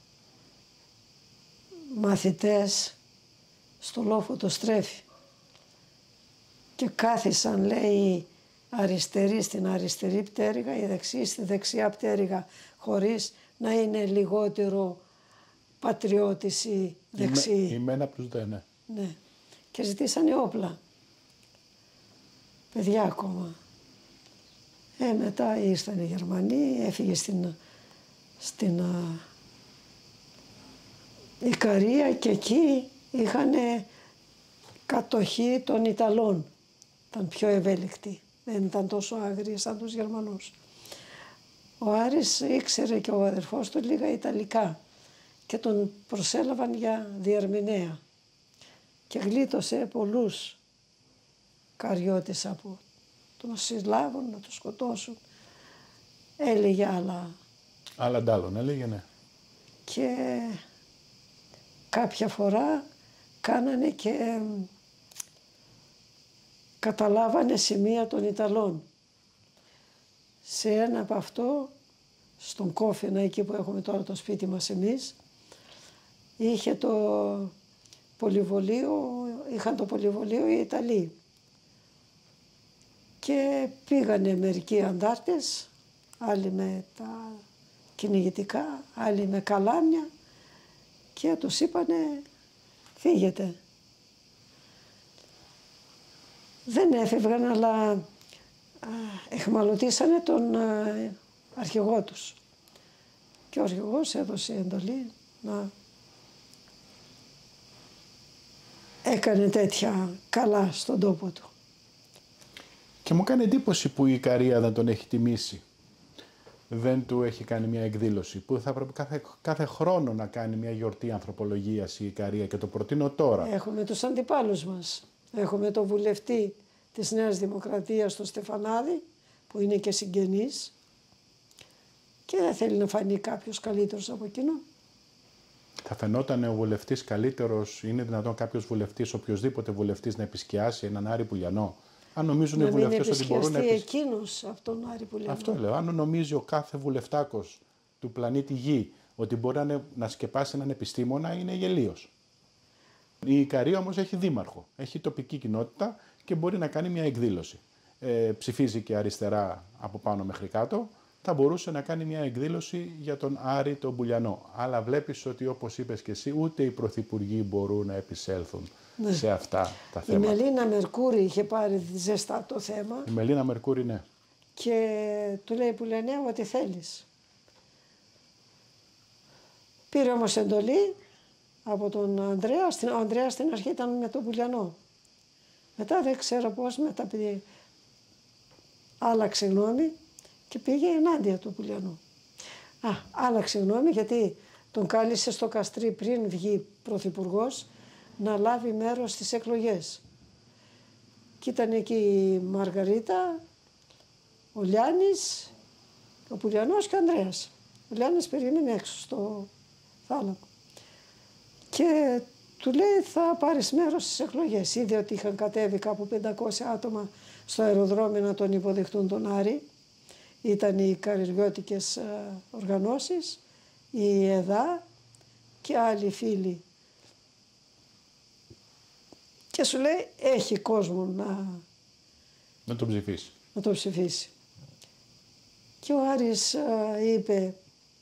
μαθητές στο λόφο το Στρέφη. Και κάθισαν, λέει, αριστερή στην αριστερή πτέρυγα, η δεξί στη δεξιά πτέρυγα, χωρίς να είναι λιγότερο πατριώτης ή δεξί. Η μένα προς δε, ναι. Ναι. Και ζητήσανε όπλα. Παιδιά ακόμα. Μετά ήρθαν οι Γερμανοί, έφυγε στην Ικαρία και εκεί είχαν κατοχή των Ιταλών. Ήταν πιο ευέλικτοι. Δεν ήταν τόσο άγριοι σαν τους Γερμανούς. Ο Άρης ήξερε και ο αδερφός του λίγα Ιταλικά και τον προσέλαβαν για διερμηνέα και γλίτωσε πολλούς καριώτες από το να συλλάβουν, να το σκοτώσουν. Έλεγε άλλα ντάλλον, έλεγε, ναι. Και κάποια φορά κάνανε και καταλάβανε σημεία των Ιταλών. Σε ένα από αυτό, στον Κόφινα, εκεί που έχουμε τώρα το σπίτι μας εμείς, είχαν το πολυβολείο οι Ιταλοί. Και πήγανε μερικοί αντάρτες, άλλοι με τα κυνηγητικά, άλλοι με καλάμια και τους είπανε φύγετε. Δεν έφευγαν, αλλά εχμαλωτήσανε τον αρχηγό τους. Και ο αρχηγός έδωσε εντολή να έκανε τέτοια καλά στον τόπο του. Και μου κάνει εντύπωση που η Ικαρία δεν τον έχει τιμήσει. Δεν του έχει κάνει μια εκδήλωση που θα πρέπει κάθε χρόνο να κάνει μια γιορτή ανθρωπολογίας η Ικαρία, και το προτείνω τώρα. Έχουμε τους αντιπάλους μας. Έχουμε τον βουλευτή της Νέας Δημοκρατίας, τον Στεφανάδη, που είναι και συγγενής και δεν θέλει να φανεί κάποιος καλύτερος από εκείνο. Θα φαινόταν ο βουλευτής καλύτερος? Είναι δυνατόν κάποιος βουλευτής, οποιοδήποτε βουλευτής, να επισκιάσει έναν Άρη Πουλιανό? Αν νομίζουν οι βουλευτές ότι μπορούν να επισκιαστεί εκείνος από τον Άρη Πουλιανό. Αυτό λέω. Αν νομίζει ο κάθε βουλευτάκος του πλανήτη Γη ότι μπορεί να σκεπάσει έναν επιστήμονα, είναι γελίος. Η Ικαρία όμως έχει δήμαρχο, έχει τοπική κοινότητα και μπορεί να κάνει μια εκδήλωση. Ψηφίζει και αριστερά από πάνω μέχρι κάτω. Θα μπορούσε να κάνει μια εκδήλωση για τον Άρη τον Πουλιανό. Αλλά βλέπεις ότι, όπως είπες και εσύ, ούτε οι πρωθυπουργοί μπορούν να επισέλθουν σε αυτά τα θέματα. Η Μελίνα Μερκούρη είχε πάρει ζεστά το θέμα. Η Μελίνα Μερκούρη, ναι. Και του λέει Πουλιανέ, ό,τι θέλεις. Πήρε όμως εντολή από τον Ανδρέα. Ο Ανδρέας στην αρχή ήταν με τον Πουλιανό. Μετά δεν ξέρω πώς, μετά άλλαξε γνώμη και πήγε ενάντια του Πουλιανού. Άλλαξε γνώμη γιατί τον κάλεσε στο Καστρί πριν βγει πρωθυπουργός να λάβει μέρος στις εκλογές. Και ήταν εκεί η Μαργαρίτα, ο Λιάννης, ο Πουλιανός και ο Ανδρέας. Ο Λιάννης περίμενε έξω στο θάλαμο. Και του λέει θα πάρεις μέρος στις εκλογές. Είδε ότι είχαν κατέβει κάπου 500 άτομα στο αεροδρόμιο να τον υποδεχτούν τον Άρη. Ήταν οι καριριώτικες οργανώσεις, η ΕΔΑ και άλλοι φίλοι. Και σου λέει έχει κόσμο να τον ψηφίσει. Να τον ψηφίσει. Και ο Άρης είπε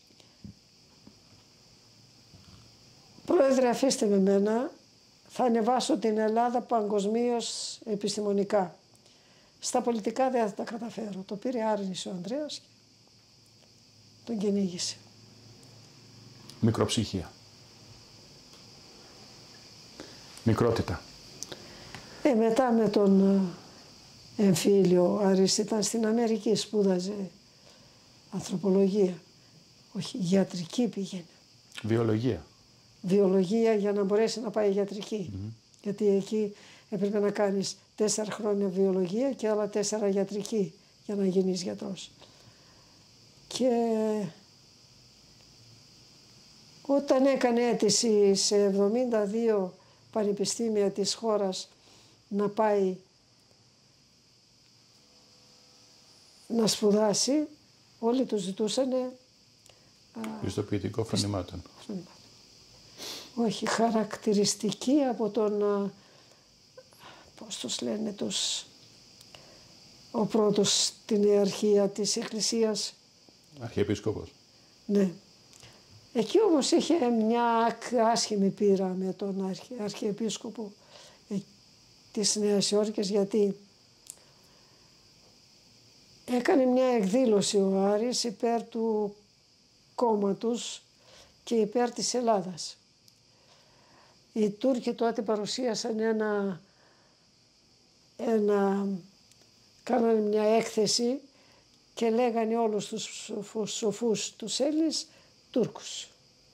Πρόεδρε, αφήστε με μένα, θα ανεβάσω την Ελλάδα παγκοσμίως επιστημονικά. Στα πολιτικά δεν θα τα καταφέρω. Το πήρε άρνηση ο Ανδρέας και τον κυνήγησε. Μικροψυχία. Μικρότητα. Μετά με τον εμφύλιο, ο Άρης ήταν στην Αμερική, σπούδαζε ανθρωπολογία. Όχι, γιατρική πήγαινε. Βιολογία. Βιολογία για να μπορέσει να πάει γιατρική. Γιατί εκεί έπρεπε να κάνεις 4 χρόνια βιολογία και άλλα 4 γιατρική για να γίνεις γιατρός. Και όταν έκανε αίτηση σε 72 πανεπιστήμια της χώρας να πάει να σπουδάσει, όλοι του ζητούσαν πιστοποιητικό φρονημάτων. Όχι, χαρακτηριστική από τον, πώς τους λένε, ο πρώτος στην ιεραρχία της Εκκλησίας. Αρχιεπίσκοπος. Ναι. Εκεί όμως είχε μια άσχημη πείρα με τον Αρχιεπίσκοπο της Νέας Υόρκης, γιατί έκανε μια εκδήλωση ο Άρης υπέρ του κόμματος και υπέρ της Ελλάδας. Οι Τούρκοι τότε παρουσίασαν κάνανε μια έκθεση και λέγανε όλους τους σοφούς τους Έλληνες Τούρκους.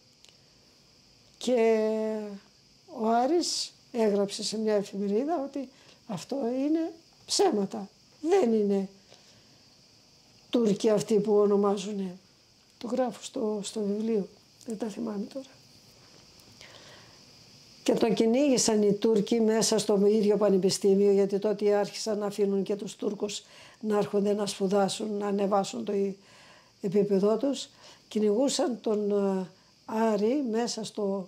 Και ο Άρης έγραψε σε μια εφημερίδα ότι αυτό είναι ψέματα. Δεν είναι Τούρκοι αυτοί που ονομάζουν. Το γράφω στο βιβλίο, δεν τα θυμάμαι τώρα. Και τον κυνήγησαν οι Τούρκοι μέσα στο ίδιο πανεπιστήμιο, γιατί τότε άρχισαν να αφήνουν και τους Τούρκους να έρχονται να σπουδάσουν, να ανεβάσουν το επίπεδό τους. Κυνηγούσαν τον Άρη μέσα στο...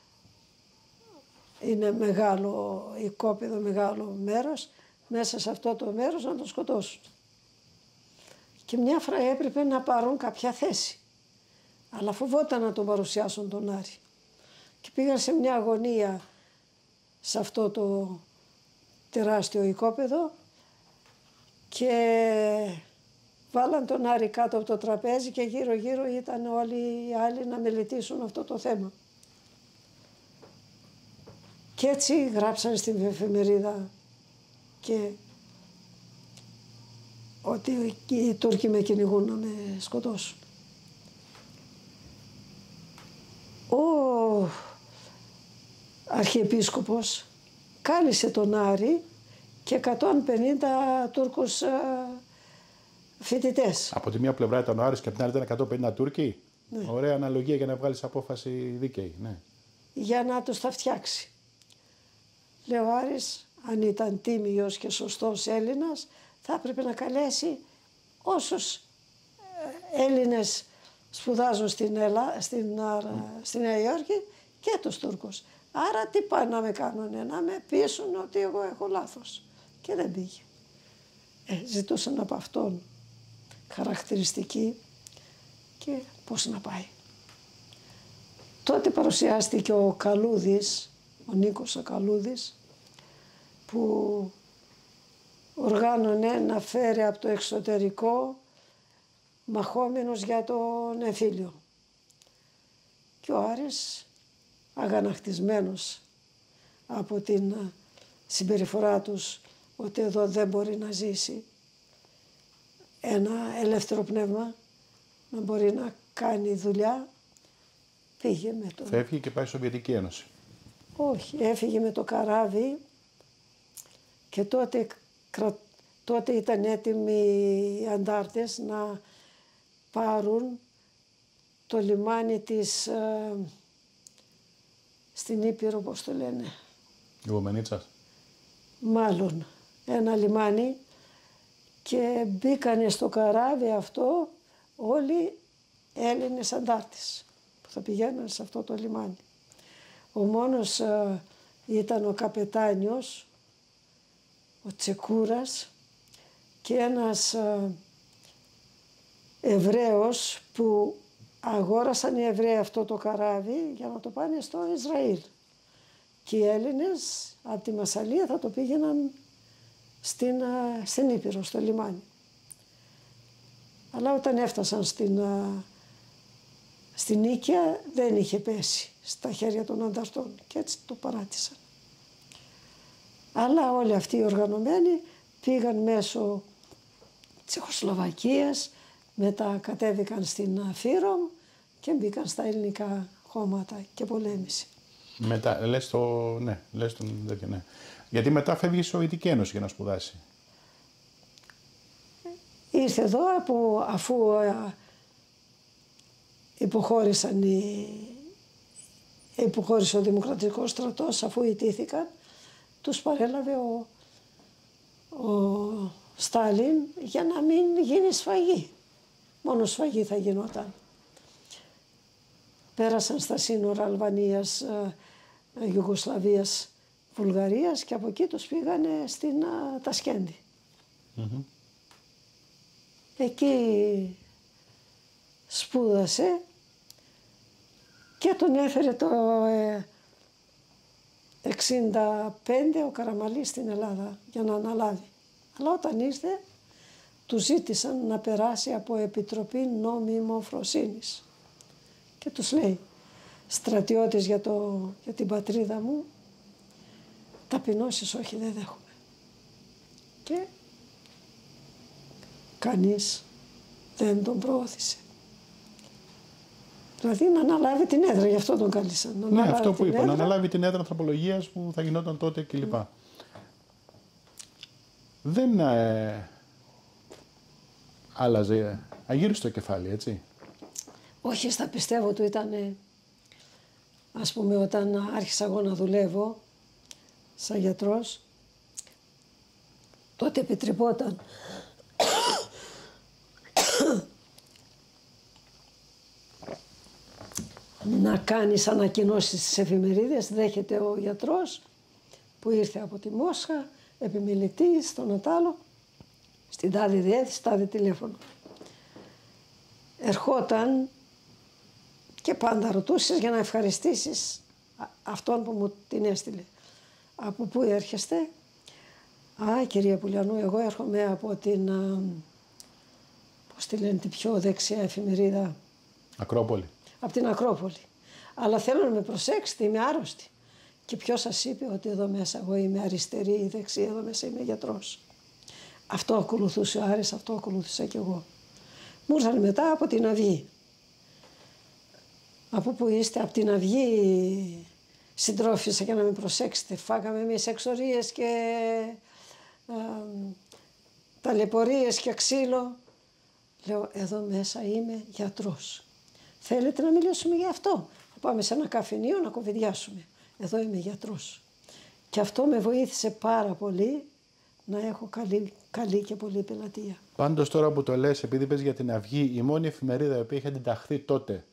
Είναι μεγάλο οικόπεδο, μεγάλο μέρος, μέσα σε αυτό το μέρος να τον σκοτώσουν. Και μια φορά έπρεπε να πάρουν κάποια θέση. Αλλά φοβόταν να τον παρουσιάσουν τον Άρη. Και πήγαν σε μια αγωνία σε αυτό το τεράστιο οικόπεδο και βάλαν τον Άρη κάτω από το τραπέζι και γύρω γύρω ήταν όλοι οι άλλοι να μελετήσουν αυτό το θέμα. Και έτσι γράψαν στην εφημερίδα και ότι οι Τούρκοι με κυνηγούν να με σκοτώσουν. Ο Αρχιεπίσκοπος κάλεσε τον Άρη και 150 Τούρκους φοιτητές. Από τη μία πλευρά ήταν ο Άρης και από την άλλη ήταν 150 Τούρκοι. Ναι. Ωραία αναλογία για να βγάλεις απόφαση δίκαιη. Ναι. Για να τους τα φτιάξει. Λέει ο Άρης, αν ήταν τίμιος και σωστός Έλληνας, θα έπρεπε να καλέσει όσους Έλληνες σπουδάζουν στη Νέα Υόρκη και τους Τούρκους. Άρα τι πάνε να με κάνουνε, να με πείσουν ότι εγώ έχω λάθος. Και δεν πήγε. Ζητούσαν από αυτόν χαρακτηριστική και πώς να πάει. Τότε παρουσιάστηκε ο Καλούδης, ο Νίκος ο Καλούδης, που οργάνωνε να φέρει από το εξωτερικό μαχόμενους για τον εμφύλιο. Και ο Άρης, αγανακτισμένος από την συμπεριφορά τους, ότι εδώ δεν μπορεί να ζήσει ένα ελεύθερο πνεύμα, να μπορεί να κάνει δουλειά, πήγε με το... Φεύγει και πάει στη Σοβιετική Ένωση. Όχι, έφυγε με το καράβι και τότε ήταν έτοιμοι οι αντάρτες να πάρουν το λιμάνι της, στην Ήπειρο, πώς το λένε. Ιγουμενίτσας. Μάλλον, ένα λιμάνι και μπήκανε στο καράβι αυτό όλοι Έλληνες αντάρτες που θα πηγαίνουν σε αυτό το λιμάνι. Ο μόνος ήταν ο καπετάνιος, ο Τσεκούρας και ένας Εβραίος που αγόρασαν οι Εβραίοι αυτό το καράβι για να το πάνε στο Ισραήλ. Και οι Έλληνες από τη Μασσαλία θα το πήγαιναν στην Ήπειρο, στο λιμάνι. Αλλά όταν έφτασαν στην Νίκαια δεν είχε πέσει στα χέρια των ανταρτών και έτσι το παράτησαν. Αλλά όλοι αυτοί οι οργανωμένοι πήγαν μέσω Τσεχοσλοβακίας, μετά κατέβηκαν στην Φύρομ και μπήκαν στα ελληνικά χώματα και πολέμησε. Μετά, λες τον τέτοιο, ναι. Γιατί μετά φεύγει η Σοβιετική Ένωση για να σπουδάσει. Ήρθε εδώ αφού υποχώρησε ο Δημοκρατικός στρατός, αφού ιτήθηκαν, τους παρέλαβε ο Στάλιν για να μην γίνει σφαγή. Μόνο σφαγή θα γινόταν. Πέρασαν στα σύνορα Αλβανίας, Ιουγκοσλαβίας, Βουλγαρίας και από εκεί τους πήγανε στην Τασκέντη. Mm-hmm. Εκεί σπούδασε και τον έφερε το 1965 ο Καραμαλής στην Ελλάδα για να αναλάβει. Αλλά όταν ήρθε του ζήτησαν να περάσει από Επιτροπή Νομιμοφροσύνης. Και τους λέει, στρατιώτης για την πατρίδα μου, ταπεινώσεις όχι δεν δέχομαι. Και κανείς δεν τον προώθησε. Δηλαδή να αναλάβει την έδρα, γι' αυτό τον κάλεσαν. Ναι, αυτό που είπα, να αναλάβει την έδρα ανθρωπολογίας που θα γινόταν τότε κλπ. Δεν άλλαζε, αγύριστο κεφάλι, έτσι. Όχι, στα πιστεύω του ήταν, ας πούμε, όταν άρχισα εγώ να δουλεύω σαν γιατρός, τότε επιτρεπόταν να κάνεις ανακοινώσεις στις εφημερίδες. Δέχεται ο γιατρός που ήρθε από τη Μόσχα, επιμελητής, στον Ατάλο, στην τάδε διεύθυνση, τάδε τηλέφωνο. Ερχόταν και πάντα ρωτούσες για να ευχαριστήσεις αυτόν που μου την έστειλε. Από πού έρχεστε? Α, κυρία Πουλιανού, εγώ έρχομαι από την, πώς τη λένε, την πιο δεξιά εφημερίδα. Ακρόπολη. Από την Ακρόπολη. Αλλά θέλω να με προσέξετε, είμαι άρρωστη. Και ποιος σας είπε ότι εδώ μέσα εγώ είμαι αριστερή ή δεξιά, εδώ μέσα είμαι γιατρός. Αυτό ακολουθούσε ο Άρης, αυτό ακολούθησα κι εγώ. Μου ήρθαν μετά από την Αυγή. Από που είστε? Από την Αυγή συντρόφισσα για να με προσέξετε. Φάγαμε εμείς εξορίες και ταλαιπωρίες και ξύλο. Λέω, εδώ μέσα είμαι γιατρός. Θέλετε να μιλήσουμε για αυτό? Θα πάμε σε ένα καφενείο να κουβεντιάσουμε. Εδώ είμαι γιατρός. Και αυτό με βοήθησε πάρα πολύ να έχω καλή και πολύ πελατεία. Πάντως τώρα που το λες, επειδή πες για την Αυγή, η μόνη εφημερίδα η οποία είχε αντιταχθεί τότε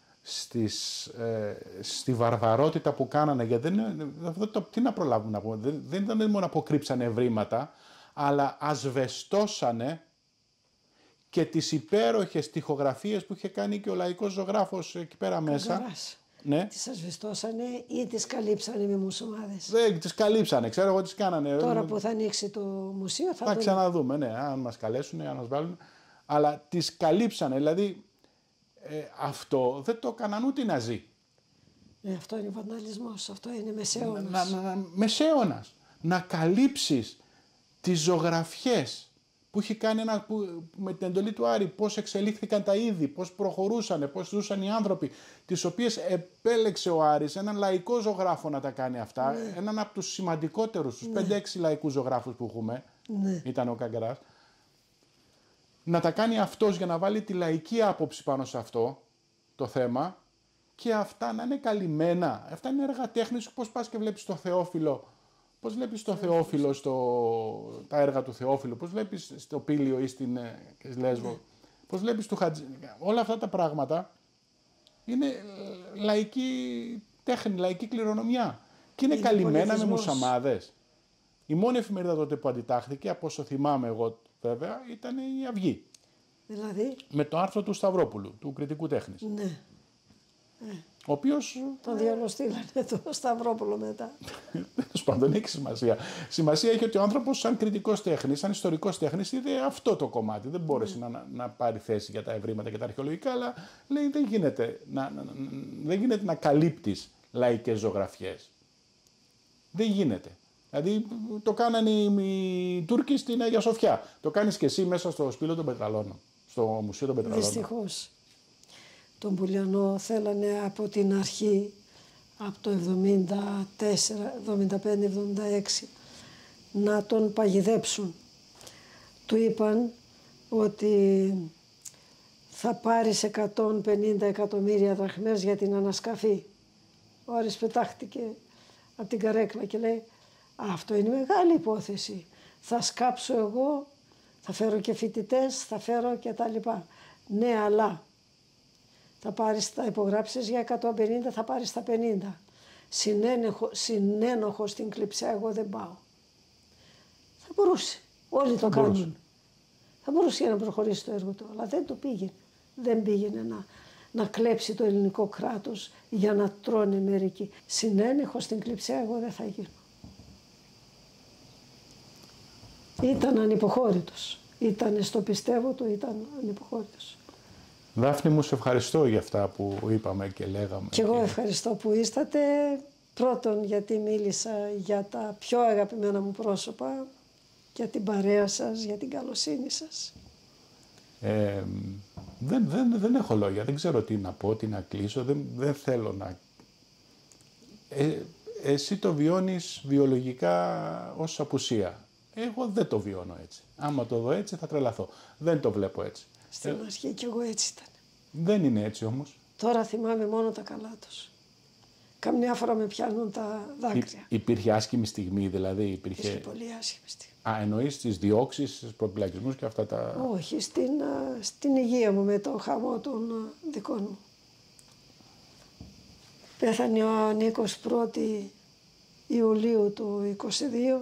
στη βαρβαρότητα που κάνανε, γιατί τι να προλάβουμε να πούμε, δεν ήταν μόνο αποκρύψανε ευρήματα, αλλά ασβεστώσανε και τις υπέροχες τοιχογραφίες που είχε κάνει και ο λαϊκός ζωγράφος εκεί πέρα μέσα. Ναι. Τις ασβεστώσανε ή τις καλύψανε με μουσομάδες? Δεν τις καλύψανε, ξέρω εγώ τις κάνανε. Τώρα που θα ανοίξει το μουσείο θα ξαναδούμε, ναι, αν μας καλέσουν, αν μας βάλουν. Αλλά τις καλύψανε, δηλαδή αυτό δεν το έκαναν ούτε οι Ναζί. Αυτό είναι βανταλισμός, αυτό είναι μεσαίωνας. Μεσαίωνας. Να καλύψεις τις ζωγραφιές που έχει κάνει με την εντολή του Άρη, πώς εξελίχθηκαν τα είδη, πώς προχωρούσαν, πώς ζούσαν οι άνθρωποι, τις οποίες επέλεξε ο Άρης έναν λαϊκό ζωγράφο να τα κάνει αυτά, έναν από τους σημαντικότερους, τους 5-6 λαϊκούς ζωγράφους που έχουμε, ήταν ο Καγκαράς, να τα κάνει αυτός για να βάλει τη λαϊκή άποψη πάνω σε αυτό το θέμα και αυτά να είναι καλυμμένα. Αυτά είναι έργα τέχνης, πώς πας και βλέπεις το Θεόφιλο. Πώς βλέπεις το Θεόφιλο, τα έργα του Θεόφιλου, πώς βλέπεις στο Πήλιο ή στην Λέσβο, πώς βλέπεις του Χατζη. Όλα αυτά τα πράγματα είναι λαϊκή τέχνη, λαϊκή κληρονομιά. Και είναι καλυμμένα με μουσαμάδες. Η μόνη εφημερίδα τότε που αντιτάχθηκε, από όσο θυμάμαι εγώ βέβαια, ήταν η Αυγή. Δηλαδή? Με το άρθρο του Σταυρόπουλου, του κριτικού τέχνης. Ναι. Ο οποίος... Τον διαλοστήλανε το Σταυρόπουλο μετά. Τέλος πάντων, έχει σημασία. Σημασία έχει ότι ο άνθρωπος, σαν κριτικός τέχνης, σαν ιστορικός τέχνης, είδε αυτό το κομμάτι. Δεν μπόρεσε να πάρει θέση για τα ευρήματα και τα αρχαιολογικά, αλλά λέει δεν γίνεται να καλύπτεις λαϊκές ζωγραφιές. Δεν γίνεται. Δηλαδή το κάνανε οι Τούρκοι στην Αγία Σοφιά. Το κάνεις και εσύ μέσα στο Σπήλο των Πετραλώνων, στο Μουσείο των Πετραλώνων. Δυστυχώς. Τον Πουλιανό θέλανε από την αρχή, από το 75-76, να τον παγιδέψουν. Του είπαν ότι θα πάρεις 150 εκατομμύρια δραχμές για την ανασκαφή. Ο Άρης πετάχτηκε από την καρέκλα και λέει, αυτό είναι μεγάλη υπόθεση. Θα σκάψω εγώ, θα φέρω και φοιτητές, θα φέρω και τα λοιπά. Ναι, αλλά θα υπογράψεις για 150, θα πάρεις τα 50. Συνένοχο στην Κλειψιά εγώ δεν πάω. Θα μπορούσε. Όλοι το κάνουν. Θα μπορούσε να προχωρήσει το έργο του, αλλά δεν το πήγαινε. Δεν πήγαινε να κλέψει το ελληνικό κράτος για να τρώνε μερικοί. Συνένοχο στην Κλειψιά εγώ δεν θα γίνω. Ήταν ανυποχώρητος. Ήταν στο πιστεύω του, ήταν ανυποχώρητος. Δάφνη μου, σε ευχαριστώ για αυτά που είπαμε και λέγαμε. Και εγώ ευχαριστώ που ήσατε. Πρώτον γιατί μίλησα για τα πιο αγαπημένα μου πρόσωπα, για την παρέα σας, για την καλοσύνη σας. Δεν έχω λόγια, δεν ξέρω τι να πω, τι να κλείσω, δεν θέλω να... Εσύ το βιώνεις βιολογικά ως απουσία. Εγώ δεν το βιώνω έτσι. Άμα το δω έτσι θα τρελαθώ. Δεν το βλέπω έτσι. Στην αρχή κι εγώ έτσι ήταν. Δεν είναι έτσι όμως. Τώρα θυμάμαι μόνο τα καλά τους. Καμιά φορά με πιάνουν τα δάκρυα. Υπήρχε άσχημη στιγμή, δηλαδή υπήρχε πολύ άσχημη στιγμή. Εννοείς τις διώξεις, τους προπυλακισμούς και αυτά τα... Όχι, στην υγεία μου με το χαμό των δικών μου. Πέθανε ο Νίκος 1η Ιουλίου του 22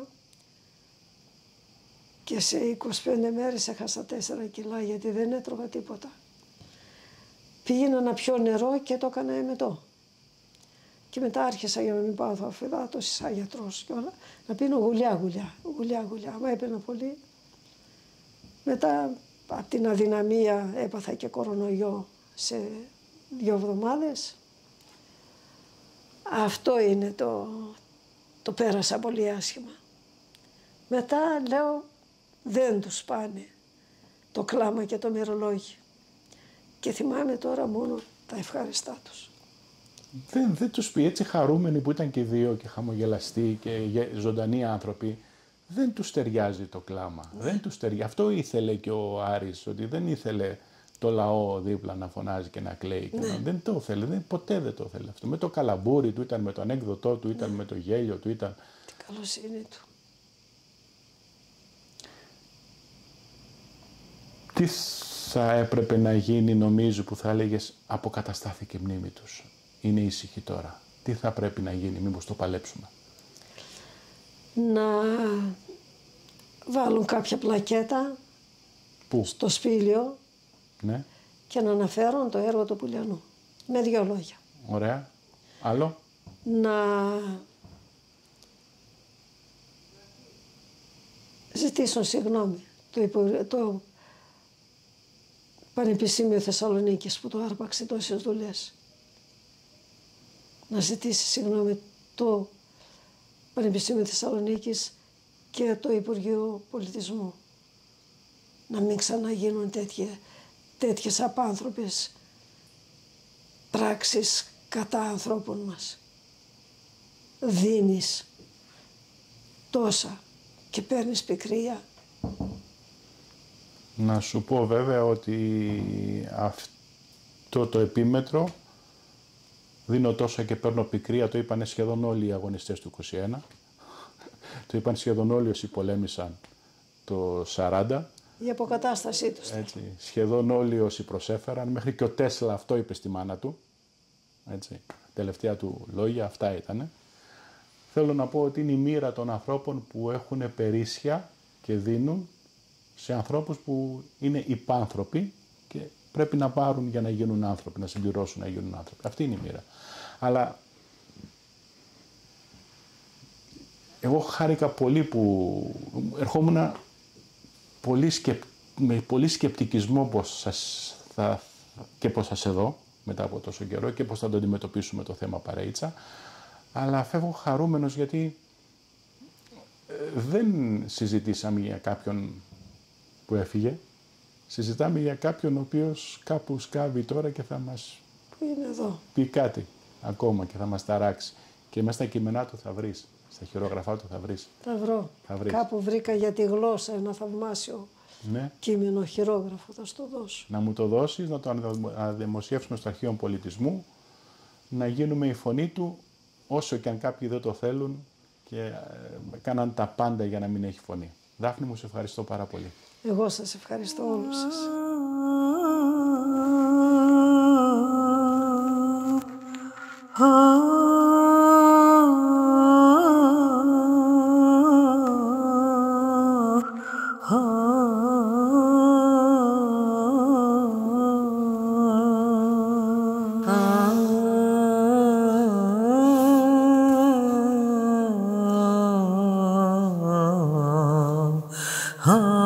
και σε 25 μέρες έχασα 4 κιλά γιατί δεν έτρωγα τίποτα. Πήγαινα να πιω νερό και το έκανα εμετό. Και μετά άρχισα, για να μην πάω αφεδάτωση σαν γιατρός και όλα, να πίνω γουλιά. Μα έπαιρνα πολύ. Μετά από την αδυναμία έπαθα και κορονοϊό σε 2 εβδομάδες. Αυτό είναι το πέρασα πολύ άσχημα. Μετά λέω δεν τους πάνε το κλάμα και το μυρολόγιο. Και θυμάμαι τώρα μόνο τα ευχάριστά τους. Δεν τους πει έτσι χαρούμενοι που ήταν και οι δύο και χαμογελαστοί και ζωντανοί άνθρωποι. Δεν τους ταιριάζει το κλάμα. Ναι. Δεν τους ταιριάζει. Αυτό ήθελε και ο Άρης, ότι δεν ήθελε το λαό δίπλα να φωνάζει και να κλαίει. Ναι. Δεν το ήθελε, ποτέ δεν το ήθελε αυτό. Με το καλαμπούρι του ήταν, με το ανέκδοτό του ήταν, με το γέλιο του ήταν. Την καλοσύνη του. Τι θα έπρεπε να γίνει, νομίζω, που θα έλεγες αποκαταστάθηκε η μνήμη τους. Είναι ήσυχη τώρα. Τι θα πρέπει να γίνει, μήπως το παλέψουμε? Να βάλουν κάποια πλακέτα. Πού? Στο Σπήλιο. Ναι. Και να αναφέρουν το έργο του Πουλιανού. Με 2 λόγια. Ωραία. Άλλο? Να ζητήσουν συγγνώμη το Πανεπιστήμιο Θεσσαλονίκης που το άρπαξε τόσες δουλειές. Να ζητήσει συγγνώμη το Πανεπιστήμιο Θεσσαλονίκης και το Υπουργείο Πολιτισμού. Να μην ξαναγίνουν τέτοιες απάνθρωπες πράξεις κατά ανθρώπων μας. Δίνεις τόσα και παίρνεις πικρία. Να σου πω βέβαια ότι αυτό το επίμετρο, δίνω τόσα και παίρνω πικρία, το είπαν σχεδόν όλοι οι αγωνιστές του 21. Το είπαν σχεδόν όλοι όσοι πολέμησαν το 40. Η αποκατάστασή τους. Έτσι, σχεδόν όλοι όσοι προσέφεραν, μέχρι και ο Τέσλα αυτό είπε στη μάνα του. Έτσι, τελευταία του λόγια αυτά ήτανε. Θέλω να πω ότι είναι η μοίρα των ανθρώπων που έχουν περίσσια και δίνουν σε ανθρώπους που είναι υπάνθρωποι και πρέπει να πάρουν για να γίνουν άνθρωποι, να συμπληρώσουν να γίνουν άνθρωποι. Αυτή είναι η μοίρα. Αλλά εγώ χάρηκα πολύ που ερχόμουν με πολύ σκεπτικισμό πώς σας εδώ μετά από τόσο καιρό και πώς θα το αντιμετωπίσουμε το θέμα Παρέιτσα, αλλά φεύγω χαρούμενος γιατί δεν συζητήσαμε για κάποιον που έφυγε, συζητάμε για κάποιον ο οποίος κάπου σκάβει τώρα και θα μας είναι εδώ. Πει κάτι ακόμα και θα μας ταράξει. Και μέσα στα κείμενά του θα βρεις, στα χειρόγραφά του θα βρεις. Θα βρω. Κάπου βρήκα για τη γλώσσα ένα θαυμάσιο κείμενο χειρόγραφο, θα στο δώσω. Να μου το δώσεις, να το δημοσιεύσουμε στο Αρχείο Πολιτισμού, να γίνουμε η φωνή του, όσο και αν κάποιοι δεν το θέλουν και κάναν τα πάντα για να μην έχει φωνή. Δάφνη μου, σε ευχαριστώ πάρα πολύ. Εγώ σας ευχαριστώ όλους σας. Ah